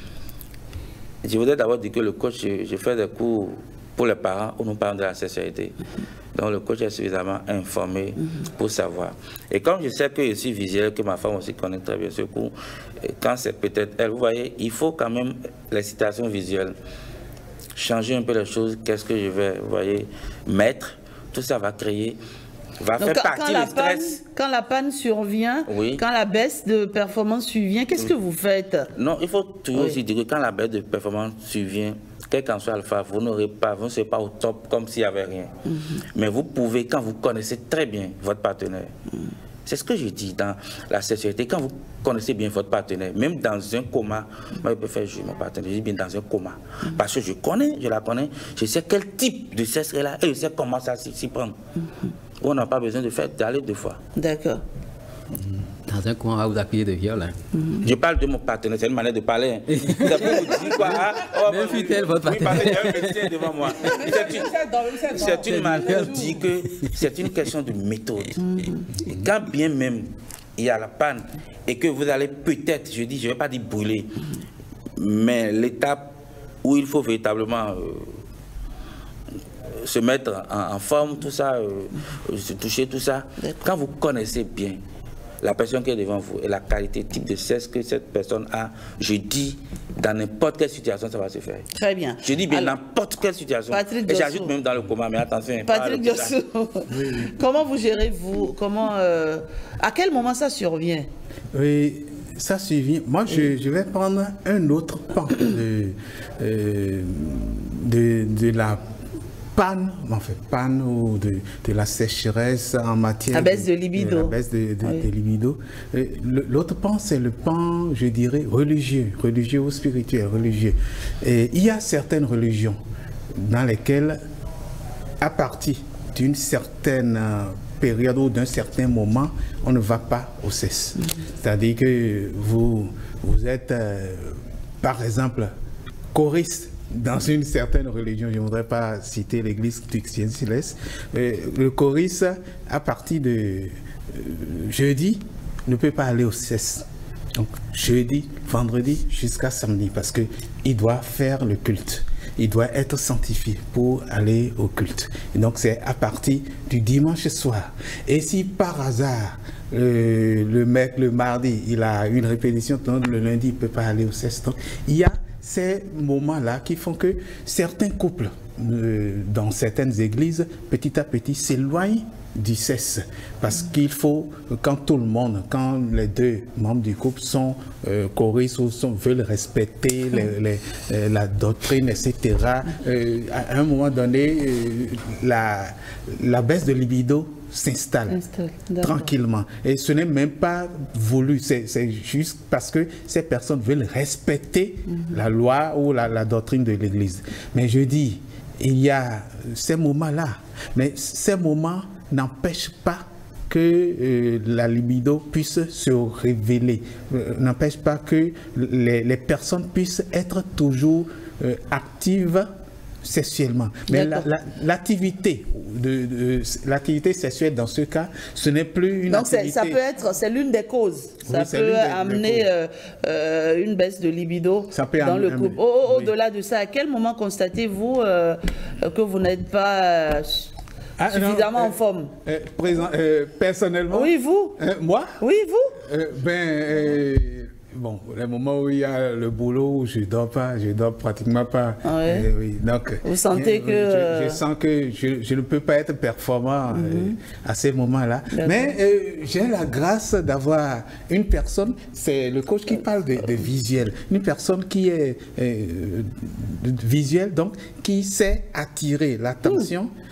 Je voudrais d'abord dire que le coach, je, je fais des cours pour les parents ou nous parlons de la sexualité. Donc le coach est suffisamment informé pour savoir. Et comme je sais que je suis visuel, que ma femme aussi connaît très bien ce cours, et quand c'est peut-être elle, vous voyez, il faut quand même l'excitation visuelle. Changer un peu les choses, qu'est-ce que je vais, vous voyez, mettre, tout ça va créer, va Donc, faire quand, partie quand du la panne, stress. quand la panne survient, Oui. quand la baisse de performance survient, qu'est-ce que vous faites? Non, il faut toujours Oui. aussi dire que quand la baisse de performance survient, quel qu'en soit alpha, vous n'aurez pas, vous ne serez pas au top comme s'il n'y avait rien. Mais vous pouvez, quand vous connaissez très bien votre partenaire, c'est ce que je dis dans la sexualité, quand vous connaissez bien votre partenaire, même dans un coma, moi je peux faire jouer mon partenaire, je dis bien dans un coma, parce que je connais, je la connais, je sais quel type de sexe elle a et je sais comment ça s'y prend. On n'a pas besoin de faire d'aller deux fois. D'accord. Dans un coin, vous appuyez de viol. Hein. Je parle de mon partenaire, c'est une manière de parler. Hein. C'est pour vous dire quoi hein? Oh, Même fut-elle votre oui, parce qu'il y a un médecin devant moi. C'est une, c'est une manière de dire que c'est une question de méthode. Et quand bien même il y a la panne et que vous allez peut-être, je dis, je ne vais pas dire brûler, mais l'étape où il faut véritablement euh, se mettre en, en forme, tout ça, euh, se toucher, tout ça, quand vous connaissez bien la personne qui est devant vous et la qualité, type de sexe que cette personne a, je dis, dans n'importe quelle situation, ça va se faire. Très bien. Je dis bien Alors, n'importe quelle situation. Patrick Et j'ajoute Dossou. même dans le coma, mais attention. pas à Patrick l'hôpital. Dossou, comment vous gérez, vous comment, euh, à quel moment ça survient? Oui, ça suffit. Moi, je, je vais prendre un autre pan de, euh, de, de la panne, en fait, panne ou de, de la sécheresse en matière... La baisse de libido. La baisse de, de, Oui. de libido. Et le- L'autre pan, c'est le pan, je dirais, religieux, religieux ou spirituel, religieux. Et il y a certaines religions dans lesquelles, à partir d'une certaine euh, période ou d'un certain moment, on ne va pas au cesse. C'est-à-dire que vous, vous êtes, euh, par exemple, choriste dans une certaine religion, je ne voudrais pas citer l'église chrétienne céleste, mais le choriste, à partir de euh, jeudi, ne peut pas aller au cesse. Donc, jeudi, vendredi, jusqu'à samedi, parce qu'il doit faire le culte. Il doit être sanctifié pour aller au culte. Et donc, c'est à partir du dimanche soir. Et si par hasard, le, le mec, le mardi, il a une répétition, donc le lundi, il ne peut pas aller au cesse. Donc, il y a ces moments-là qui font que certains couples, euh, dans certaines églises, petit à petit s'éloignent du cesse. Parce qu'il faut, quand tout le monde, quand les deux membres du couple sont euh, choristes ou sont, veulent respecter les, les, euh, la doctrine, et cetera, euh, à un moment donné, euh, la, la baisse de libido s'installe tranquillement. Et ce n'est même pas voulu, c'est juste parce que ces personnes veulent respecter mm-hmm. la loi ou la, la doctrine de l'Église. Mais je dis, il y a ces moments-là, mais ces moments n'empêchent pas que euh, la libido puisse se révéler, euh, n'empêche pas que les, les personnes puissent être toujours euh, actives sexuellement. Mais l'activité la, la, de, de, l'activité sexuelle dans ce cas, ce n'est plus une Donc activité... ça peut être, c'est l'une des causes. Ça oui, peut amener euh, euh, une baisse de libido ça peut dans le couple. Au-delà oui. de ça, à quel moment constatez-vous euh, que vous n'êtes pas... Euh, Ah, suffisamment non, euh, en forme. Euh, présent, euh, personnellement. Oui, vous. Euh, moi. Oui, vous. Euh, ben, euh, bon, les moments où il y a le boulot, je ne dors pas, je ne dors pratiquement pas. Ah ouais. euh, oui, donc, vous sentez euh, que... Je, je sens que je, je ne peux pas être performant mm-hmm. euh, à ces moments-là. Mais euh, j'ai la grâce d'avoir une personne, c'est le coach qui parle de, de visuel, une personne qui est euh, visuelle, donc qui sait attirer l'attention. Mm.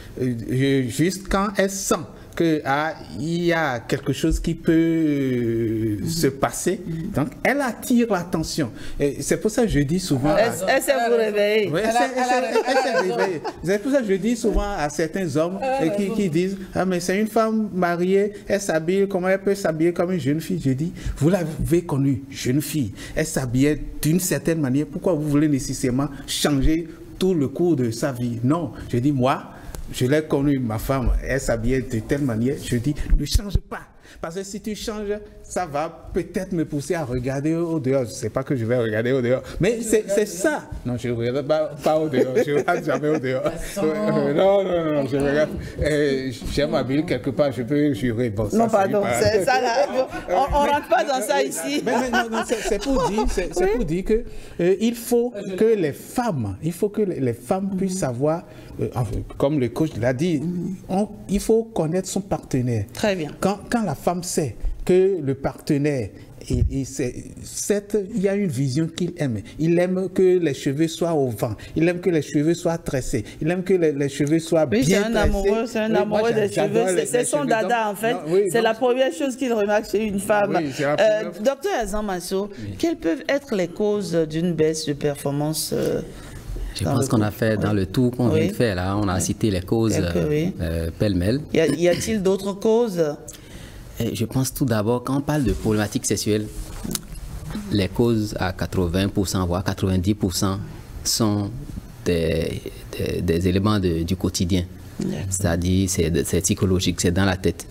Juste quand elle sent qu'il ah, y a quelque chose qui peut euh, se passer, donc elle attire l'attention. C'est pour ça que je dis souvent... Elle, à... elle sait vous réveiller. Oui, elle, elle, elle, elle, elle s'est réveillée. C'est pour ça que je dis souvent à certains hommes euh, qui, qui disent « Ah, mais c'est une femme mariée, elle s'habille, comment elle peut s'habiller comme une jeune fille ?» Je dis « Vous l'avez connue, jeune fille, elle s'habillait d'une certaine manière, pourquoi vous voulez nécessairement changer tout le cours de sa vie ?» Non, je dis « Moi, je l'ai connue, ma femme, elle s'habillait de telle manière, je dis, ne change pas. Parce que si tu changes, ça va peut-être me pousser à regarder au dehors. Je ne sais pas que je vais regarder au dehors. Mais c'est ça. Non, je ne regarde pas, pas au dehors. Je ne regarde jamais au dehors. Euh, non, non, non, je regarde. Euh, J'aime m'habiller quelque part, je peux jurer. Bon, non, ça, pardon, c'est ça là. On ne rentre pas dans ça ici. Mais, mais non, non c'est pour dire, c'est oui. pour dire que euh, il faut que les femmes, il faut que les femmes puissent mm-hmm. savoir, euh, comme le coach l'a dit, mm-hmm. on, il faut connaître son partenaire. Très bien. Quand, quand la femme sait que le partenaire, et, et cette, il y a une vision qu'il aime. Il aime que les cheveux soient au vent. Il aime que les cheveux soient tressés. Il aime que les, les cheveux soient oui, bien tressés. Amoureux, c'est un oui, amoureux des cheveux. C'est son dada, en fait. Oui, c'est la première chose qu'il remarque chez une femme. Oui, euh, Docteur Azan Masso, oui. quelles peuvent être les causes d'une baisse de performance euh, Je pense qu'on a fait dans le tour qu'on oui. vient de faire là, on a oui. cité les causes euh, oui. euh, pêle-mêle. Y a-t-il d'autres causes? Et je pense tout d'abord, quand on parle de problématiques sexuelles, les causes à quatre-vingts pour cent, voire quatre-vingt-dix pour cent sont des, des, des éléments de, du quotidien. C'est-à-dire, c'est psychologique, c'est dans la tête.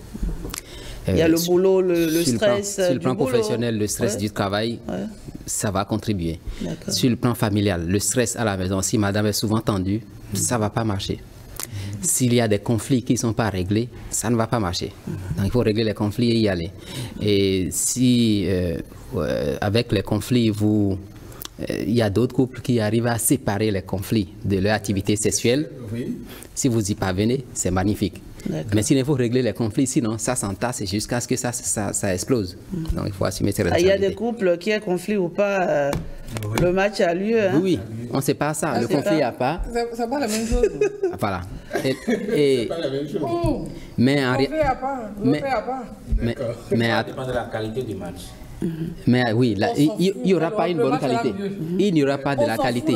Il y a euh, le boulot, le, le sur stress. Le plan, sur le plan boulot. professionnel, le stress ouais. du travail, ouais. ça va contribuer. Sur le plan familial, le stress à la maison, si madame est souvent tendue, mmh. ça ne va pas marcher. Mmh. S'il y a des conflits qui ne sont pas réglés, ça ne va pas marcher. Mmh. Donc il faut régler les conflits et y aller. Et si, euh, euh, avec les conflits, vous... Il y a d'autres couples qui arrivent à séparer les conflits de leur activité sexuelle. Oui. Si vous y parvenez, c'est magnifique. Mais s'il faut régler les conflits, sinon ça s'entasse jusqu'à ce que ça, ça, ça explose. Mm. Donc il faut assumer ses responsabilités. Il y a des couples qui aient conflit ou pas, euh, oui. le match a lieu. Hein? Oui, on ne sait pas ça. Ah, le conflit n'y a pas. C'est pas la même chose. Voilà. Et, et, pas la même chose. Oh. Mais en réalité. Mais, mais, mais ça dépend de la qualité du match. Mais oui, là, il n'y aura pas une bonne qualité. Il n'y aura pas de la qualité.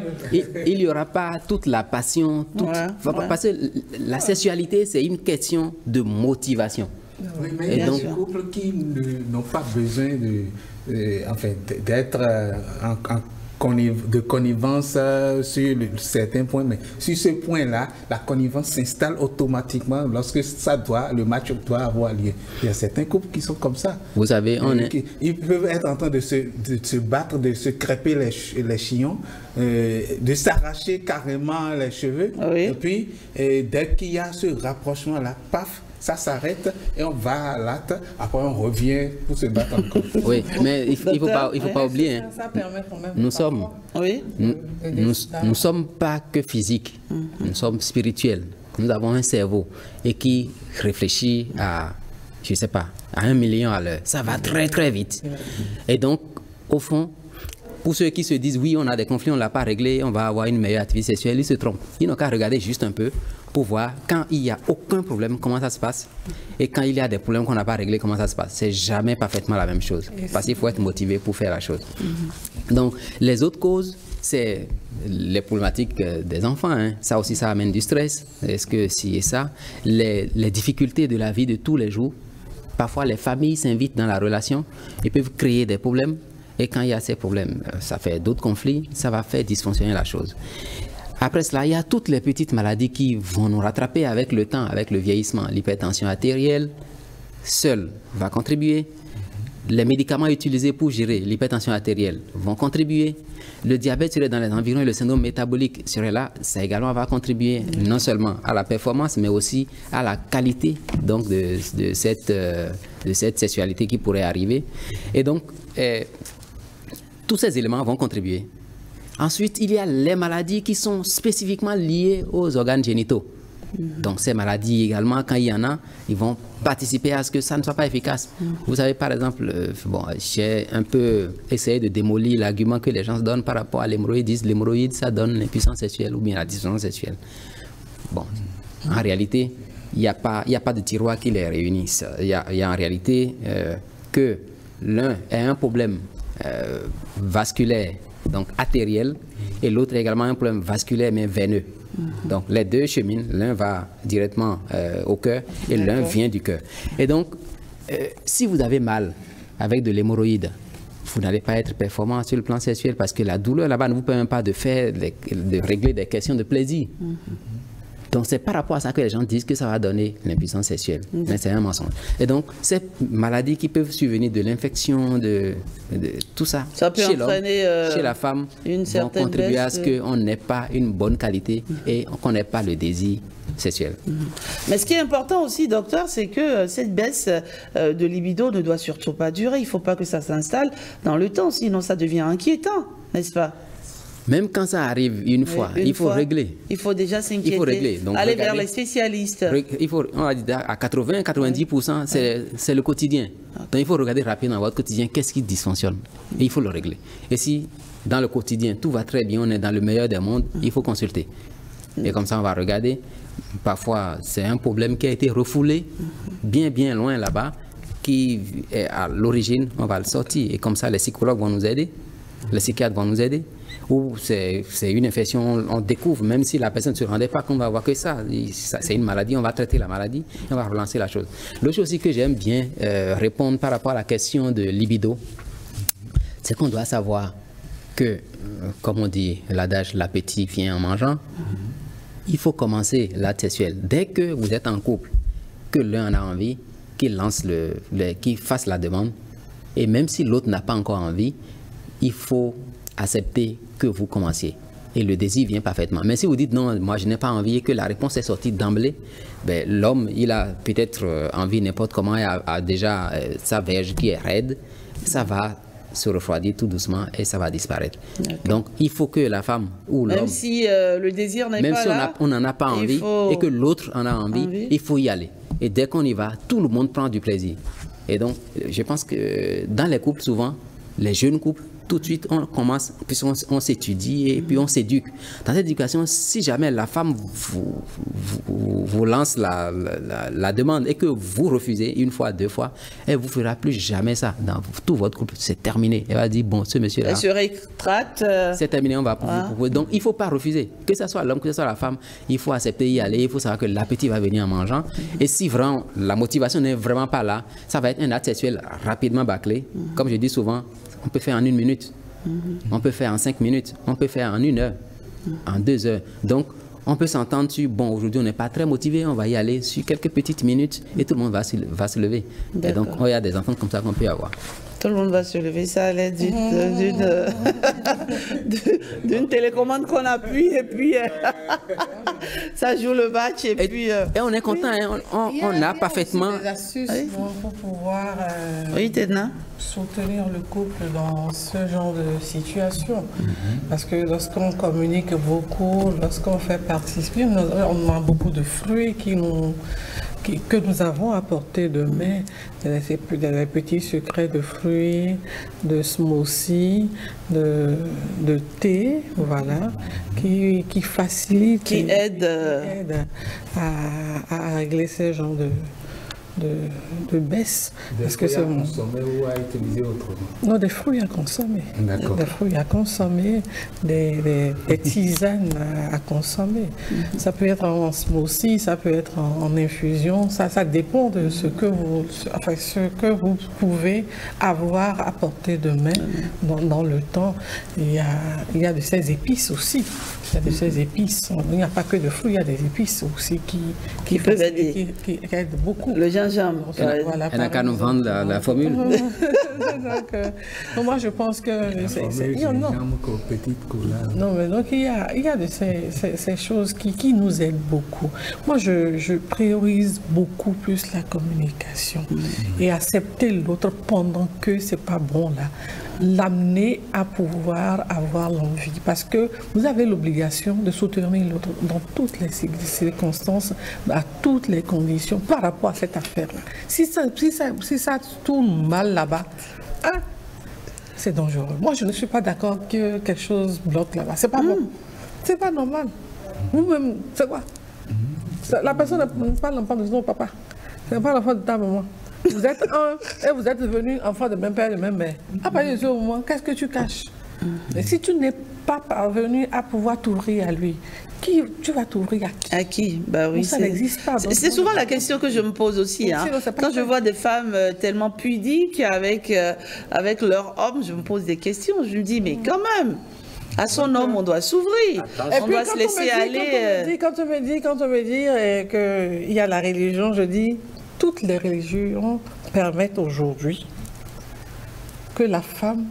Il n'y aura pas toute la passion. Toute... Ouais, ouais. Parce que la sexualité, c'est une question de motivation. Oui, mais il y a donc... des couples qui n'ont pas besoin de, euh, enfin, d'être euh, en, en de connivence euh, sur le, certains points, mais sur ce point-là, la connivence s'installe automatiquement lorsque ça doit, le match doit avoir lieu. Il y a certains couples qui sont comme ça. Vous savez, on est... Qui, ils peuvent être en train de se, de, de se battre, de se crêper les, les chignons, euh, de s'arracher carrément les cheveux, oui. et puis euh, dès qu'il y a ce rapprochement-là, paf, ça s'arrête et on va à l'acte, après on revient pour se battre encore. Oui, mais il ne faut pas, il faut pas oublier, hein, ça permet quand même nous sommes, oui. nous, nous, nous sommes pas que physiques, mm-hmm. nous sommes spirituels. Nous avons un cerveau et qui réfléchit à, je ne sais pas, à un million à l'heure. Ça va très très vite. Et donc, au fond, pour ceux qui se disent oui, on a des conflits, on ne l'a pas réglé, on va avoir une meilleure activité sexuelle, ils se trompent. Ils n'ont qu'à regarder juste un peu pour voir quand il n'y a aucun problème, comment ça se passe, et quand il y a des problèmes qu'on n'a pas réglés, comment ça se passe. C'est jamais parfaitement la même chose, parce qu'il faut être motivé pour faire la chose. Mm-hmm. Donc, les autres causes, c'est les problématiques des enfants. Hein. Ça aussi, ça amène du stress. Est-ce que si et ça, les, les difficultés de la vie de tous les jours, parfois les familles s'invitent dans la relation et peuvent créer des problèmes. Et quand il y a ces problèmes, ça fait d'autres conflits, ça va faire dysfonctionner la chose. Après cela, il y a toutes les petites maladies qui vont nous rattraper avec le temps, avec le vieillissement. L'hypertension artérielle, seule, va contribuer. Les médicaments utilisés pour gérer l'hypertension artérielle vont contribuer. Le diabète serait dans les environs et le syndrome métabolique serait là. Ça également va contribuer non seulement à la performance, mais aussi à la qualité donc, de, de, cette, euh, de cette sexualité qui pourrait arriver. Et donc, euh, tous ces éléments vont contribuer. Ensuite, il y a les maladies qui sont spécifiquement liées aux organes génitaux. Donc ces maladies également, quand il y en a, ils vont participer à ce que ça ne soit pas efficace. Mm. Vous savez, par exemple, euh, bon, j'ai un peu essayé de démolir l'argument que les gens se donnent par rapport à l'hémorroïde. Ils disent l'hémorroïde, ça donne l'impuissance sexuelle ou bien la dysfonction sexuelle. Bon, mm. en réalité, il n'y a, a pas de tiroir qui les réunisse. Il y, y a en réalité euh, que l'un a un problème euh, vasculaire, donc artériel, et l'autre également un problème vasculaire mais veineux. Mm-hmm. Donc les deux cheminent, l'un va directement euh, au cœur et l'un vient du cœur. Et donc, euh, si vous avez mal avec de l'hémorroïde, vous n'allez pas être performant sur le plan sexuel parce que la douleur là-bas ne vous permet pas de faire, de, de régler des questions de plaisir. Mm-hmm. Donc c'est par rapport à ça que les gens disent que ça va donner l'impuissance sexuelle. Mmh. Mais c'est un mensonge. Et donc ces maladies qui peuvent survenir de l'infection, de, de tout ça, ça peut chez l'homme, euh, chez la femme, une vont contribuer à ce de... qu'on n'ait pas une bonne qualité mmh. et qu'on n'ait pas le désir sexuel. Mmh. Mais ce qui est important aussi, docteur, c'est que cette baisse de libido ne doit surtout pas durer. Il ne faut pas que ça s'installe dans le temps, sinon ça devient inquiétant, n'est-ce pas ? Même quand ça arrive une fois, oui, une il faut fois, régler. Il faut déjà s'inquiéter. Il faut régler. Donc, aller regardez, vers les spécialistes. Il faut, on va dire à quatre-vingts à quatre-vingt-dix pour cent, c'est oui. le quotidien. Okay. Donc il faut regarder rapidement dans votre quotidien qu'est-ce qui dysfonctionne. Et il faut le régler. Et si dans le quotidien tout va très bien, on est dans le meilleur des mondes, il faut consulter. Et comme ça on va regarder. Parfois c'est un problème qui a été refoulé bien bien loin là-bas, qui est à l'origine, on va le sortir. Et comme ça les psychologues vont nous aider, les psychiatres vont nous aider. Ou c'est une infection, on découvre, même si la personne ne se rendait pas qu'on va voir que ça, ça c'est une maladie, on va traiter la maladie, on va relancer la chose. L'autre chose aussi que j'aime bien euh, répondre par rapport à la question de libido, c'est qu'on doit savoir que, euh, comme on dit, l'adage, l'appétit vient en mangeant, mm-hmm. il faut commencer l'acte sexuel. Dès que vous êtes en couple, que l'un en a envie, qu'il lance le, le qu'il fasse la demande, et même si l'autre n'a pas encore envie, il faut accepter que vous commenciez. Et le désir vient parfaitement. Mais si vous dites non, moi je n'ai pas envie et que la réponse est sortie d'emblée, ben, l'homme, il a peut-être euh, envie n'importe comment, il a, a déjà euh, sa verge qui est raide, ça va se refroidir tout doucement et ça va disparaître. Donc il faut que la femme ou l'homme, même si euh, le désir n'est pas même si là, on n'en a pas envie faut... et que l'autre en a envie, envie, il faut y aller. Et dès qu'on y va, tout le monde prend du plaisir. Et donc, je pense que dans les couples, souvent, les jeunes couples, tout de suite, on commence, puis on, on s'étudie et puis on s'éduque. Dans cette éducation, si jamais la femme vous, vous, vous lance la, la, la demande et que vous refusez une fois, deux fois, elle ne vous fera plus jamais ça. Dans tout votre couple, c'est terminé. Elle va dire, bon, ce monsieur-là, elle se rétracte. Euh... c'est terminé, on va ah. vous, vous, donc, il ne faut pas refuser. Que ce soit l'homme, que ce soit la femme, il faut accepter y aller. Il faut savoir que l'appétit va venir en mangeant. Et si vraiment la motivation n'est vraiment pas là, ça va être un acte sexuel rapidement bâclé. Mm-hmm. Comme je dis souvent, on peut faire en une minute, mm-hmm. on peut faire en cinq minutes, on peut faire en une heure, mm-hmm. en deux heures. Donc, on peut s'entendre sur, bon, aujourd'hui, on n'est pas très motivé, on va y aller sur quelques petites minutes et tout le monde va se, va se lever. Et donc, il y a des enfants comme ça qu'on peut avoir. Tout le monde va se lever, ça a l'air d'une télécommande qu'on appuie et puis ça joue le match et, et puis... Euh, et on est content, hein, on, on, a, on a, a parfaitement... des astuces oui. pour pouvoir euh, oui, soutenir le couple dans ce genre de situation. Mm-hmm. Parce que lorsqu'on communique beaucoup, lorsqu'on fait participer, on a beaucoup de fruits qui nous... Qui, que nous avons apporté de main, des petits secrets de fruits, de smoothies, de, de thé, voilà, qui, qui facilitent, qui, qui aident aide à, à régler ce genre de, de, de baisse. Des parce fruits que à consommer ou à utiliser autrement? Non, des fruits à consommer. D'accord. Des fruits à consommer, des, des, des tisanes à, à consommer. Mm-hmm. Ça peut être en smoothie, ça peut être en, en infusion, ça, ça dépend de ce que vous, enfin, ce que vous pouvez avoir à portée de main mm-hmm. dans, dans le temps. Il y a, il y a de ces épices aussi. Il y a de ces épices. Il n'y a pas que de fruits, il y a des épices aussi qui, qui, qui peuvent aider. Qui, qui aident beaucoup. Le gingembre. Voilà, elle n'a qu'à nous vendre la, la formule. donc, euh, donc moi, je pense que... C'est, non, non. non, mais donc il y a, il y a de ces, ces, ces choses qui, qui nous aident beaucoup. Moi, je, je priorise beaucoup plus la communication mmh. et accepter l'autre pendant que c'est pas bon là. L'amener à pouvoir avoir l'envie. Parce que vous avez l'obligation de soutenir l'autre dans toutes les circonstances, à toutes les conditions, par rapport à cette affaire-là. Si ça, si ça, si ça tourne mal là-bas, hein, c'est dangereux. Moi, je ne suis pas d'accord que quelque chose bloque là-bas. C'est pas mmh. bon. C'est pas normal. Vous-même, c'est quoi? La personne n'est pas l'enfant de son papa. Ce n'est pas l'enfant de ta maman. Vous êtes un et vous êtes devenu enfant de même père et de même mère. À partir de ce moment, qu'est-ce que tu caches? Mm-hmm. Et si tu n'es pas parvenu à pouvoir t'ouvrir à lui, qui, tu vas t'ouvrir à qui? À qui? Bah oui, ça n'existe pas. C'est souvent la question que je me pose aussi. Hein. Quand je vois des femmes tellement pudiques avec, euh, avec leur homme, je me pose des questions. Je me dis, mais quand même, à son homme, on doit s'ouvrir. On doit se laisser aller. Quand on me dit, quand on me dit euh, qu'il y a la religion, je dis... Toutes les religions permettent aujourd'hui que la femme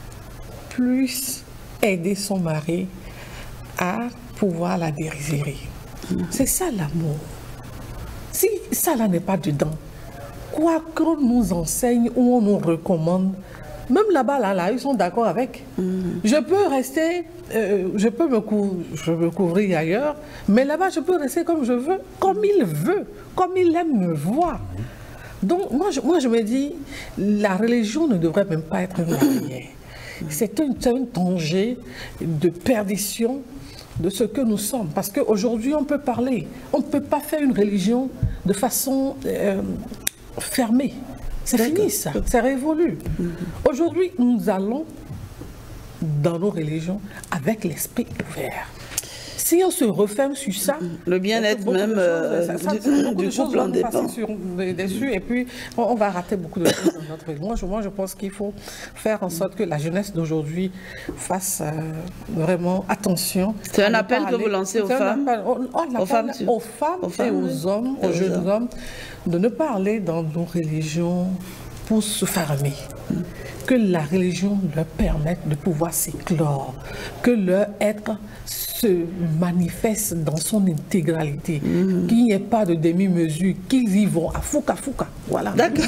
puisse aider son mari à pouvoir la désirer. C'est ça l'amour. Si ça là n'est pas dedans, quoi qu'on nous enseigne ou on nous recommande, même là-bas, là, là, ils sont d'accord avec. Mm. Je peux rester, euh, je peux me, cou je me couvrir ailleurs, mais là-bas, je peux rester comme je veux, comme il veut, comme il aime me voir. Donc, moi je, moi, je me dis, la religion ne devrait même pas être une barrière. C'est un, un danger de perdition de ce que nous sommes. Parce qu'aujourd'hui, on peut parler. On ne peut pas faire une religion de façon euh, fermée. C'est fini ça, c'est révolu. Mm-hmm. Aujourd'hui, nous allons dans nos religions avec l'esprit ouvert. Si on se referme sur ça, le bien-être même euh, ça, ça, du, du couple en dépend. Sur, dessus, et puis on, on va rater beaucoup de choses dans notre vie. Moi je, moi, je pense qu'il faut faire en sorte que la jeunesse d'aujourd'hui fasse euh, vraiment attention. C'est un appel que vous lancez aux femmes, appel, on, on aux, femmes aux femmes aux femmes et aux hommes, aux, aux jeunes hommes. hommes, de ne pas aller dans nos religions pour se fermer. Mm. Que la religion leur permette de pouvoir s'éclore, que leur être se manifeste dans son intégralité, mmh. qu'il n'y ait pas de demi-mesure, qu'ils y vont à fouca fouca. Voilà. D'accord.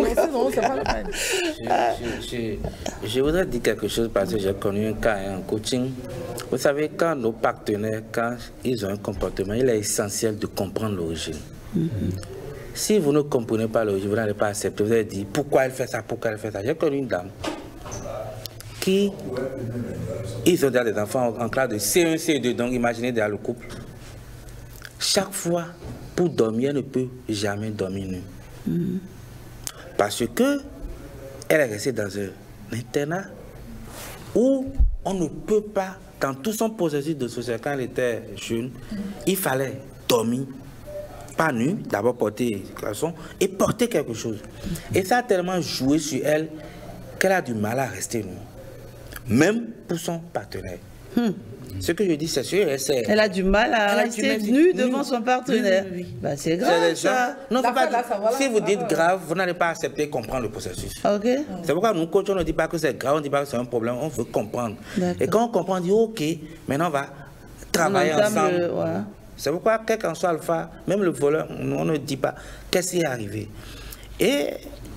Je, je, je, je voudrais dire quelque chose parce que j'ai connu un cas en coaching. Vous savez, quand nos partenaires, quand ils ont un comportement, il est essentiel de comprendre l'origine. Mmh. Si vous ne comprenez pas l'origine, vous n'allez pas accepter. Vous allez dire pourquoi elle fait ça, pourquoi elle fait ça. J'ai connu une dame qui, ils ont déjà des enfants en classe de C un, C deux, donc imaginez déjà le couple. Chaque fois, pour dormir, elle ne peut jamais dormir nue. Mm-hmm. Parce que elle est restée dans un internat où on ne peut pas, dans tout son processus de société, quand elle était jeune, mm-hmm. il fallait dormir. Pas nu, d'abord porter caleçon et porter quelque chose. Et ça a tellement joué sur elle qu'elle a du mal à rester nue. Même pour son partenaire. Hmm. Ce que je dis, c'est sûr. Elle a du mal à rester nue devant son partenaire. Oui, oui, oui. Bah, c'est grave, ça. Non, pas, là, ça, voilà, si vous dites grave, vous n'allez pas accepter comprendre le processus. Okay. C'est pourquoi nous, coach, on ne dit pas que c'est grave, on ne dit pas que c'est un problème, on veut comprendre. Et quand on comprend, on dit, OK, maintenant on va travailler on ensemble. Le, voilà. C'est pourquoi, quel qu'en soit alpha, même le voleur, on ne dit pas qu'est-ce qui est arrivé. Et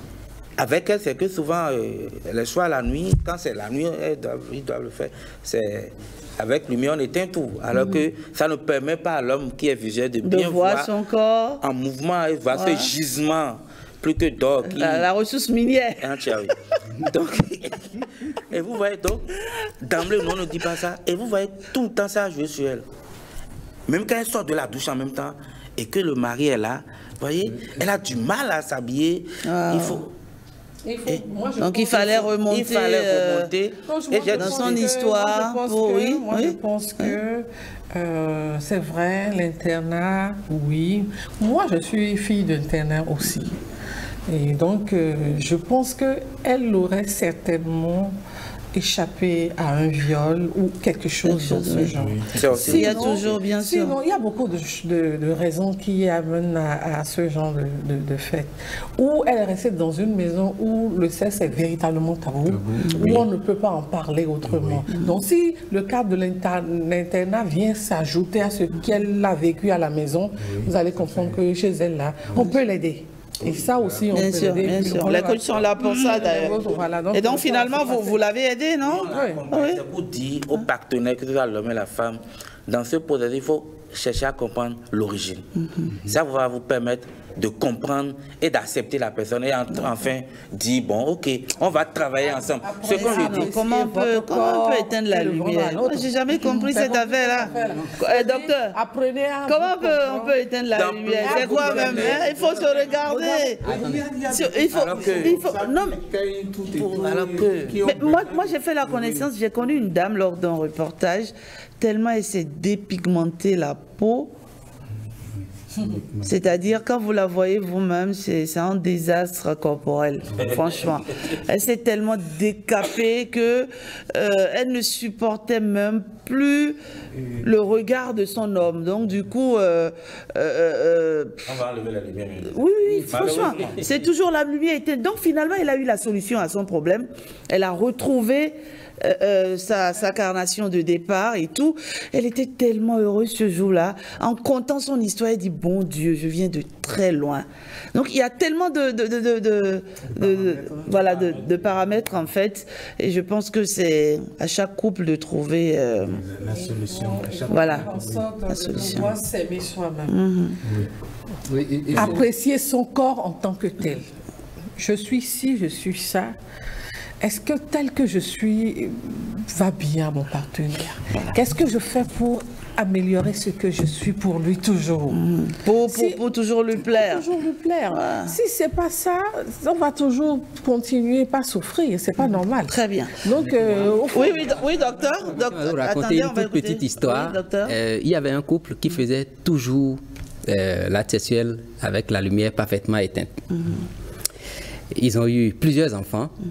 avec elle, c'est que souvent, euh, les choix la nuit, quand c'est la nuit, ils doivent, ils doivent le faire. C'est avec lumière, on éteint tout. Alors mmh. que ça ne permet pas à l'homme qui est visuel de bien de voir, voir son corps en mouvement et voir ouais. ce gisement plus que d'or. La, la ressource minière. Donc, et vous voyez, donc, d'emblée, on ne dit pas ça. Et vous voyez tout le temps ça jouer sur elle. Même quand elle sort de la douche en même temps et que le mari est là, vous voyez, elle a du mal à s'habiller. Wow. Il faut. Il faut, moi, je Donc il fallait remonter, il fallait remonter euh, dans son que, histoire. Moi, je pense, oh, que, oui, moi, oui. je pense que euh, c'est vrai, l'internat, oui. Moi, je suis fille d'internat aussi. Et donc, euh, je pense qu'elle aurait certainement échappé à un viol ou quelque chose dans ce genre. Oui. Il y a toujours, bien sûr. Sinon, il y a beaucoup de, de, de raisons qui amènent à, à ce genre de, de, de fait. Ou elle est restée dans une maison où le sexe est véritablement tabou, oui. où on ne peut pas en parler autrement. Oui. Donc, si le cadre de l'internat vient s'ajouter à ce qu'elle a vécu à la maison, oui. vous allez comprendre que chez elle, là, on peut l'aider. Et ça aussi, on bien peut sûr, bien sûr. Les coachs sont là pour ça, d'ailleurs. Voilà, donc, et donc, finalement, vous, vous l'avez aidé, non? Oui. C'est pour dire aux partenaires, que ce soit l'homme et la femme, dans ce processus, il faut chercher à comprendre l'origine. Mm-hmm. Ça va vous permettre de comprendre et d'accepter la personne et enfin dire, bon, ok, on va travailler ensemble. Ce qu'on lui dit. Comment on peut, comment on peut éteindre la lumière? J'ai jamais compris cette affaire-là. Eh, docteur, comment on peut, on peut éteindre la lumière? C'est quoi même? Hein? Il faut se regarder. Il faut, il faut, non, mais, alors que, mais moi, moi j'ai fait la connaissance, j'ai connu une dame lors d'un reportage, tellement elle s'est dépigmentée la peau. C'est-à-dire, quand vous la voyez vous-même, c'est un désastre corporel, franchement. Elle s'est tellement décapée que euh, elle ne supportait même plus le regard de son homme. Donc, du coup... Euh, euh, On va enlever la lumière. Oui, oui, franchement, c'est toujours la lumière éteinte. Donc, finalement, elle a eu la solution à son problème. Elle a retrouvé... Euh, euh, sa, sa carnation de départ et tout. Elle était tellement heureuse ce jour-là. En contant son histoire, elle dit, bon Dieu, je viens de très loin. Donc, il y a tellement de, de, de, de, de, de, de, voilà, de, de paramètres, en fait. Et je pense que c'est à chaque couple de trouver euh, la solution. Voilà, la solution. Moi, s'aimer soi-même. Mm-hmm. Oui. Oui, apprécier son corps en tant que tel. Je suis ci, je suis ça. Est-ce que tel que je suis va bien à mon partenaire? Qu'est-ce que je fais pour améliorer ce que je suis pour lui toujours? Mmh. Pour, pour, si, pour toujours lui plaire. Pour toujours lui plaire. Ouais. Si c'est pas ça, on va toujours continuer pas souffrir. C'est pas normal. Très bien. Donc, euh, oui, oui, oui, docteur. docteur je vais vous raconter Attendez, une toute petite histoire. Oui, euh, il y avait un couple qui faisait toujours euh, l'acte sexuel avec la lumière parfaitement éteinte. Mmh. Ils ont eu plusieurs enfants. Mmh.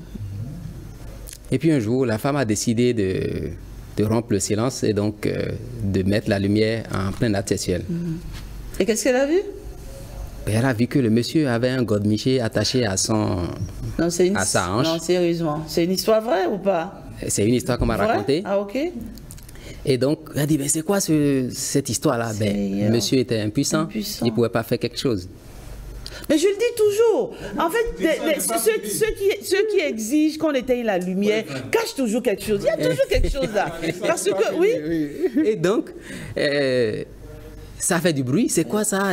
Et puis un jour, la femme a décidé de, de rompre le silence et donc euh, de mettre la lumière en plein acte sexuel. Et qu'est-ce qu'elle a vu? Elle a vu que le monsieur avait un godemiché attaché à, son, non, une... à sa hanche. Non, sérieusement. C'est une histoire vraie ou pas? C'est une histoire qu'on m'a racontée. Ah, ok. Et donc, elle a dit, ben, c'est quoi ce, cette histoire-là? Ben, le monsieur était impuissant, impuissant. Il ne pouvait pas faire quelque chose. Mais je le dis toujours, en fait, les, les, ceux, ceux, qui, ceux qui exigent qu'on éteigne la lumière cachent toujours quelque chose. Il y a toujours quelque chose là. Parce que, oui. Et donc, euh, ça fait du bruit. C'est quoi ça?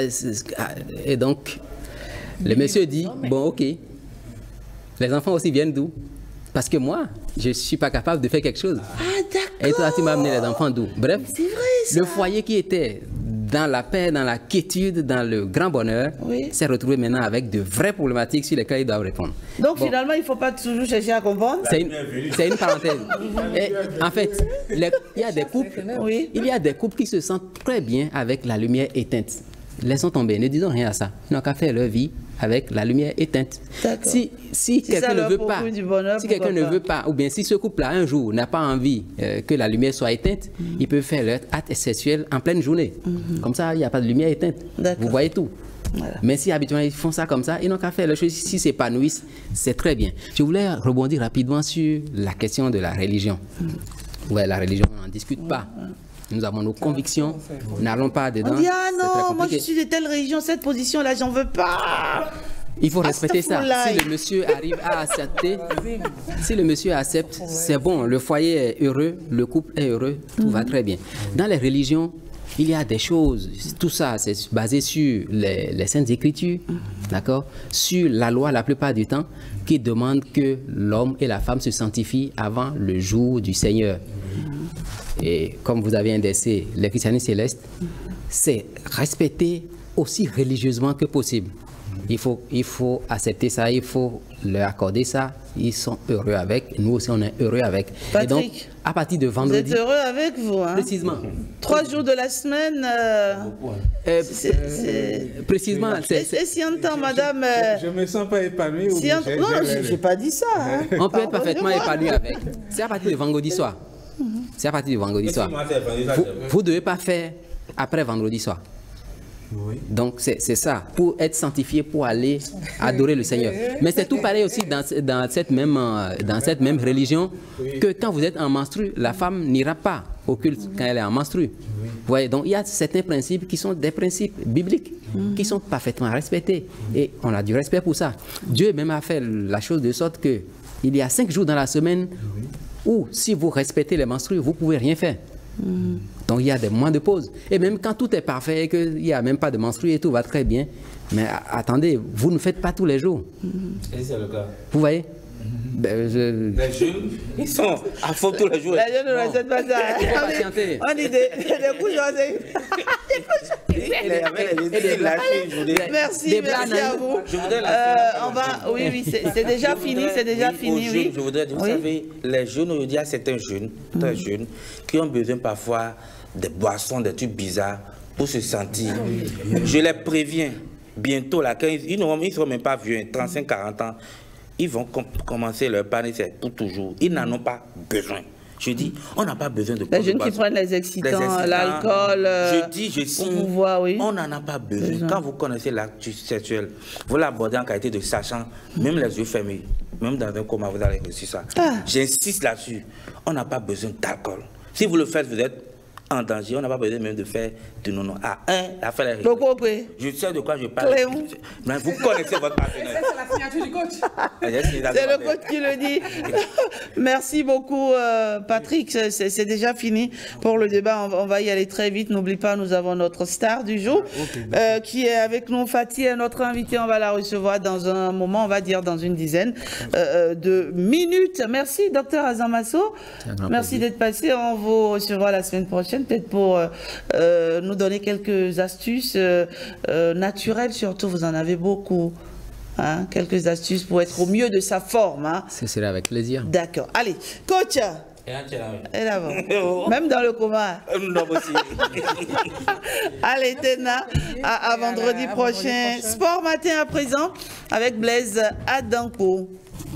Et donc, le monsieur dit, bon, ok, les enfants aussi viennent d'où? Parce que moi, je ne suis pas capable de faire quelque chose. Ah, d'accord. Et toi, tu m'as amené les enfants d'où? Bref, c'est vrai, ça. Le foyer qui était dans la paix, dans la quiétude, dans le grand bonheur, oui. s'est retrouvé maintenant avec de vraies problématiques sur lesquelles ils doivent répondre. Donc bon. Finalement, il ne faut pas toujours chercher à comprendre. C'est une, une parenthèse. Et, en fait, les, il y a des couples, oui. il y a des couples qui se sentent très bien avec la lumière éteinte. Laissons tomber, ne disons rien à ça. Ils n'ont qu'à faire leur vie avec la lumière éteinte. Si, si, si quelqu'un ne veut pas, bonheur, si quelqu'un ne veut pas, ou bien si ce couple-là un jour n'a pas envie euh, que la lumière soit éteinte, mm. il peut faire leur acte sexuel en pleine journée. Mm-hmm. Comme ça, il n'y a pas de lumière éteinte. Vous voyez tout. Voilà. Mais si habituellement ils font ça comme ça, ils n'ont qu'à faire les choses. Si s'épanouissent, c'est très bien. Je voulais rebondir rapidement sur la question de la religion. Mm. Ouais, la religion, on n'en discute ouais, pas. Ouais. Nous avons nos convictions, n'allons pas dedans. On dit, ah non, moi je suis de telle religion, cette position-là, j'en veux pas. Il faut respecter ça. Si le monsieur arrive à accepter, si le monsieur accepte, c'est bon, le foyer est heureux, le couple est heureux, tout mm-hmm. va très bien. Dans les religions, il y a des choses, tout ça, c'est basé sur les, les Saintes Écritures, mm-hmm. d'accord, sur la loi la plupart du temps, qui demande que l'homme et la femme se sanctifient avant le jour du Seigneur. Et comme vous avez indexé les christianistes célestes, c'est respecter aussi religieusement que possible. Il faut, il faut accepter ça, il faut leur accorder ça. Ils sont heureux avec, nous aussi on est heureux avec. Patrick, et donc, à partir de vendredi... Vous êtes heureux avec vous, hein? Précisément. Trois jours de la semaine... Euh, euh, c'est, c'est... Précisément. Et si on entend, madame... Euh, je ne me sens pas épanoui. Si on... Non, je n'ai pas dit ça. Hein. On peut être parfaitement épanoui avec. C'est à partir de vendredi soir. C'est à partir du vendredi soir. Vous ne devez pas faire après vendredi soir. Oui. Donc c'est ça, pour être sanctifié, pour aller adorer le Seigneur. Mais c'est tout pareil aussi dans, dans, cette même, dans cette même religion, que quand vous êtes en menstru, la femme n'ira pas au culte quand elle est en menstru. Vous voyez, donc il y a certains principes qui sont des principes bibliques, qui sont parfaitement respectés. Et on a du respect pour ça. Dieu même a fait la chose de sorte que il y a cinq jours dans la semaine où si vous respectez les menstrues, vous ne pouvez rien faire. Mm. Donc il y a des moments de pause. Et même quand tout est parfait et qu'il n'y a même pas de menstrues et tout va très bien, mais attendez, vous ne faites pas tous les jours. Mm. Et c'est le cas. Vous voyez? Mm. Ben, je... Les jeunes, ils sont à fond tous les jours. Les jeunes ne restent pas ça. On dit des coups, Merci, merci à vous. Je voudrais euh, on va, oui, oui, c'est déjà fini, c'est déjà fini. Oui. Je voudrais dire, vous oui. savez, les jeunes, il y a certains jeunes, très mmh. jeunes, qui ont besoin parfois de boissons, des trucs bizarres pour se sentir. Je les préviens, bientôt, là, quand ils ne seront même pas vieux, trente-cinq quarante ans, ils vont com commencer leur panique pour toujours. Ils n'en ont pas besoin. Je dis, on n'a pas besoin de... Les jeunes qui prennent les excitants, l'alcool... Euh, je dis, je signe, oui. on n'en a pas besoin. besoin. Quand vous connaissez l'acte sexuel, vous l'abordez en qualité de sachant, même les yeux fermés, même dans un coma, vous allez réussir ça. Ah. J'insiste là-dessus, on n'a pas besoin d'alcool. Si vous le faites, vous êtes en danger. On n'a pas besoin même de faire de non-non. À un, à faire les règles. Je sais de quoi je parle. Mais vous connaissez votre partenaire. C'est la signature du coach. C'est le coach qui le dit. Merci beaucoup, euh, Patrick. C'est déjà fini pour le débat. On, on va y aller très vite. N'oublie pas, nous avons notre star du jour euh, qui est avec nous. Fatih est notre invité. On va la recevoir dans un moment, on va dire dans une dizaine euh, de minutes. Merci, docteur Azamasso. Merci d'être passé. On vous recevra la semaine prochaine, peut-être pour euh, euh, nous donner quelques astuces euh, euh, naturelles, surtout, vous en avez beaucoup. Hein, quelques astuces pour être au mieux de sa forme. Hein. Ce serait avec plaisir. D'accord. Allez, coach. Et là-bas. Même dans le coma. Allez, Tena, à, à vendredi prochain. Sport matin à présent avec Blaise Adanko.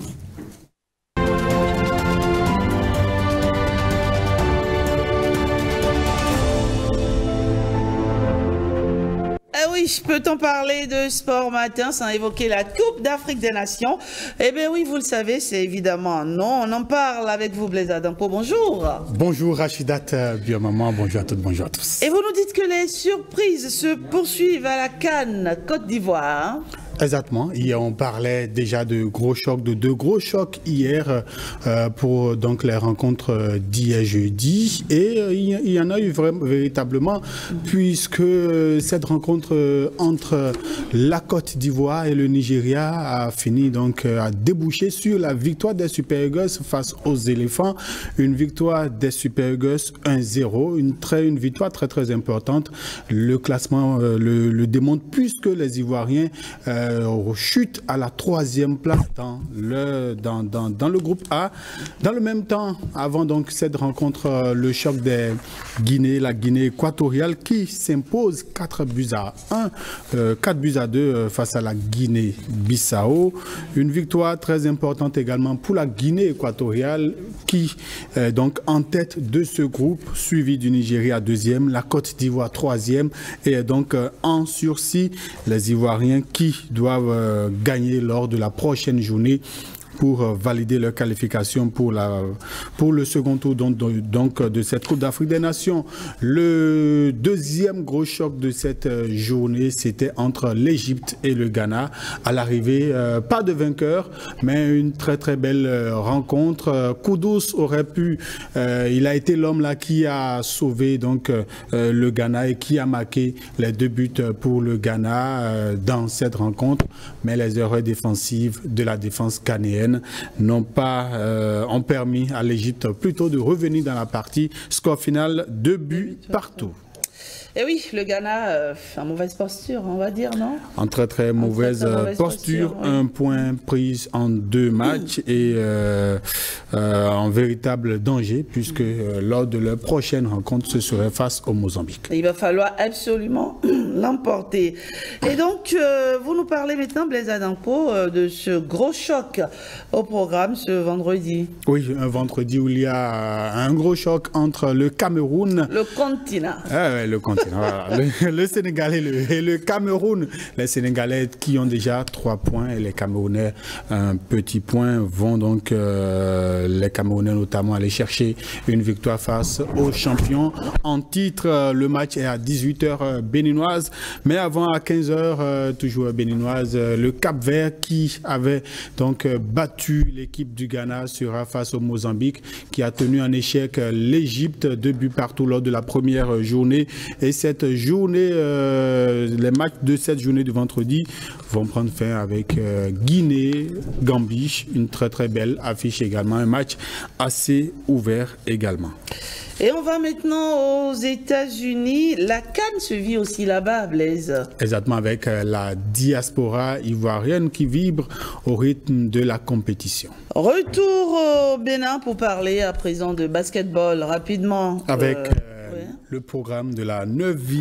Eh oui, peut-on parler de sport matin sans évoquer la Coupe d'Afrique des Nations? Eh bien oui, vous le savez, c'est évidemment non. On en parle avec vous, Blaise Adanko. Bonjour. Bonjour Rachidat Biamaman, bonjour à toutes, bonjour à tous. Et vous nous dites que les surprises se poursuivent à la CAN Côte d'Ivoire. Exactement. Hier, on parlait déjà de gros chocs, de deux gros chocs hier euh, pour donc les rencontres d'hier jeudi. Et euh, il y en a eu vraiment, véritablement, puisque cette rencontre entre la Côte d'Ivoire et le Nigeria a fini donc à déboucher sur la victoire des Super Eagles face aux éléphants. Une victoire des Super Eagles un zéro, une, très, une victoire très très importante. Le classement euh, le, le démontre, puisque les Ivoiriens euh, euh, chute à la troisième place dans le, dans, dans, dans le groupe A. Dans le même temps, avant donc cette rencontre, euh, le choc des Guinées, la Guinée équatoriale qui s'impose quatre buts à un, euh, quatre buts à deux euh, face à la Guinée-Bissau. Une victoire très importante également pour la Guinée équatoriale qui est donc en tête de ce groupe, suivi du Nigeria deuxième, la Côte d'Ivoire troisième et donc euh, en sursis les Ivoiriens qui doivent euh, gagner lors de la prochaine journée pour valider leur qualification pour, la, pour le second tour donc, donc, de cette Coupe d'Afrique des Nations. Le deuxième gros choc de cette journée, c'était entre l'Égypte et le Ghana. À l'arrivée, euh, pas de vainqueur, mais une très très belle rencontre. Kudus aurait pu, euh, il a été l'homme là qui a sauvé donc, euh, le Ghana et qui a marqué les deux buts pour le Ghana euh, dans cette rencontre, mais les erreurs défensives de la défense ghanéenne n'ont pas euh, ont permis à l'Égypte plutôt de revenir dans la partie. Score final, deux buts partout. Et oui, le Ghana euh, en mauvaise posture, on va dire, non? En très très mauvaise, très, très mauvaise posture, posture oui. Un point pris en deux matchs et euh, euh, en véritable danger puisque euh, lors de leur prochaine rencontre, ce serait face au Mozambique. Il va falloir absolument l'emporter. Et donc, euh, vous nous parlez maintenant, Blaise Adankpo, euh, de ce gros choc au programme ce vendredi. Oui, un vendredi où il y a un gros choc entre le Cameroun... Le continent. Ah, ouais, le continent. Voilà. Le, le Sénégal et le, et le Cameroun. Les Sénégalais qui ont déjà trois points et les Camerounais un petit point vont donc euh, les Camerounais notamment aller chercher une victoire face aux champions en titre. Le match est à dix-huit heures béninoise, mais avant à quinze heures euh, toujours béninoise, le Cap-Vert qui avait donc battu l'équipe du Ghana sera face au Mozambique qui a tenu en échec l'Égypte, deux buts partout lors de la première journée. Et cette journée, euh, les matchs de cette journée du vendredi vont prendre fin avec euh, Guinée, Gambie, une très très belle affiche également, un match assez ouvert également. Et on va maintenant aux États-Unis. La CAN se vit aussi là-bas, Blaise. Exactement, avec euh, la diaspora ivoirienne qui vibre au rythme de la compétition. Retour au Bénin pour parler à présent de basketball rapidement. Avec... Euh, le programme de la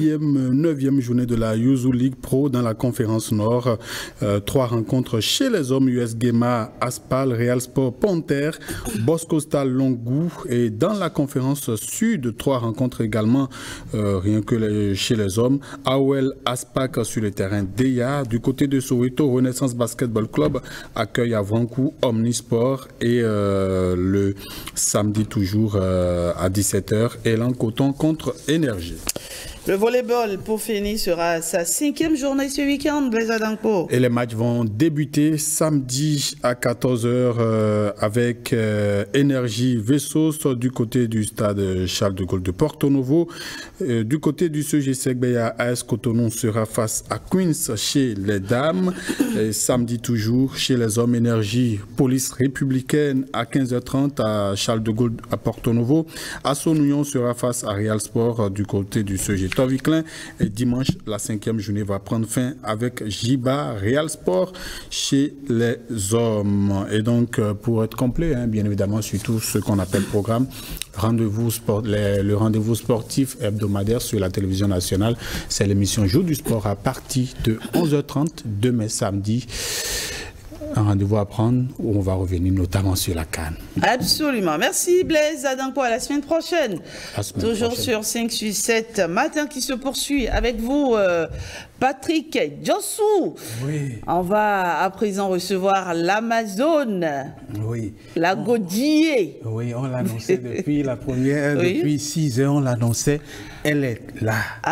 neuvième journée de la Yuzu League Pro dans la conférence Nord. Euh, trois rencontres chez les hommes, U S Gema, Aspal, Real Sport, Panther, Boscosta, Longou. Et dans la conférence Sud, trois rencontres également, euh, rien que les, chez les hommes. Awel, Aspac sur le terrain d'E Y A. Du côté de Soweto, Renaissance Basketball Club accueille à Vankou Omnisport. Et euh, le samedi toujours euh, à dix-sept heures, Elan Coton contre Énergie. Le volleyball, pour finir, sera sa cinquième journée ce week-end, Blaise Adankpo. Et les matchs vont débuter samedi à quatorze heures euh, avec euh, Énergie Vessos du côté du stade Charles de Gaulle de Porto Novo. Euh, du côté du C G Segbeya, A S Cotonou sera face à Queens chez les dames. Et samedi toujours, chez les hommes, Énergie Police Républicaine à quinze heures trente à Charles de Gaulle à Porto Novo. Assonouillon sera face à Real Sport euh, du côté du C G Viclin. Et dimanche, la cinquième journée va prendre fin avec Jiba Real Sport chez les hommes. Et donc, pour être complet, hein, bien évidemment, surtout ce qu'on appelle programme, rendez-vous sport, les, le rendez-vous sportif hebdomadaire sur la télévision nationale, c'est l'émission Jour du sport à partir de onze heures trente demain samedi. Un rendez-vous à prendre où on va revenir notamment sur la CAN. Absolument. Merci Blaise Adankpo. À la semaine prochaine. La semaine Toujours prochaine. sur cinq sur sept matin qui se poursuit avec vous, euh, Patrick Diossou. Oui. On va à présent recevoir l'Amazone. Oui. La Godier. Oui, on l'annonçait depuis la première, oui. depuis six heures, on l'annonçait. Elle est là.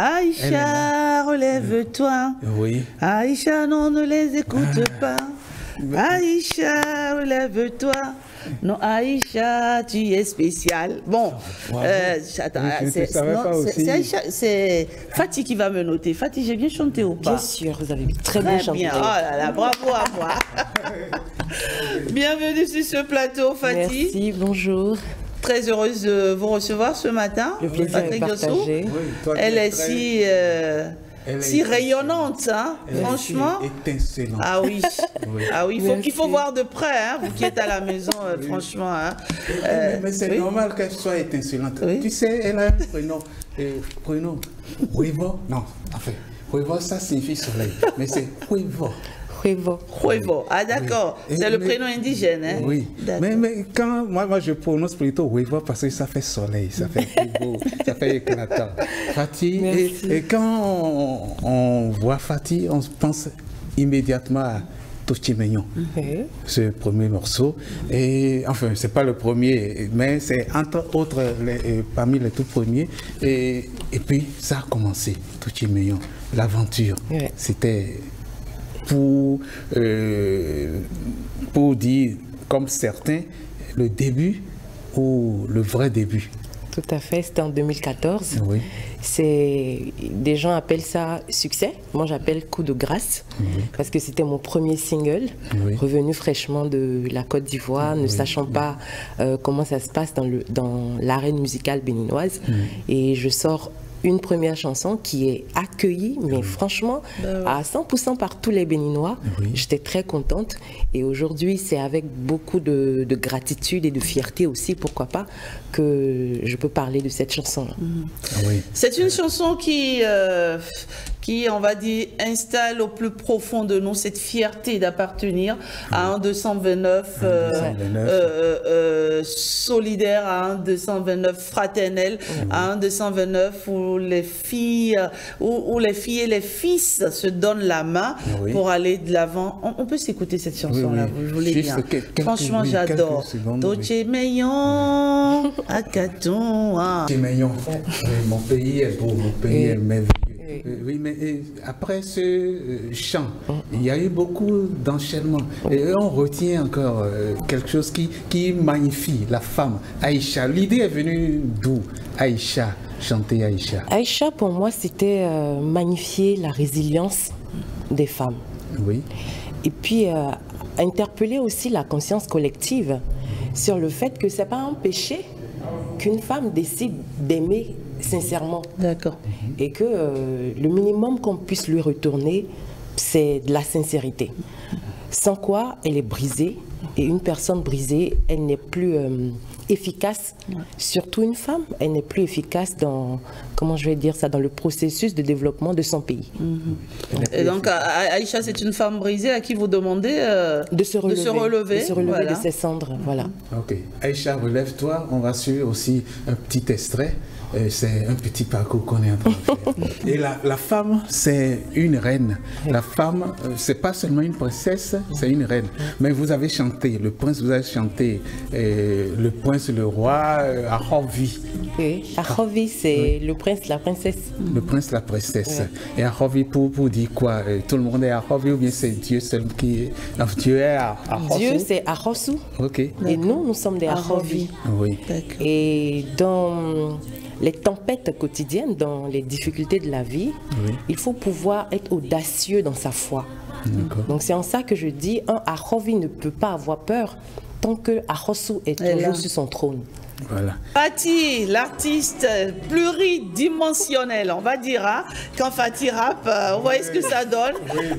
Aïcha, relève-toi. Oui. Aïcha, non, ne les écoute ah. pas. Aïcha, relève-toi. Non, Aïcha, tu es spécial. Bon, euh, c'est Fatih qui va me noter. Fatih, j'ai bien chanté ou pas? Bien sûr, vous avez très bien chanté. Bien. Oh là là, bravo à moi. Bienvenue sur ce plateau, Fatih. Merci, bonjour. Très heureuse de vous recevoir ce matin. Le plaisir Patrick est partagé. Oui, elle est si... Euh, si rayonnante, hein, franchement. Étincelante. Ah oui, oui. Ah oui, il faut, qu'il faut voir de près, hein, vous qui êtes à la maison, euh, oui. franchement. Hein. Euh, mais mais c'est oui. normal qu'elle soit étincelante. Oui. Tu sais, elle a un prénom, euh, prénom, Huevo. Non, enfin, Huevo, ça signifie soleil, mais c'est Huevo. Huevo. Huevo. Ah d'accord, oui. c'est le mais, prénom indigène. Hein? Oui, mais, mais quand moi, moi je prononce plutôt Huevo parce que ça fait soleil, ça fait beau, ça fait éclatant. Fatih, et, et quand on, on voit Fatih, on pense immédiatement à Tochimeyon, okay. ce premier morceau. Et enfin, c'est pas le premier, mais c'est entre autres les, parmi les tout premiers. Et, et puis ça a commencé, Tochimeyon, l'aventure. Ouais. C'était pour, euh, pour dire, comme certains, le début ou le vrai début. Tout à fait, c'était en deux mille quatorze. Oui. C'est, des gens appellent ça succès, moi j'appelle coup de grâce, oui. parce que c'était mon premier single, oui. revenu fraîchement de la Côte d'Ivoire, oui. ne sachant oui. pas euh, comment ça se passe dans, le, dans l'arène musicale béninoise. Oui. Et je sors une première chanson qui est accueillie, mais oui. franchement, ben ouais. à cent pour cent par tous les Béninois. Oui. J'étais très contente. Et aujourd'hui, c'est avec beaucoup de, de gratitude et de fierté aussi, pourquoi pas, que je peux parler de cette chanson-là. Mmh. Ah oui. C'est une chanson qui, euh, qui, on va dire, installe au plus profond de nous cette fierté d'appartenir oui. à un deux cent vingt-neuf, euh, euh, euh, solidaire, à un deux cent vingt-neuf fraternel, oui. à un deux cent vingt-neuf où les filles, où, où les filles et les fils se donnent la main oui. pour aller de l'avant. On, on peut s'écouter cette chanson-là, oui, oui. je vous l'ai dit. Franchement, oui, j'adore. Tochimeyon, Akaton. Tochimeyon, mon pays est beau, mon pays est merveilleux. Oui, mais et, après ce euh, chant, il y a eu beaucoup d'enchaînements. Et on retient encore euh, quelque chose qui, qui magnifie la femme, Aïcha. L'idée est venue d'où, Aïcha, chanter Aïcha? Aïcha, pour moi, c'était euh, magnifier la résilience des femmes. Oui. Et puis, euh, interpeller aussi la conscience collective sur le fait que ce n'est pas un péché qu'une femme décide d'aimer sincèrement. D'accord. Et que euh, le minimum qu'on puisse lui retourner, c'est de la sincérité. Sans quoi, elle est brisée. Et une personne brisée, elle n'est plus euh, efficace. Ouais. Surtout une femme, elle n'est plus efficace dans, comment je vais dire ça, dans le processus de développement de son pays. Mm-hmm. Et donc, Aïcha, c'est une femme brisée à qui vous demandez euh, de se relever, de se relever, de, se relever voilà. de ses cendres. Voilà. Ok. Aïcha, relève-toi. On va suivre aussi un petit extrait. C'est un petit parcours qu'on est en train de faire. Et la, la femme, c'est une reine. La femme, c'est pas seulement une princesse, c'est une reine. Mais vous avez chanté, le prince, vous avez chanté euh, le prince, le roi, euh, Ahovi. Oui, Ahovi, c'est oui. le prince, la princesse. Le prince, la princesse. Oui. Et Ahovi, pour, pour dire quoi? Tout le monde est Ahovi ou bien c'est Dieu seul qui est... Non, Dieu est Ahosu. Dieu, c'est Ahosu. Ok. Et nous, nous sommes des Ahovi. Oui. Et dans les tempêtes quotidiennes, dans les difficultés de la vie, oui. il faut pouvoir être audacieux dans sa foi. Donc c'est en ça que je dis, un Ahovi ne peut pas avoir peur tant que Ahosu est toujours sur son trône. Voilà. Fatih, l'artiste pluridimensionnel, on va dire, hein, quand Fatih rappe, euh, vous voyez ce que ça donne.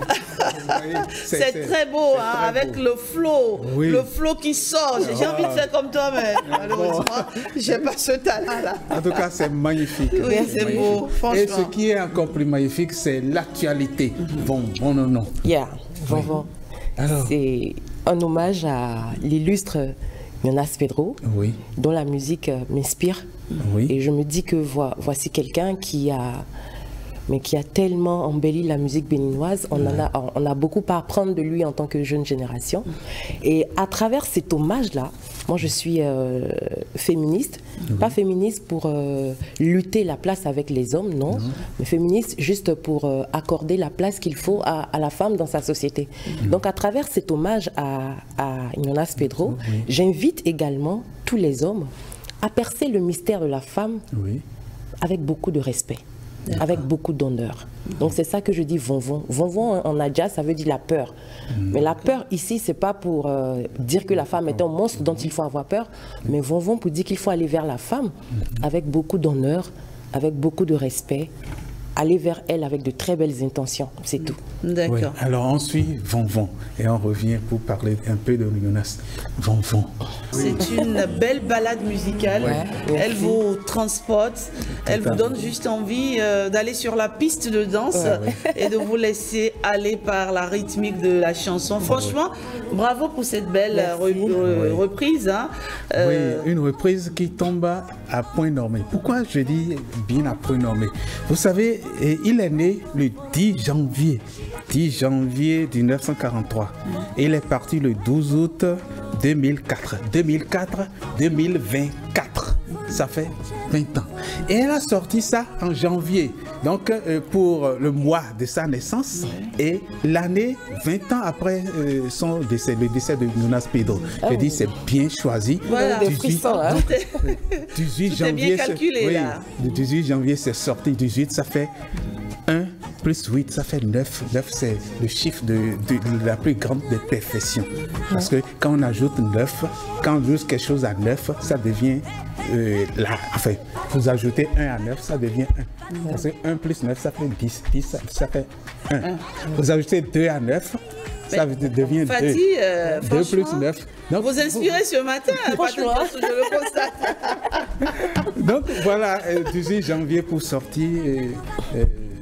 Oui. C'est très beau, hein, très avec beau. le flow, oui. le flow qui sort. J'ai oh. envie de faire comme toi, mais malheureusement, j'ai pas ce talent-là. En tout cas, c'est magnifique. Oui, c'est beau, franchement. Et ce qui est encore plus magnifique, c'est l'actualité. Mm-hmm. Bon, bon, non, non. Yeah, bon, bon. C'est un hommage à l'illustre Jonas Pedro, oui. dont la musique euh, m'inspire. Oui. Et je me dis que vo voici quelqu'un qui a, mais qui a tellement embelli la musique béninoise. On, ouais. en a, on a beaucoup à apprendre de lui en tant que jeune génération. Et à travers cet hommage-là, moi je suis euh, féministe. Oui. Pas féministe pour euh, lutter la place avec les hommes, non. non. Mais féministe juste pour euh, accorder la place qu'il faut à, à la femme dans sa société. Oui. Donc à travers cet hommage à, à Jonas Pedro, oui. j'invite également tous les hommes à percer le mystère de la femme oui. avec beaucoup de respect. Avec beaucoup d'honneur. Donc c'est ça que je dis vonvon. Vonvon en adja, ça veut dire la peur. Mmh. Mais la peur ici, c'est pas pour euh, dire que la femme est un monstre dont il faut avoir peur, mais vonvon pour dire qu'il faut aller vers la femme avec beaucoup d'honneur, avec beaucoup de respect, aller vers elle avec de très belles intentions, c'est tout. D'accord. Oui. Alors on suit Von Von et on revient pour parler un peu de Jonas. Von Von. C'est une belle balade musicale. Ouais, elle vous transporte, elle vous donne juste envie euh, d'aller sur la piste de danse ouais, ouais. et de vous laisser aller par la rythmique de la chanson. Franchement, ouais. bravo pour cette belle re re reprise. Hein. Euh... Oui, une reprise qui tombe à point nommé. Pourquoi je dis bien à point nommé? Vous savez, il est né le dix janvier mille neuf cent quarante-trois. Et il est parti le douze août deux mille quatre. deux mille quatre, deux mille vingt-quatre. Ça fait vingt ans. Et elle a sorti ça en janvier. Donc, euh, pour le mois de sa naissance et l'année vingt ans après euh, son décès, le décès de Jonas Pedro. Oh. Je dis, c'est bien choisi. Voilà, dix-huit, hein. donc, dix-huit janvier. Bien calculé, oui, là. Le dix-huit janvier, c'est sorti. dix-huit, ça fait un plus huit, ça fait neuf. neuf, c'est le chiffre de, de, de la plus grande des perfections. Parce que quand on ajoute neuf, quand on ajoute quelque chose à neuf, ça devient euh, là. Enfin, vous ajoutez un à neuf, ça devient un. Parce que un plus neuf, ça fait dix. dix, ça, ça fait un. Vous ajoutez deux à neuf, ça mais devient Fatih, deux. Euh, deux plus neuf. Donc, vous inspirez ce matin, franchement, je le constate. Donc voilà, euh, dix-huit janvier pour sortir. Euh, euh,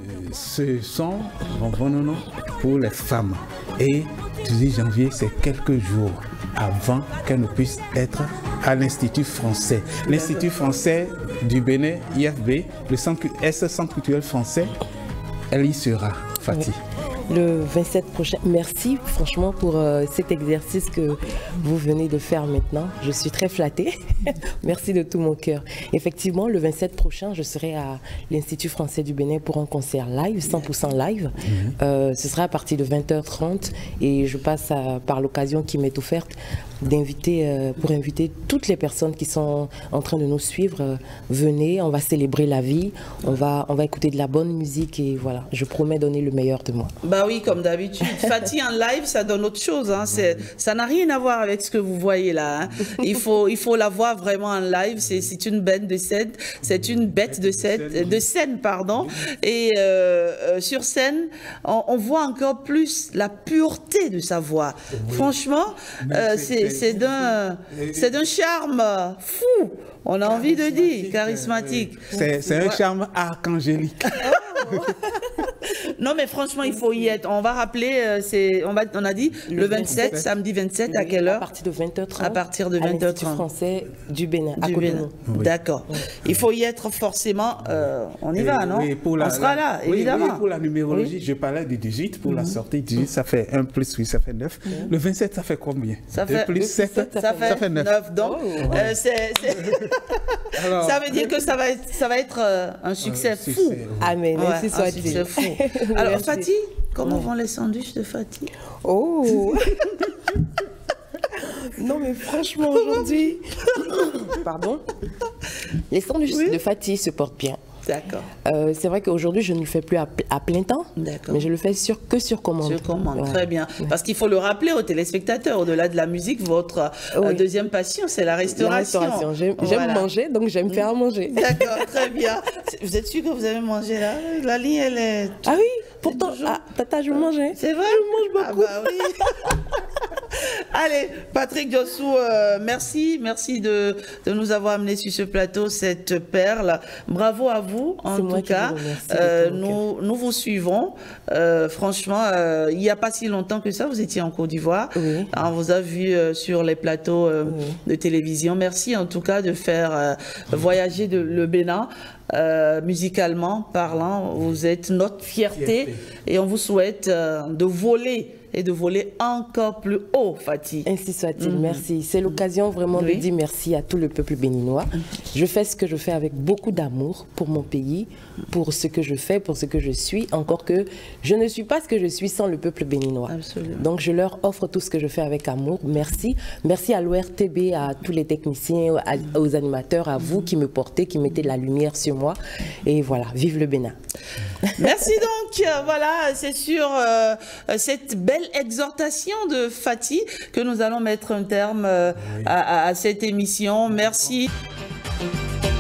ce son bon, non, non, pour les femmes. Et dix-huit janvier, c'est quelques jours avant qu'elle ne puisse être à l'Institut français. L'Institut français du Bénin, I F B, le centre, S Centre culturel français, elle y sera, Fatih. Oui. Le vingt-sept prochain. Merci franchement pour euh, cet exercice que vous venez de faire maintenant. Je suis très flattée. Merci de tout mon cœur. Effectivement, le vingt-sept prochain, je serai à l'Institut français du Bénin pour un concert live, cent pour cent live. Mm-hmm. euh, ce sera à partir de vingt heures trente et je passe à, par l'occasion qui m'est offerte d'inviter, euh, pour inviter toutes les personnes qui sont en train de nous suivre. Euh, venez, on va célébrer la vie, on va, on va écouter de la bonne musique et voilà, je promets donner le meilleur de moi. Bah oui, comme d'habitude. Fatih en live, ça donne autre chose. Hein. Ça n'a rien à voir avec ce que vous voyez là. Hein. Il faut, il faut la voir vraiment en live. C'est une bête de scène. C'est une bête de scène, de scène pardon. Et euh, sur scène, on, on voit encore plus la pureté de sa voix. Oui. Franchement, euh, c'est d'un, c'est d'un charme fou. On a envie de dire charismatique. C'est un charme archangélique. Non mais franchement il faut y être. On va rappeler, euh, c'est, on, va, on a dit le, le vingt-sept, vingt-sept, samedi vingt-sept oui, à quelle heure? À partir de vingt heures trente. À partir de vingt heures trente. À français du Bénin. Du Bénin. Oui. D'accord. Oui. Il faut y être forcément. Euh, on y et va, non oui, pour la, On sera là, oui, évidemment. Oui, pour la numérologie, oui. Je parlais du dix-huit pour mm-hmm. la sortie. dix-huit, ça fait un plus huit, ça fait neuf. Mm-hmm. Le vingt-sept, ça fait combien? Ça fait plus sept, ça, ça, fait, ça fait neuf. neuf. Donc, oh. euh, c'est, Alors, ça veut dire que ça va être, ça va être euh, un succès euh, fou. Amen. Ouais, merci, un succès fou. Alors, Fatih, comment vont les sandwichs de Fatih? Oh non mais franchement aujourd'hui, pardon, les sandwichs oui. de Fatih se portent bien. D'accord. Euh, c'est vrai qu'aujourd'hui, je ne le fais plus à, à plein temps, mais je le fais sur, que sur commande. Sur commande, ouais. Très bien. Ouais. Parce qu'il faut le rappeler aux téléspectateurs, au-delà de la musique, votre oui. euh, deuxième passion, c'est la restauration. La restauration. J'aime voilà. manger, donc j'aime faire à manger. D'accord, très bien. Vous êtes sûr que vous avez mangé là? La ligne, elle est... Ah oui, pourtant, ah, tata, je mangeais. C'est vrai? Je mange beaucoup. Ah bah oui. Allez, Patrick Diossou, euh, merci. Merci de, de nous avoir amené sur ce plateau cette perle. Bravo à vous, en tout cas. Euh, nous, nous vous suivons. Euh, franchement, euh, il n'y a pas si longtemps que ça, vous étiez en Côte d'Ivoire. Oui. On vous a vu euh, sur les plateaux euh, oui. de télévision. Merci en tout cas de faire euh, voyager de, le Bénin. Euh, musicalement parlant, vous êtes notre fierté, fierté. Et on vous souhaite euh, de voler et de voler encore plus haut, Fatih. Ainsi soit-il, mmh. Merci. C'est l'occasion vraiment oui. de dire merci à tout le peuple béninois. Je fais ce que je fais avec beaucoup d'amour pour mon pays, pour ce que je fais, pour ce que je suis, encore que je ne suis pas ce que je suis sans le peuple béninois. Absolument. Donc je leur offre tout ce que je fais avec amour. Merci. Merci à l'O R T B, à tous les techniciens, à, aux animateurs, à vous qui me portez, qui mettez de la lumière sur moi. Et voilà, vive le Bénin. Merci donc. Voilà, c'est sur euh, cette belle exhortation de Fatih que nous allons mettre un terme euh, oui. à, à cette émission. Merci.